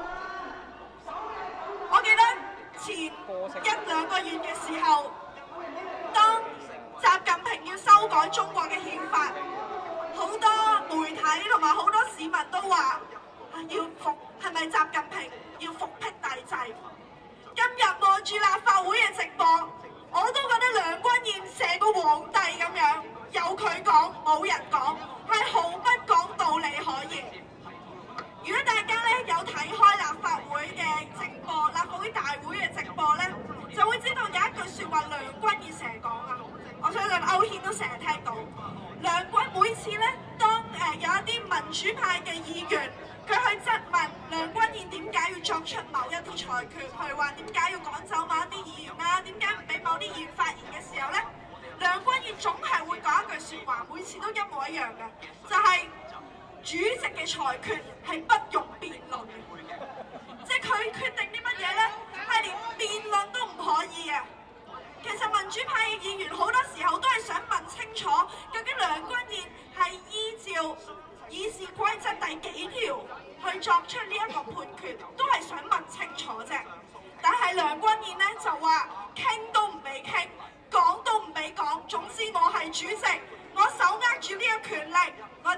我記得前一兩個月嘅時候，當習近平要修改中國嘅憲法，好多媒體同埋好多市民都話要服，係咪習近平要復辟帝制？今日望住立法會嘅直播，我都覺得梁君彥成個皇帝咁樣，有佢講冇人講，係毫不講道理可言。如果大家咧有睇開立法會嘅直播，立法會大會嘅直播咧，就會知道有一句説話梁君彥成日講啊，我相信歐軒都成日聽到。梁君每次咧，當有一啲民主派嘅議員，佢去質問梁君彥點解要作出某一啲裁決，去話點解要趕走某一啲議員啊，點解唔俾某啲議員發言嘅時候咧，梁君彥總係會講一句説話，每次都一模一樣嘅，就係主席嘅裁決係不容辯論嘅，即係佢決定啲乜嘢咧，係連辯論都唔可以嘅。其實民主派嘅議員好多時候都係想問清楚，究竟梁君彥係依照議事規則第幾條去作出呢一個判決，都係想問清楚啫。但係梁君彥咧就話傾都唔俾傾，講都唔俾講，總之我係主席，我手握住呢個權力，我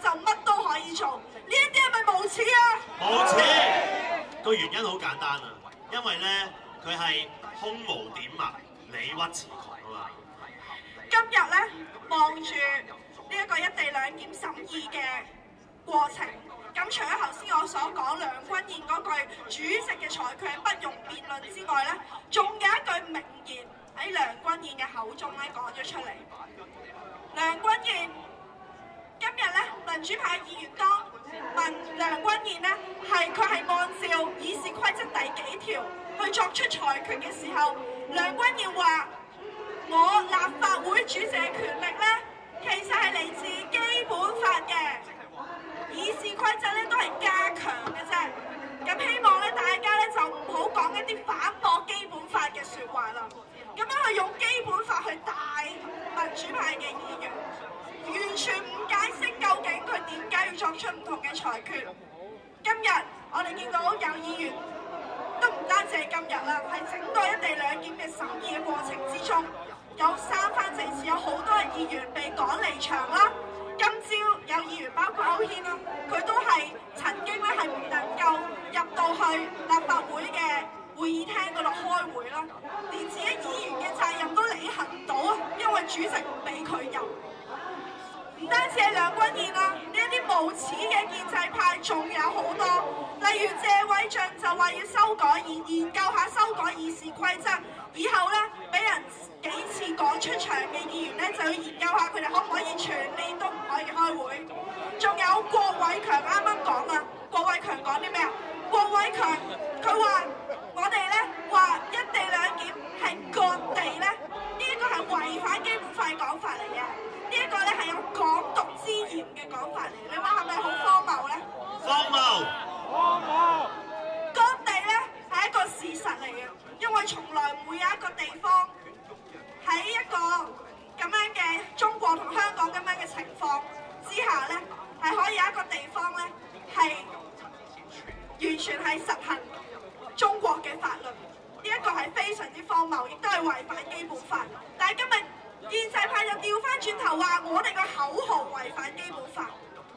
簡單啊，因為咧佢係空無點墨，理屈詞窮啊嘛。 今日咧望住呢一個一地兩檢審議嘅過程，咁除咗頭先我所講梁君彥嗰句主席嘅裁決係不容辯論之外咧，仲有一句名言喺梁君彥嘅口中咧講咗出嚟。梁君彥今日咧民主派議員當問梁君彥咧佢係按照議事規則第幾條去作出裁決嘅時候，梁君彥話：我立法會主席嘅權力咧，其實係嚟自基本法嘅，議事規則咧都係加強嘅啫。咁希望咧大家咧就唔好講一啲反駁基本法嘅説話啦。咁樣去用基本法去帶民主派嘅議員，完全唔解釋究竟佢點解要作出唔同嘅裁決。今日我哋見到有議員都唔單止係今日啦，係整個一地兩檢嘅審議嘅過程之中，有三番四次有好多嘅議員被趕離場啦。今朝有議員包括歐軒啦，佢都係曾經咧係唔能夠入到去立法會嘅會議廳嗰度開會啦，連自己議員嘅責任都履行唔到啊，因為主席唔俾佢入。唔單止係梁君彥啦，呢一啲無恥嘅建制派仲有好多，例如謝偉俊就話要修改研究下修改議事規則，以後咧俾人幾次趕出場嘅議員咧就要研究下佢哋可唔可以全年都唔可以開會。仲有郭偉強啱啱講啊，郭偉強講啲咩啊？郭偉強佢話我哋咧話一地兩檢係割地咧，呢一個係違反基本法嘅講法嚟嘅。呢一個咧係有港獨之嫌嘅講法嚟，你話係咪好荒謬咧？ 荒謬！ 荒謬！割地咧係一個事實嚟嘅，因為從來唔會有一個地方喺一個咁樣嘅中國同香港咁樣嘅情況之下咧，係可以有一個地方咧係完全係實行中國嘅法律。呢一個係非常之荒謬，亦都係違反基本法。但係今日建制派就調翻轉頭話我哋個口號違反基本法。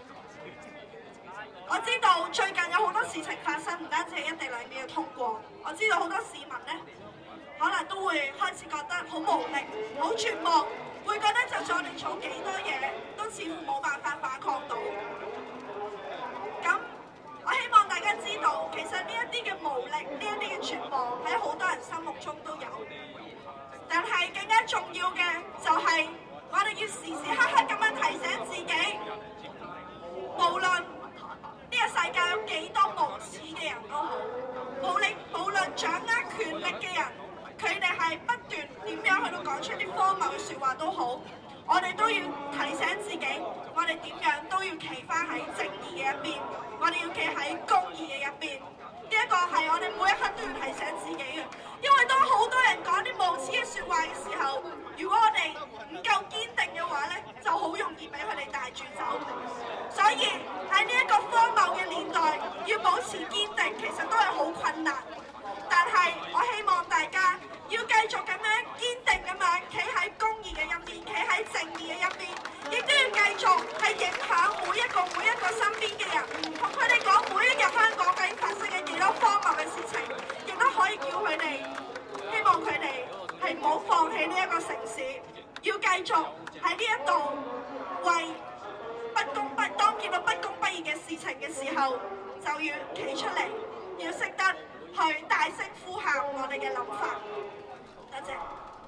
我知道最近有好多事情發生，唔單止係一地兩檢嘅通過，我知道好多市民呢可能都會開始覺得好無力、好絕望，會覺得就算我哋做幾多嘢，都似乎冇辦法反抗到。咁我希望大家知道，其實呢一啲嘅無力、呢一啲嘅絕望喺好多人心目中都有。但係更加重要嘅就係我哋要時時刻刻咁樣提醒自己，無論呢個世界有幾多無恥嘅人都好，無論掌握權力嘅人，佢哋係不斷點樣去到講出啲荒謬嘅説話都好，我哋都要提醒自己，我哋點樣都要企翻喺正義嘅一邊，我哋要企喺公義嘅一邊。呢一個係我哋每一刻都要提醒自己嘅，因為當好多人講啲無恥嘅説話嘅時候，如果我哋唔夠堅定嘅話咧，就好容易俾佢哋帶住走。所以喺呢一個荒謬嘅年代，要保持堅定，其實都係好困難。但係我希望大家要繼續咁樣堅定咁樣企喺公義嘅一邊，企喺正義嘅一邊，亦都要繼續係影響每一個身邊嘅人，同佢哋講每一日香港究竟發生緊幾多荒謬嘅事情，亦都可以叫佢哋，希望佢哋係唔好放棄呢一個城市，要繼續喺呢一度為當見到不公不義嘅事情嘅時候，就要企出嚟，要識得去大聲呼喊我哋嘅諗法。多謝。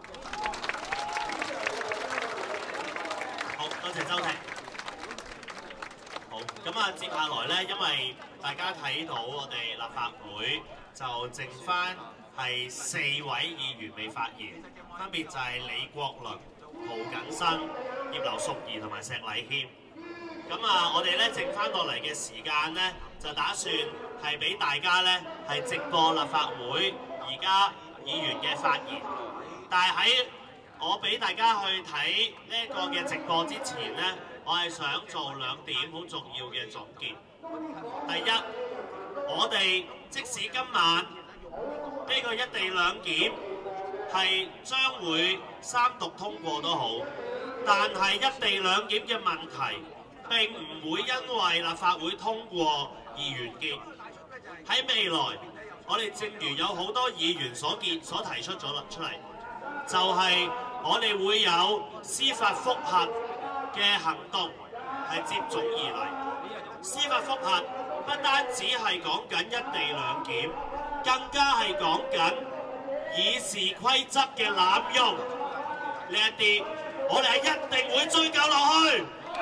好，多謝周庭。好，咁啊，接下來咧，因為大家睇到我哋立法會就剩翻係4位議員未發言，分別就係李國麟、涂謹申、葉劉淑儀同埋石禮謙。咁啊，我哋咧剩翻落嚟嘅時間咧，就打算係俾大家咧係直播立法會而家議員嘅發言。但係喺我俾大家去睇呢一個嘅直播之前咧，我係想做2點好重要嘅總結。第一，我哋即使今晚呢個一地兩檢係將會3讀通過都好，但係一地兩檢嘅問題並唔會因為立法會通過而完結。喺未來我哋正如有好多議員所提出咗出嚟，就係我哋會有司法覆核嘅行動係接踵而嚟。司法覆核不單止係講緊一地兩檢，更加係講緊議事規則嘅濫用呢一啲，我哋係一定會追究落去。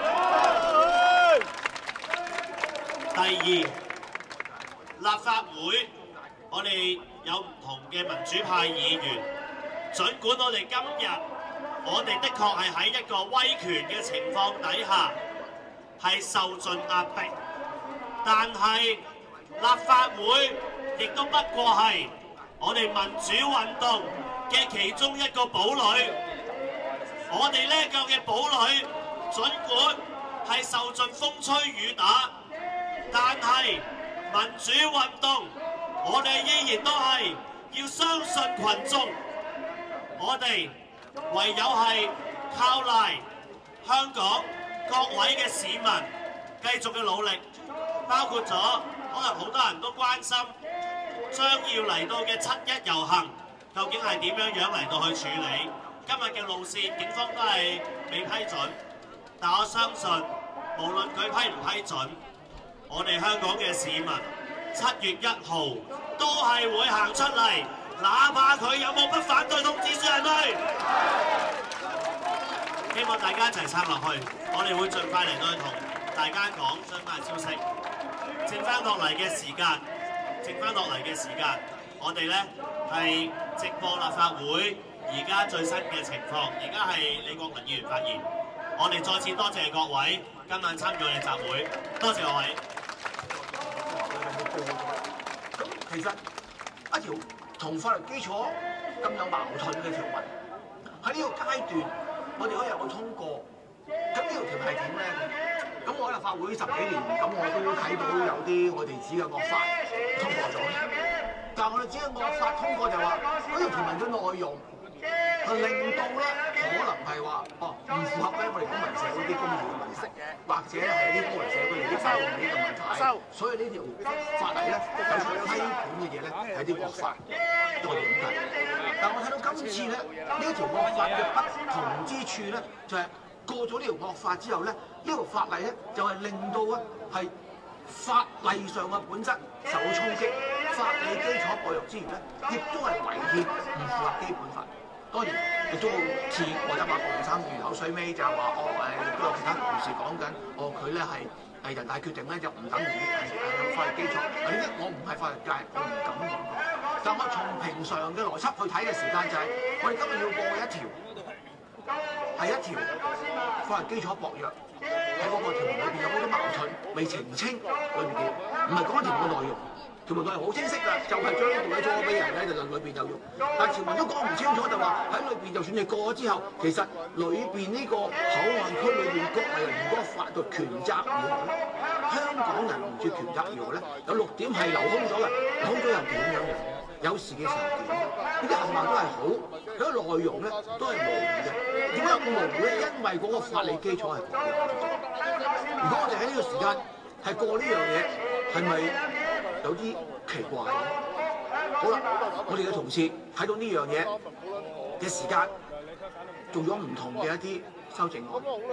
第二，立法會我哋有唔同嘅民主派議員，儘管我哋今日我哋的確係喺一個威權嘅情況底下係受盡壓迫，但係立法會亦都不過係我哋民主運動嘅其中一個堡壘。我哋呢個嘅堡壘，儘管係受盡風吹雨打，但係民主運動，我哋依然都係要相信群眾。我哋唯有係靠賴香港各位嘅市民繼續嘅努力，包括咗可能好多人都關心將要嚟到嘅7·1遊行，究竟係點樣嚟到去處理？今日嘅路線，警方都係未批准，但我相信無論佢批唔批准，我哋香港嘅市民7月1號都係會行出嚟，哪怕佢有冇不反對通知書係咪？希望大家一齊撐落去，我哋會盡快嚟到去同大家講相關嘅消息。剩翻落嚟嘅時間，我哋咧係直播立法會而家最新嘅情況。而家係李國麟議員發言，我哋再次多謝各位今晚參與我哋集會，多謝各位。 咁其實一條同法律基礎咁有矛盾嘅條文，喺呢個階段我哋可以有個通過，咁呢條條係點咧？咁我喺立法會10幾年，咁我都睇到有啲我哋指嘅惡法通過咗，但係我哋指嘅惡法通過就話嗰條條文嘅內容，令到咧可能係話唔符合咧我哋公民社會啲公義嘅問題，或者係啲公民社會啲教育嘅問題，所以呢條法例咧有規管嘅嘢咧係啲惡法，我哋咁計。但我睇到今次咧呢條惡法嘅不同之處咧，就係過咗呢條惡法之後咧，呢條法例咧就係令到咧係法例上嘅本質受到衝擊，法理基礎薄弱之餘咧，亦都係違憲，唔符合基本法。當然亦都好似我今日黃生魚口水尾就係話都有其他同事講緊，佢咧係人大決定咧就唔等於係法律基礎。呢啲我唔係法律界，我唔敢咁講。但我從平常嘅邏輯去睇嘅時間就係、我哋今日要過一條係一條法律基礎薄弱，喺嗰個條文裏邊有好多矛盾未澄清裏邊嘅，唔係講一條嘅內容。條文內容好清晰㗎，就係將呢條嘢租俾人咧，就裏邊有用。但係條文都講唔清楚，就話喺裏邊就算你過咗之後，其實裏邊呢個口岸區裏邊各類人嗰個法律權責義務咧，香港人唔住權責義務咧，有6點係留空咗嘅，留空咗又點樣嘅？有事嘅時候點？呢啲冚唪唥都係好，佢個內容咧都係模糊嘅。點解咁模糊咧？因為嗰個法理基礎係薄弱。如果我哋喺呢個時間係過呢樣嘢，係咪有啲奇怪？好啦，我哋嘅同事睇到呢樣嘢嘅時間，做咗唔同嘅一啲修正案，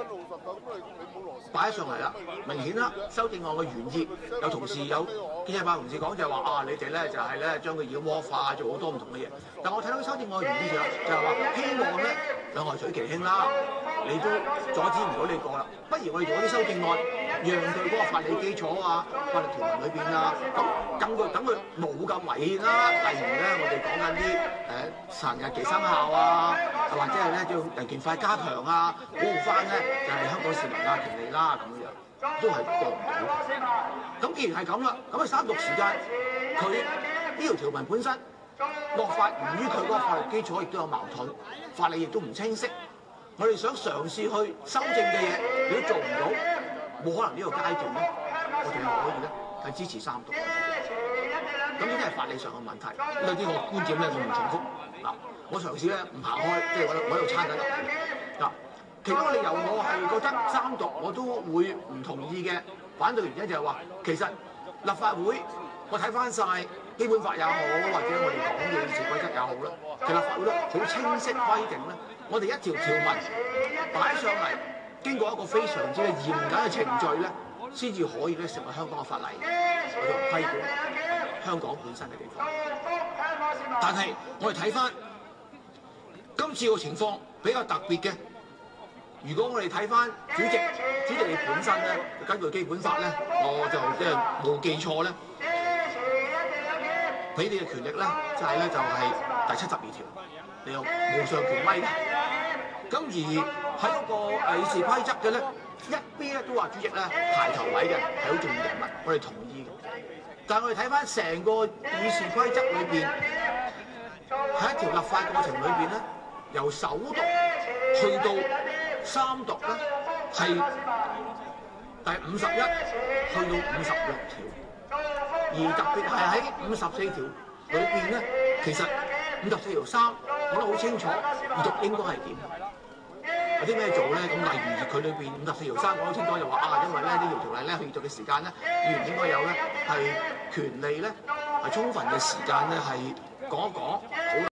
擺上嚟啦。明顯啦，修正案嘅原意有同事有建制派同事講就係話你哋咧就係咧將佢妖魔化，做好多唔同嘅嘢。但我睇到修正案嘅原意就係話希望咧兩害取其輕啦，你都阻止唔到你過啦，不如我哋做啲修正案，讓佢嗰個法理基礎啊、法律條文裏邊啊，咁等佢冇咁違憲啦。例如咧，我哋講緊啲殺人日期生效啊，或者係咧叫人權法加強啊，保護翻咧就係香港市民啊權利啦咁樣，都係過唔到。咁既然係咁啦，咁喺三讀時間，佢呢條條文本身惡法唔於佢嗰個法律基礎，亦都有矛盾，法理亦都唔清晰。我哋想嘗試去修正嘅嘢，如果做唔到，冇可能呢個階段咧，我哋可以咧係支持三讀。咁呢啲係法理上嘅問題，呢啲我觀點咧我唔重複嗱，我嘗試咧唔行開，即係我喺度撐緊嗱。其中個理由我係覺得三讀我都會唔同意嘅，反對原因就係話其實立法會我睇翻晒基本法也好，或者我哋講嘅議事規則也好啦，其實立法會咧好清晰規定咧，我哋一條條文擺上嚟，經過一個非常之嚴謹嘅程序咧，先至可以咧成為香港嘅法例，我哋規管香港本身嘅地方。但係我哋睇翻今次個情況比較特別嘅，如果我哋睇翻主席你本身咧，根據基本法咧，我就即係冇記錯咧。俾你嘅權力咧，就係第72條，你有無上權威嘅。咁而喺嗰個議事規則嘅咧，一邊咧都話主席咧排頭位嘅係好重要人物，我哋同意嘅。但係我哋睇翻成個議事規則裏邊，喺一條立法過程裏邊咧，由首讀去到三讀咧，係第51去到56條。而特別係喺54條裏邊咧，其實54條3講得好清楚，二讀應該係點，有啲咩做咧？咁例如佢裏邊54條3講得清楚，就話因為咧呢條條例咧去讀嘅時間咧，議員應該有咧係權利咧係充分嘅時間咧係講一講。